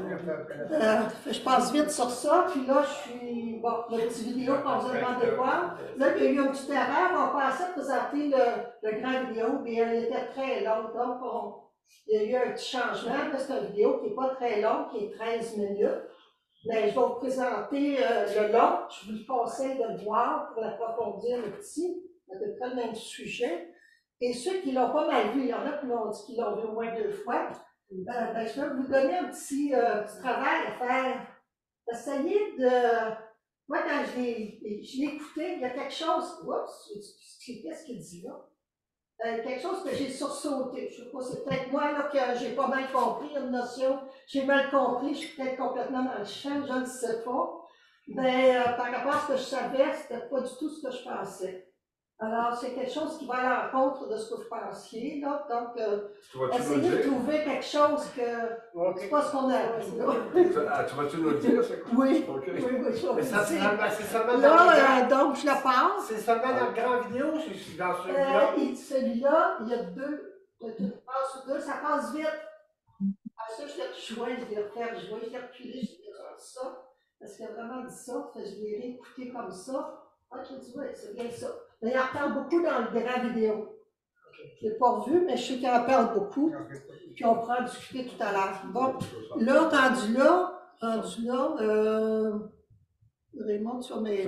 euh, je passe vite sur ça, puis là, je suis. Bon, la petite vidéo qu'on vous a demandé de voir. Là, il y a eu une petite erreur. On pensait présenter le, le grand vidéo, mais elle était très longue. Donc, on, il y a eu un petit changement. Là, c'est une vidéo qui n'est pas très longue, qui est treize minutes. Mais je vais vous présenter euh, le long. Je vous conseille de le voir pour approfondir le petit, à peu près le même sujet. Et ceux qui ne l'ont pas mal vu, il y en a qui l'ont dit qu'ils l'ont vu au moins deux fois. Euh, ben, je vais vous donner un petit, euh, petit travail à faire. Essayez de. Moi, quand je l'ai je l'ai écouté, il y a quelque chose. Oups, qu'est-ce qu'il dit là? Euh, quelque chose que j'ai sursauté. Je ne sais pas, c'est peut-être moi là, que j'ai pas mal compris une notion. J'ai mal compris, je suis peut-être complètement dans le champ, je ne sais pas. Mais euh, par rapport à ce que je savais, c'était pas du tout ce que je pensais. Alors, c'est quelque chose qui va à l'encontre de ce que vous pensiez, là. Donc, euh, essayez de trouver quelque chose que okay. C'est pas ce qu'on a appris, là. Ah, tu vas-tu nous le dire, c'est quoi? Oui, okay. oui, oui, je vais Mais ça, c'est seulement dans là, le grand... euh, donc, je la passe. C'est seulement dans le grand vidéo, je suis dans celui-là. Euh, celui-là, il y a deux, tu passes deux, ça passe vite. Après ça, je l'ai joué, je l'ai refaire jouer, je l'ai reculé, je l'ai dit ça, parce qu'il a vraiment dit ça, je l'ai réécouté comme ça. Ah, je dis, oui, c'est bien ça. Mais il en parle beaucoup dans le grand vidéo. Je ne l'ai pas revu, mais je sais qu'il en parle beaucoup. Puis on pourra en discuter tout à l'heure. Bon, là, rendu là, rendu là, euh, Raymond, tu vas m'aider.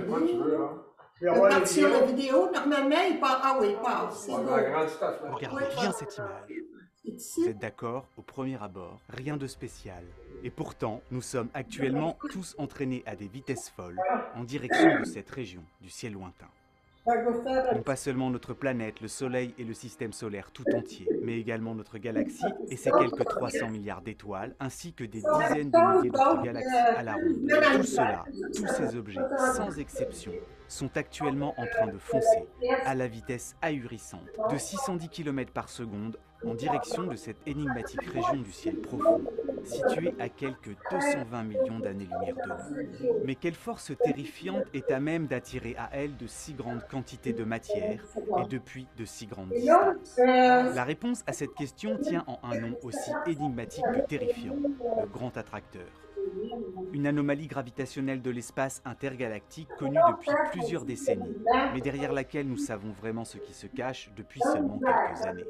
Je vais partir la vidéo. Normalement, il part. Ah oui, il part. C'est bon. Regardez bien cette image. Vous êtes d'accord, au premier abord, rien de spécial. Et pourtant, nous sommes actuellement tous entraînés à des vitesses folles en direction de cette région du ciel lointain. Non pas seulement notre planète, le Soleil et le système solaire tout entier, mais également notre galaxie et ses quelques trois cents milliards d'étoiles, ainsi que des dizaines de milliers d'autres galaxies à la ronde. Tout cela, tous ces objets, sans exception, sont actuellement en train de foncer à la vitesse ahurissante de six cent dix kilomètres par seconde en direction de cette énigmatique région du ciel profond, située à quelques deux cent vingt millions d'années-lumière de nous. Mais quelle force terrifiante est à même d'attirer à elle de si grandes quantités de matière et depuis de si grandes distances? La réponse à cette question tient en un nom aussi énigmatique que terrifiant, le grand attracteur. Une anomalie gravitationnelle de l'espace intergalactique connue depuis plusieurs décennies, mais derrière laquelle nous savons vraiment ce qui se cache depuis seulement quelques années.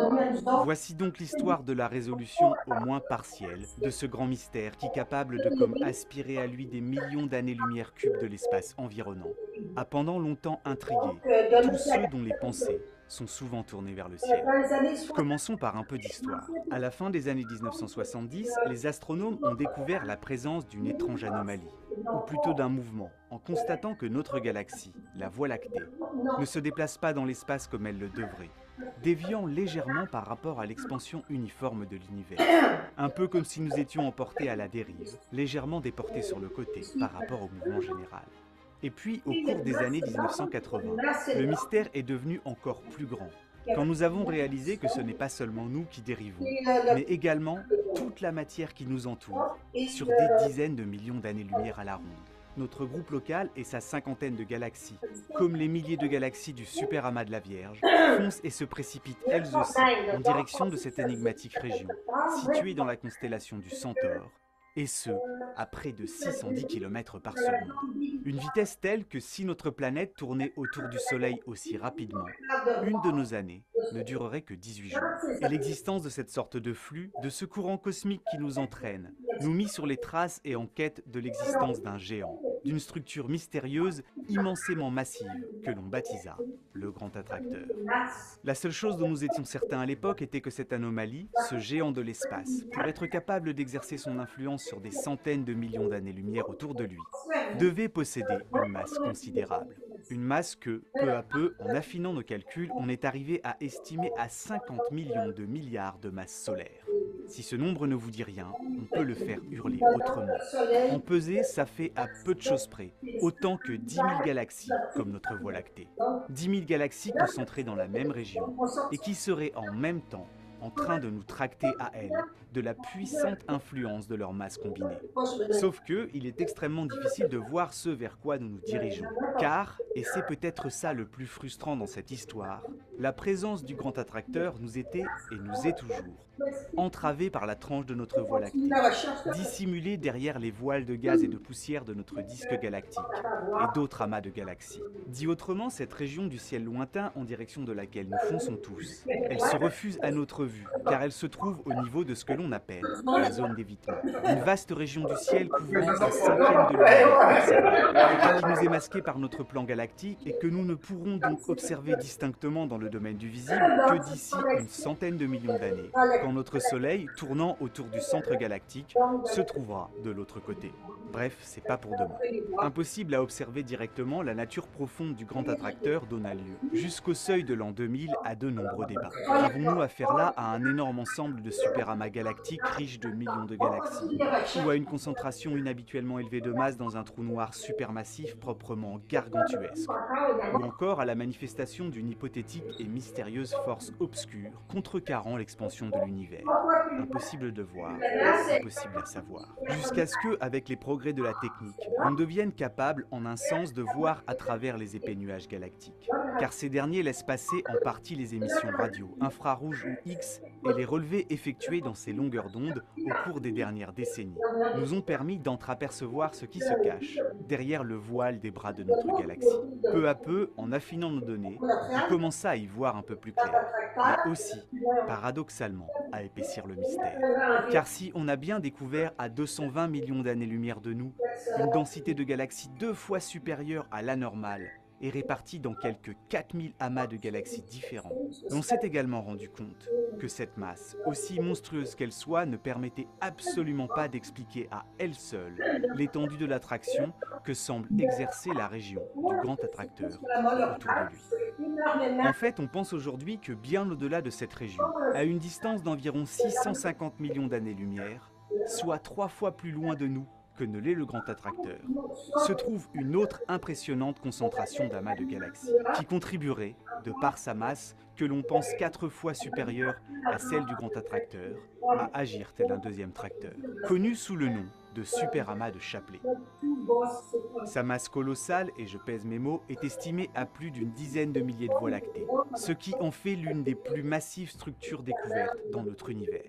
Voici donc l'histoire de la résolution au moins partielle de ce grand mystère qui, capable de comme aspirer à lui des millions d'années-lumière cubes de l'espace environnant, a pendant longtemps intrigué tous ceux dont les pensées sont souvent tournés vers le ciel. Commençons par un peu d'histoire. À la fin des années mille neuf cent soixante-dix, les astronomes ont découvert la présence d'une étrange anomalie, ou plutôt d'un mouvement, en constatant que notre galaxie, la Voie lactée, ne se déplace pas dans l'espace comme elle le devrait, déviant légèrement par rapport à l'expansion uniforme de l'univers. Un peu comme si nous étions emportés à la dérive, légèrement déportés sur le côté par rapport au mouvement général. Et puis, au cours des années mille neuf cent quatre-vingts, le mystère est devenu encore plus grand, quand nous avons réalisé que ce n'est pas seulement nous qui dérivons, mais également toute la matière qui nous entoure, sur des dizaines de millions d'années-lumière à la ronde. Notre groupe local et sa cinquantaine de galaxies, comme les milliers de galaxies du superamas de la Vierge, foncent et se précipitent elles aussi en direction de cette énigmatique région, située dans la constellation du Centaure, et ce, à près de six cent dix kilomètres par seconde. Une vitesse telle que si notre planète tournait autour du Soleil aussi rapidement, une de nos années ne durerait que dix-huit jours. Et l'existence de cette sorte de flux, de ce courant cosmique qui nous entraîne, nous mit sur les traces et en quête de l'existence d'un géant, d'une structure mystérieuse, immensément massive, que l'on baptisa le grand attracteur. La seule chose dont nous étions certains à l'époque était que cette anomalie, ce géant de l'espace, pour être capable d'exercer son influence sur des centaines de millions d'années-lumière autour de lui, devait posséder une masse considérable. Une masse que, peu à peu, en affinant nos calculs, on est arrivé à estimer à cinquante millions de milliards de masses solaires. Si ce nombre ne vous dit rien, on peut le faire hurler autrement. En pesée, ça fait à peu de choses près, autant que dix mille galaxies, comme notre Voie lactée. dix mille galaxies concentrées dans la même région, et qui seraient en même temps en train de nous tracter à elles, de la puissante influence de leur masse combinée. Sauf que, il est extrêmement difficile de voir ce vers quoi nous nous dirigeons. Car, et c'est peut-être ça le plus frustrant dans cette histoire, la présence du grand attracteur nous était, et nous est toujours, entravée par la tranche de notre Voie lactée, dissimulée derrière les voiles de gaz et de poussière de notre disque galactique, et d'autres amas de galaxies. Dit autrement, cette région du ciel lointain en direction de laquelle nous fonçons tous, elle se refuse à notre vue, car elle se trouve au niveau de ce que l'on appelle la zone d'évitement. Une vaste région du ciel couvrant un cinquième de l'univers, qui nous est masquée par notre plan galactique et que nous ne pourrons donc observer distinctement dans le domaine du visible que d'ici une centaine de millions d'années, quand notre Soleil, tournant autour du centre galactique, se trouvera de l'autre côté. Bref, c'est pas pour demain. Impossible à observer directement, la nature profonde du grand attracteur donna lieu, jusqu'au seuil de l'an deux mille, à de nombreux débats. Avons-nous affaire là à un énorme ensemble de superamas galactiques riches de millions de galaxies, ou à une concentration inhabituellement élevée de masse dans un trou noir supermassif proprement gargantuesque, ou encore à la manifestation d'une hypothétique et mystérieuse force obscure contrecarrant l'expansion de l'univers. Impossible de voir, impossible à savoir. Jusqu'à ce que, avec les progrès de la technique, on devienne capable en un sens de voir à travers les épais nuages galactiques, car ces derniers laissent passer en partie les émissions radio, infrarouges ou X, et les relevés effectués dans ces longueurs d'onde au cours des dernières décennies nous ont permis d'entreapercevoir ce qui se cache derrière le voile des bras de notre galaxie. Peu à peu, en affinant nos données, on commença à y voir un peu plus clair, mais aussi, paradoxalement, à épaissir le mystère. Car si on a bien découvert à deux cent vingt millions d'années-lumière de nous une densité de galaxies deux fois supérieure à la normale, et répartie dans quelques quatre mille amas de galaxies différents, on s'est également rendu compte que cette masse, aussi monstrueuse qu'elle soit, ne permettait absolument pas d'expliquer à elle seule l'étendue de l'attraction que semble exercer la région du grand attracteur autour de lui. En fait, on pense aujourd'hui que bien au-delà de cette région, à une distance d'environ six cent cinquante millions d'années-lumière, soit trois fois plus loin de nous que ne l'est le grand attracteur, se trouve une autre impressionnante concentration d'amas de galaxies, qui contribuerait, de par sa masse, que l'on pense quatre fois supérieure à celle du grand attracteur, à agir tel un deuxième tracteur, connu sous le nom de superamas de Shapley. Sa masse colossale, et je pèse mes mots, est estimée à plus d'une dizaine de milliers de Voies lactées, ce qui en fait l'une des plus massives structures découvertes dans notre univers.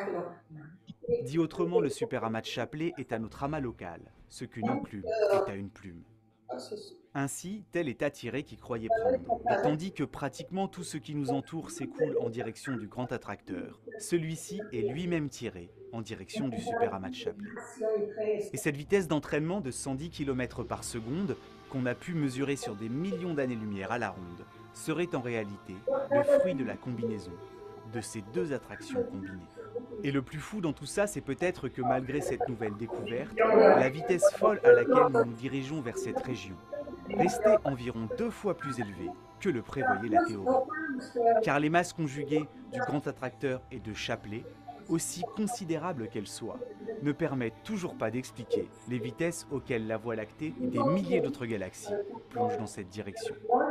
Dit autrement, le superamas de Shapley est à notre amas local, ce qu'une enclume est à une plume. Ainsi, tel est attiré qui croyait prendre. Et tandis que pratiquement tout ce qui nous entoure s'écoule en direction du grand attracteur, celui-ci est lui-même tiré en direction du superamas de Shapley. Et cette vitesse d'entraînement de cent dix kilomètres par seconde, qu'on a pu mesurer sur des millions d'années-lumière à la ronde, serait en réalité le fruit de la combinaison de ces deux attractions combinées. Et le plus fou dans tout ça, c'est peut-être que malgré cette nouvelle découverte, la vitesse folle à laquelle nous nous dirigeons vers cette région restait environ deux fois plus élevée que le prévoyait la théorie. Car les masses conjuguées du grand attracteur et de Shapley, aussi considérables qu'elles soient, ne permettent toujours pas d'expliquer les vitesses auxquelles la Voie lactée et des milliers d'autres galaxies plongent dans cette direction.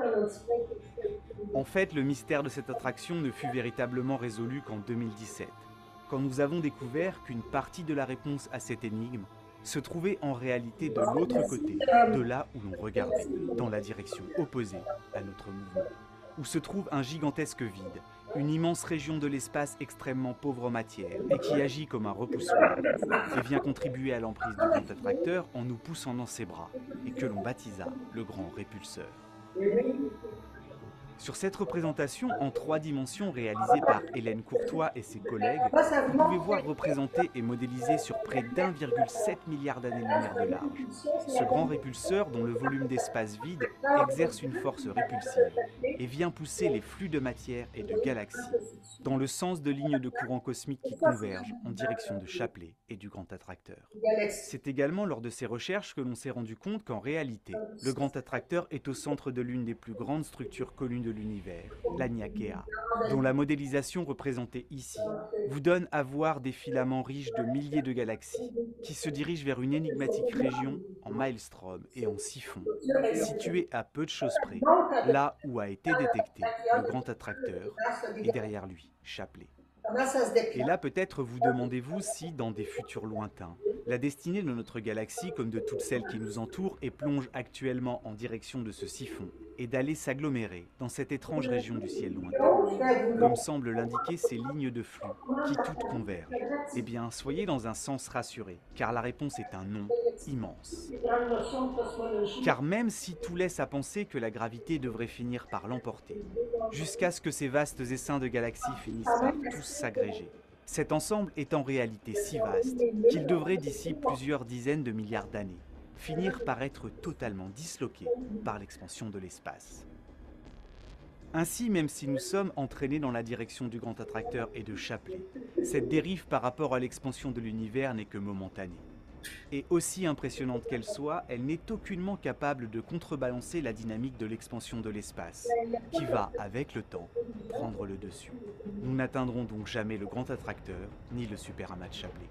En fait, le mystère de cette attraction ne fut véritablement résolu qu'en deux mille dix-sept, quand nous avons découvert qu'une partie de la réponse à cette énigme se trouvait en réalité de l'autre côté, de là où l'on regardait, dans la direction opposée à notre mouvement, où se trouve un gigantesque vide, une immense région de l'espace extrêmement pauvre en matière et qui agit comme un repoussoir et vient contribuer à l'emprise du grand attracteur en nous poussant dans ses bras et que l'on baptisa le grand répulseur. Sur cette représentation en trois dimensions réalisée par Hélène Courtois et ses collègues, vous pouvez voir représenté et modélisé sur près d'un virgule sept milliard d'années-lumière de large. Ce grand répulseur, dont le volume d'espace vide exerce une force répulsive et vient pousser les flux de matière et de galaxies dans le sens de lignes de courant cosmique qui convergent en direction de Shapley et du grand attracteur. Galaxie. C'est également lors de ces recherches que l'on s'est rendu compte qu'en réalité, le grand attracteur est au centre de l'une des plus grandes structures connues de l'univers, la Niaquea, dont la modélisation représentée ici vous donne à voir des filaments riches de milliers de galaxies qui se dirigent vers une énigmatique région en maelstrom et en siphon, située à peu de choses près, là où a été détecté le grand attracteur et derrière lui, Chapley. Et là, peut-être vous demandez-vous si, dans des futurs lointains, la destinée de notre galaxie, comme de toutes celles qui nous entourent et plongent actuellement en direction de ce siphon, est d'aller s'agglomérer dans cette étrange région du ciel lointain. Comme semblent l'indiquer ces lignes de flux, qui toutes convergent. Eh bien, soyez dans un sens rassuré, car la réponse est un non immense. Car même si tout laisse à penser que la gravité devrait finir par l'emporter, jusqu'à ce que ces vastes essaims de galaxies finissent par tous s'agréger, cet ensemble est en réalité si vaste qu'il devrait d'ici plusieurs dizaines de milliards d'années finir par être totalement disloqué par l'expansion de l'espace. Ainsi, même si nous sommes entraînés dans la direction du grand attracteur et de Chapley, cette dérive par rapport à l'expansion de l'univers n'est que momentanée. Et aussi impressionnante qu'elle soit, elle n'est aucunement capable de contrebalancer la dynamique de l'expansion de l'espace, qui va, avec le temps, prendre le dessus. Nous n'atteindrons donc jamais le grand attracteur, ni le super amas de Chapley.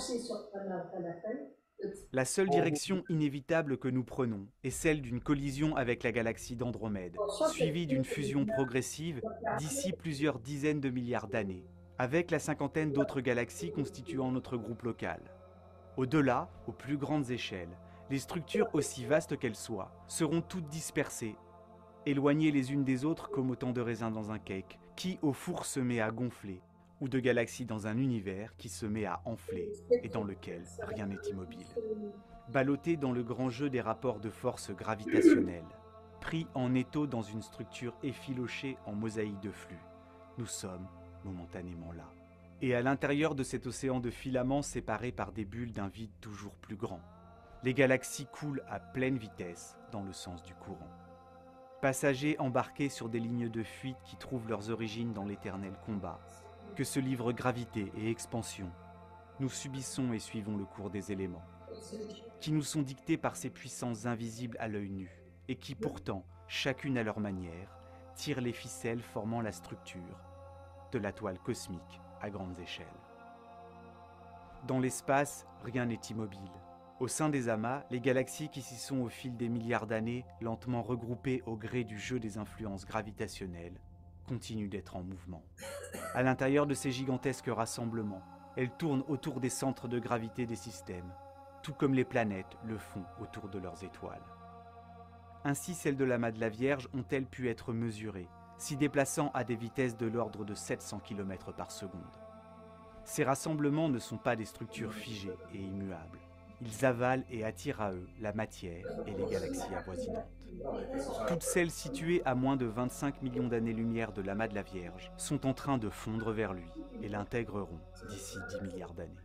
La seule direction inévitable que nous prenons est celle d'une collision avec la galaxie d'Andromède, suivie d'une fusion progressive d'ici plusieurs dizaines de milliards d'années, avec la cinquantaine d'autres galaxies constituant notre groupe local. Au-delà, aux plus grandes échelles, les structures, aussi vastes qu'elles soient, seront toutes dispersées, éloignées les unes des autres comme autant de raisins dans un cake, qui au four se met à gonfler, ou de galaxies dans un univers qui se met à enfler et dans lequel rien n'est immobile. Ballottés dans le grand jeu des rapports de force gravitationnelle, pris en étau dans une structure effilochée en mosaïque de flux, nous sommes momentanément là. Et à l'intérieur de cet océan de filaments séparés par des bulles d'un vide toujours plus grand, les galaxies coulent à pleine vitesse dans le sens du courant. Passagers embarqués sur des lignes de fuite qui trouvent leurs origines dans l'éternel combat, que se livrent gravité et expansion, nous subissons et suivons le cours des éléments, qui nous sont dictés par ces puissances invisibles à l'œil nu, et qui pourtant, chacune à leur manière, tirent les ficelles formant la structure de la toile cosmique à grandes échelles. Dans l'espace, rien n'est immobile. Au sein des amas, les galaxies qui s'y sont au fil des milliards d'années, lentement regroupées au gré du jeu des influences gravitationnelles, continuent d'être en mouvement. À l'intérieur de ces gigantesques rassemblements, elles tournent autour des centres de gravité des systèmes, tout comme les planètes le font autour de leurs étoiles. Ainsi, celles de l'amas de la Vierge ont-elles pu être mesurées, s'y déplaçant à des vitesses de l'ordre de sept cents kilomètres par seconde. Ces rassemblements ne sont pas des structures figées et immuables. Ils avalent et attirent à eux la matière et les galaxies avoisinantes. Toutes celles situées à moins de vingt-cinq millions d'années-lumière de l'amas de la Vierge sont en train de fondre vers lui et l'intégreront d'ici dix milliards d'années.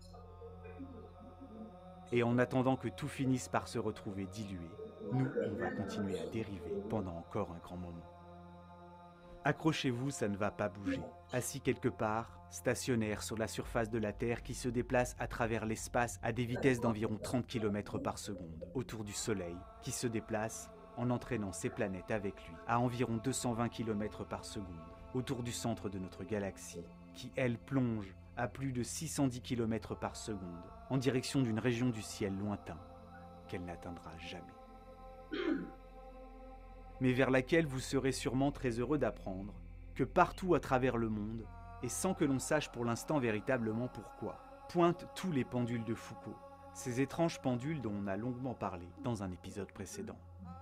Et en attendant que tout finisse par se retrouver dilué, nous, on va continuer à dériver pendant encore un grand moment. Accrochez-vous, ça ne va pas bouger. Assis quelque part, stationnaire sur la surface de la Terre qui se déplace à travers l'espace à des vitesses d'environ trente kilomètres par seconde, autour du Soleil, qui se déplace en entraînant ses planètes avec lui à environ deux cent vingt kilomètres par seconde, autour du centre de notre galaxie, qui elle plonge à plus de six cent dix kilomètres par seconde, en direction d'une région du ciel lointain, qu'elle n'atteindra jamais. Mais vers laquelle vous serez sûrement très heureux d'apprendre que partout à travers le monde, et sans que l'on sache pour l'instant véritablement pourquoi, pointent tous les pendules de Foucault, ces étranges pendules dont on a longuement parlé dans un épisode précédent.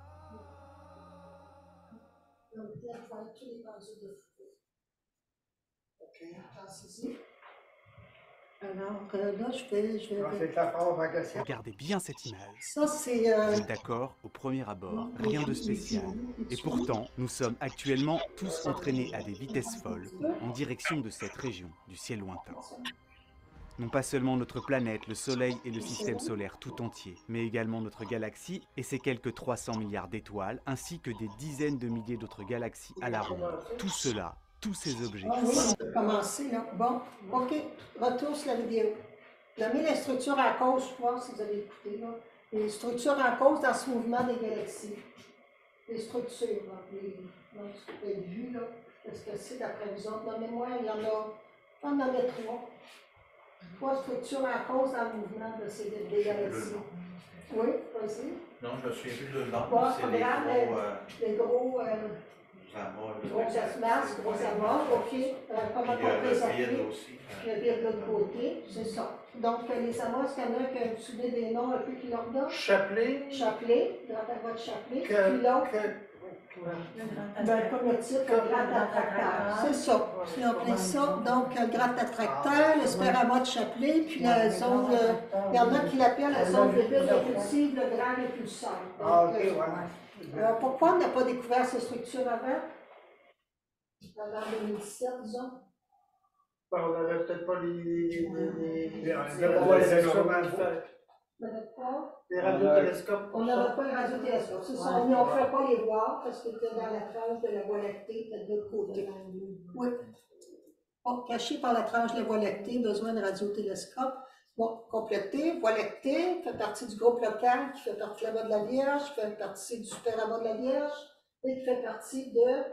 Alors euh, là, je vais... Je vais... Regardez bien cette image. Ça, c'est... Euh... Vous êtes d'accord, au premier abord, rien de spécial. Et pourtant, nous sommes actuellement tous entraînés à des vitesses folles en direction de cette région du ciel lointain. Non pas seulement notre planète, le Soleil et le système solaire tout entier, mais également notre galaxie et ses quelques trois cents milliards d'étoiles, ainsi que des dizaines de milliers d'autres galaxies à la ronde. Tout cela, tous ces objets. On va commencer là. Bon, ok, retour sur la vidéo. J'ai mis les structures en cause, je crois, si vous avez écouté, là. Les structures en cause dans ce mouvement des galaxies. Les structures, là. Les, donc, vous avez vu, là, qu'est-ce que c'est d'après vous autres. Dans mémoire, il y en a, on en avait trois. Trois structures en cause dans le mouvement de ces des galaxies. Oui, vas-y. Non, je me suis vu de nom, Bon, c'est les regarde, gros... Euh, les gros... Euh, amas, gros asmas, gros amas, OK. Euh, comment puis, euh, on peut les le vide appeler? aussi. Puis le vide de l'autre côté, c'est ça. Donc, euh, les amas, est-ce qu'il y en a un que vous vous souvenez des noms un peu qui leur donnent? Chapelet. Chapelet, grand amas de Chapelet. Que- Puis l'autre, que- ben, comme le titre, le grand attracteur. C'est ça. Ils ont appelé ça. Donc, le grand attracteur, le spérama de Chapelet, puis la zone, euh, il y en a qui l'appellent la zone de vide répulsive, le grand répulseur. Donc, Ah, ok, euh, ouais. euh, pourquoi on n'a pas découvert ces structures avant? Avant deux mille dix-sept, disons. Ben, on n'avait peut-être pas les. les, les, les, on les avait radiotélescopes pas qu'il fallait. On n'avait pas. Les radiotélescopes. On n'avait pas un radiotélescope. C'est ça. On ne pouvait pas les voir parce que c'était dans la tranche de la Voie lactée, c'était de l'autre côté. Oui. Bon, caché par la tranche de la Voie lactée, besoin de radiotélescope. Bon, complété. Voie lactée fait partie du groupe local qui fait partie de l'amas de la Vierge, qui fait partie du superamas de la Vierge et qui fait partie de.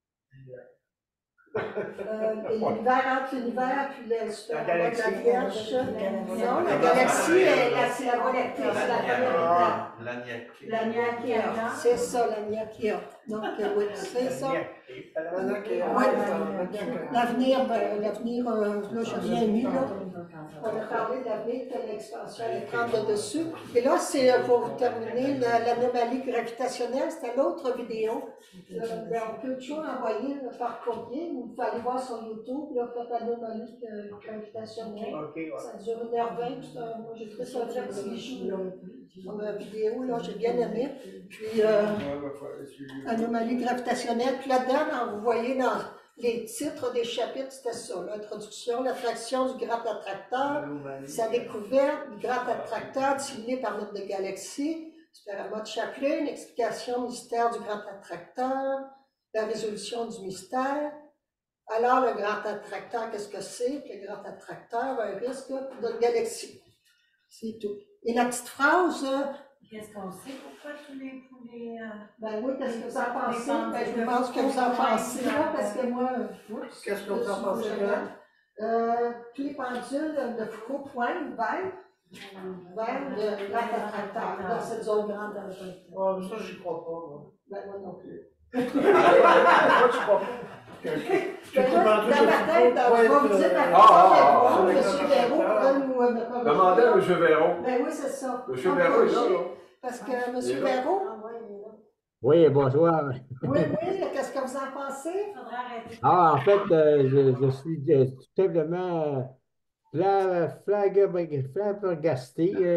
Euh, l'univers entre l'univers puis le superamas de la Vierge. Non, la galaxie, c'est la Voie lactée, c'est la première étape. L'Aniakia. L'Aniakia, c'est ça, l'Aniakia. Donc, euh, oui, c'est ça. Oui, l'avenir, ben, l'avenir, euh, là, je viens mis, là. On a parlé de l'avenir, de l'expansion, elle est prendre le dessus. Et là, c'est euh, pour terminer la- l'anomalie gravitationnelle, c'était l'autre vidéo. Euh, ben, on peut toujours envoyer euh, par courrier, ou vous pouvez aller voir sur YouTube, là, faites l'anomalie euh, gravitationnelle. Ok, ouais. Ça dure une heure vingt, c'est un- moi j'ai trouvé ça un très petit bijou, là. Comme euh, vidéo, là, j'ai bien aimé. Puis, euh, anomalie gravitationnelle. Puis là-dedans, vous voyez dans les titres des chapitres, c'était ça, l'introduction, l'attraction du grand attracteur, sa découverte du grand attracteur dissimulé par notre de galaxie, superamas de Chapelet, une explication mystère du grand attracteur, la résolution du mystère. Alors, le grand attracteur, qu'est-ce que c'est? Le grand attracteur, un risque pour notre galaxie. C'est tout. Et la petite phrase, euh, Qu'est-ce qu'on sait? Pourquoi tous les poulets. Euh, ben oui, qu'est-ce que vous en les pensez? pendules Ben, je de me demande ce que vous en Foucault, pensez, là, euh, parce que moi, oups, Qu'est-ce que vous en pensez, je- là? Euh, tous les pendules de Foucault pointent vers, vers le grand attracteur, dans cette zone grande attracteur. Oh, ça, j'y crois pas, moi. Ben, moi non plus. Moi, tu crois pas? Que- que- que Ben, les moi, pendules dans de ma Foucault tête, dans- je vais pointent, vous dire, euh, par Ah, ah, exemple, ah, M. Véraud pourrait nous euh, me corriger. Demandez à M. Véron. Ben oui, c'est ça. M. En Véron est là, corriger, là. Parce que Il est M. là. Véraud, Oui, bonsoir. oui, oui, qu'est-ce que vous en pensez? faudrait arrêter. Ah, en fait, euh, je, je suis euh, tout simplement euh, fla- flag- flabbergasté. euh,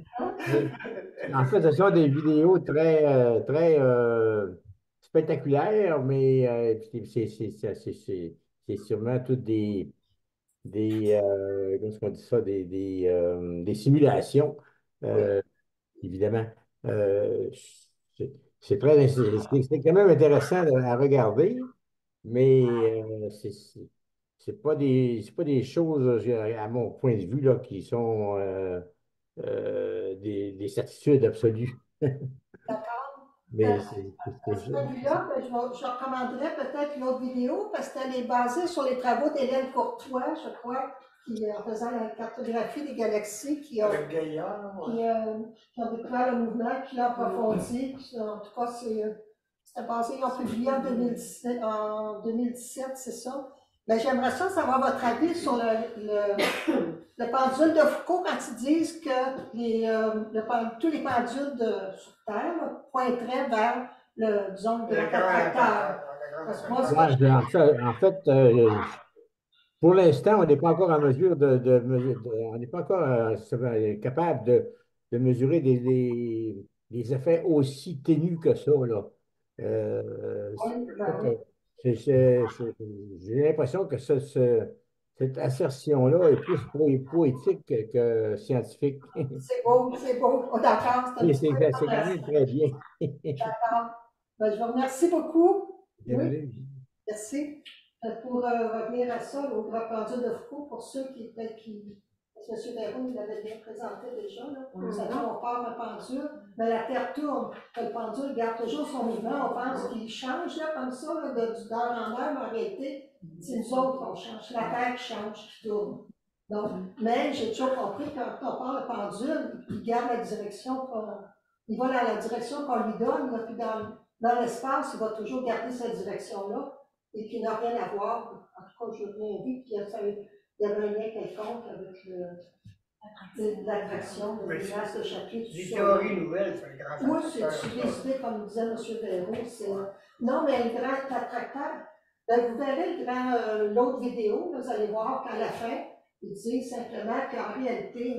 en fait, ce sont des vidéos très, euh, très euh, spectaculaires, mais euh, c'est c'est- c'est- c'est- c'est- c'est- c'est sûrement toutes des, des euh, comment est-ce qu'on dit ça, des, des, euh, des simulations, euh, évidemment. Euh, c'est c'est très, c'est c'est- c'est quand même intéressant à à regarder, mais euh, c'est c'est- c'est pas des, c'est pas des choses, je- à mon point de vue, là, qui sont euh, euh, des, des certitudes absolues. Mais c'est c'est- À c'est- ce point-là, ben, je, vais- je recommanderais peut-être une autre vidéo parce qu'elle est basée sur les travaux d'Hélène Courtois, je crois, qui, en faisant la cartographie des galaxies, qui a, Avec Gaillard, ouais. qui, euh, qui a découvert le mouvement, qui l'a approfondi. Puis, en tout cas, c'est, euh, c'était basé, ils ont publié en deux mille dix-sept, en deux mille dix-sept, c'est ça. Mais j'aimerais ça savoir votre avis sur le, le, le pendule de Foucault quand ils disent que les, euh, le pen- tous les pendules de, sur Terre là, pointeraient vers le, disons, le grand attracteur. Parce que moi, c'est Ouais, je- en fait, en fait, euh, pour l'instant, on n'est pas encore en mesure de, de, mesu- de- on n'est pas encore euh, c'est- capable de, de mesurer des, des, des effets aussi ténus que ça, là. Euh, Oui, c'est- ben oui. c'est- c'est- c'est- j'ai l'impression que ce, ce- cette assertion-là est plus po- poétique que, que scientifique. C'est beau, c'est beau. Oh, d'accord, c'est un Et petit c'est peu c'est quand même très bien. d'accord. Ben, je vous remercie beaucoup. Désolé. Merci. Euh, Pour euh, revenir à ça, au grand pendule de Foucault, pour ceux qui, peut-être qui M. Véron, il l'avait bien présenté déjà. Là. Mm-hmm. Ça fait on part un pendule, mais la Terre tourne. Le pendule garde toujours son mouvement. On pense qu'il change là, comme ça, là, de, du d'heure en heure, mais en réalité, c'est nous autres qu'on change. La Terre qui change, qui tourne. Donc, mais j'ai toujours compris que quand on part le pendule, il garde la direction qu'on. Il va dans la direction qu'on lui donne, là, puis dans, dans l'espace, il va toujours garder cette direction-là, et qui n'a rien à voir. En tout cas, je n'ai rien vu, puis il y avait un lien quelconque avec le, l'attraction de l'image de chapitre. Des théories nouvelles, c'est le grand Oui, c'est des idées, comme disait M. Véron. Non, mais le grand attracteur, ben, vous verrez le grand, euh, l'autre vidéo, là, vous allez voir qu'à la fin, il dit simplement qu'en réalité,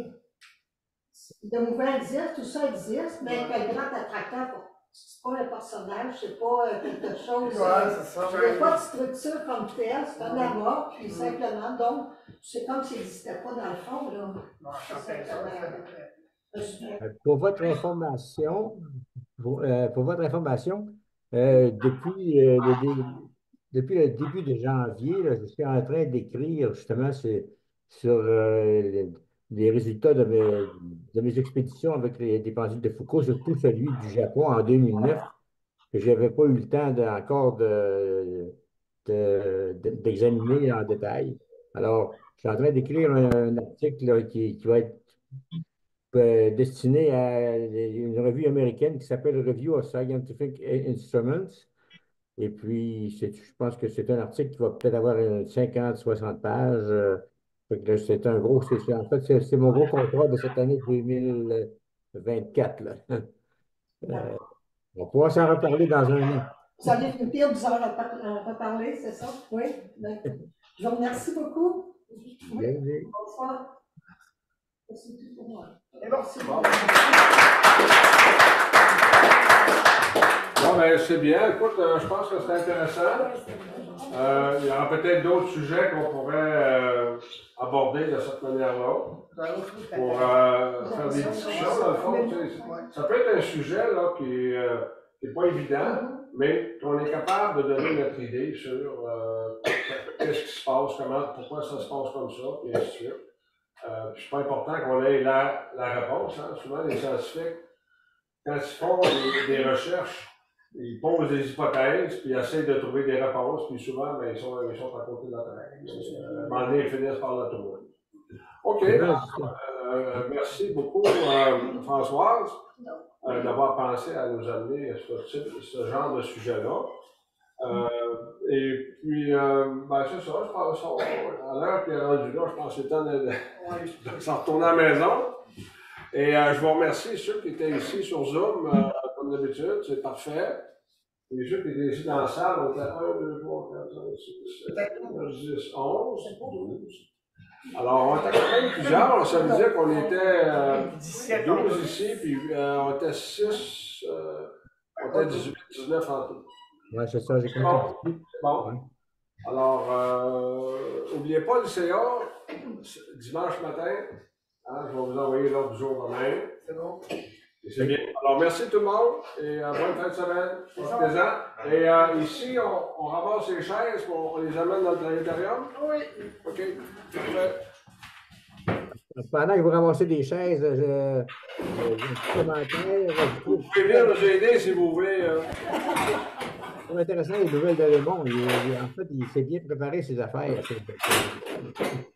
de mouvements existent, tout ça existe, mais que le grand attracteur, c'est pas un personnage, c'est pas euh, quelque chose. Ouais, euh, c'est ça. il n'y a pas de structure comme telle, c'est un amas, puis simplement, donc, c'est comme s'il n'existait pas dans le fond, là. Non, c'est simplement. Euh, Pour votre information, pour, euh, pour votre information, euh, depuis, euh, le dé- depuis le début de janvier, là, je suis en train d'écrire justement sur, sur euh, les, les résultats de mes, de mes expéditions avec les, des pendules de Foucault, surtout celui du Japon en deux mille neuf, que je n'avais pas eu le temps de, encore de, de- de- d'examiner en détail. Alors, je suis en train d'écrire un, un article là, qui, qui va être euh, destiné à une revue américaine qui s'appelle Review of Scientific Instruments. Et puis, c'est- je pense que c'est un article qui va peut-être avoir une cinquante, soixante pages. euh, fait que là, c'est un gros, c'est, c'est- en fait, c'est c'est mon gros contrat de cette année deux mille vingt-quatre, là. Euh, on va pouvoir s'en reparler dans un an. Vous allez une pire, vous en repar- en reparler, c'est ça? Oui? Ben, je vous remercie beaucoup. Oui. Bienvenue. Bonsoir. C'est tout pour moi. Et merci. Bon, ben, c'est bien. Écoute, euh, je pense que c'est intéressant. Euh, il y aura peut-être d'autres sujets qu'on pourrait euh, aborder de cette manière-là pour euh, faire des discussions. Dans le fond, tu sais, ça peut être un sujet là, qui n'est euh, pas évident, mais qu'on est capable de donner notre idée sur euh, qu'est-ce qui se passe, comment, pourquoi ça se passe comme ça, et ainsi de suite. Euh, puis c'est pas important qu'on ait la, la réponse. Hein. Souvent, les scientifiques, quand ils font des, des recherches, ils posent des hypothèses, puis ils essaient de trouver des réponses, puis souvent, ben, ils, sont, ils sont à côté de la terre. Euh, à un moment donné, ils finissent par la trouver. OK. Euh, merci beaucoup, euh, Françoise, euh, d'avoir pensé à nous amener ce, type, ce genre de sujet-là. Euh, et puis, euh, ben, c'est ça, je pense, à l'heure qui est rendue là, je pense que c'est temps de, de, de s'en retourner à la maison. Et euh, je vous remercie ceux qui étaient ici sur Zoom, euh, comme d'habitude, c'est parfait. Et ceux qui étaient ici dans la salle, on était un, deux, trois, quatre, cinq, six, sept, huit, dix, onze, douze. Alors, on était quand même plusieurs, ça veut dire qu'on était euh, douze ici, puis euh, on était six, euh, on était dix-huit, dix-neuf en tout. Oui, c'est ça, j'ai compris. Bon, bon. Ouais. Alors, n'oubliez euh, pas le C A, dimanche matin. Hein, je vais vous envoyer l'ordre du jour demain. C'est bon. Et c'est bien. Alors, merci tout le monde et euh, bonne fin de semaine. Profitez-en. Et euh, ici, on, on ramasse les chaises, on, on les amène dans le planétarium. Oui. OK. Parfait. Pendant que vous ramassez des chaises, je, je, j'ai un petit commentaire. Vous pouvez venir nous aider si vous voulez. Euh... C'est intéressant les nouvelles de Raymond. Il, il, en fait, il s'est bien préparé ses affaires.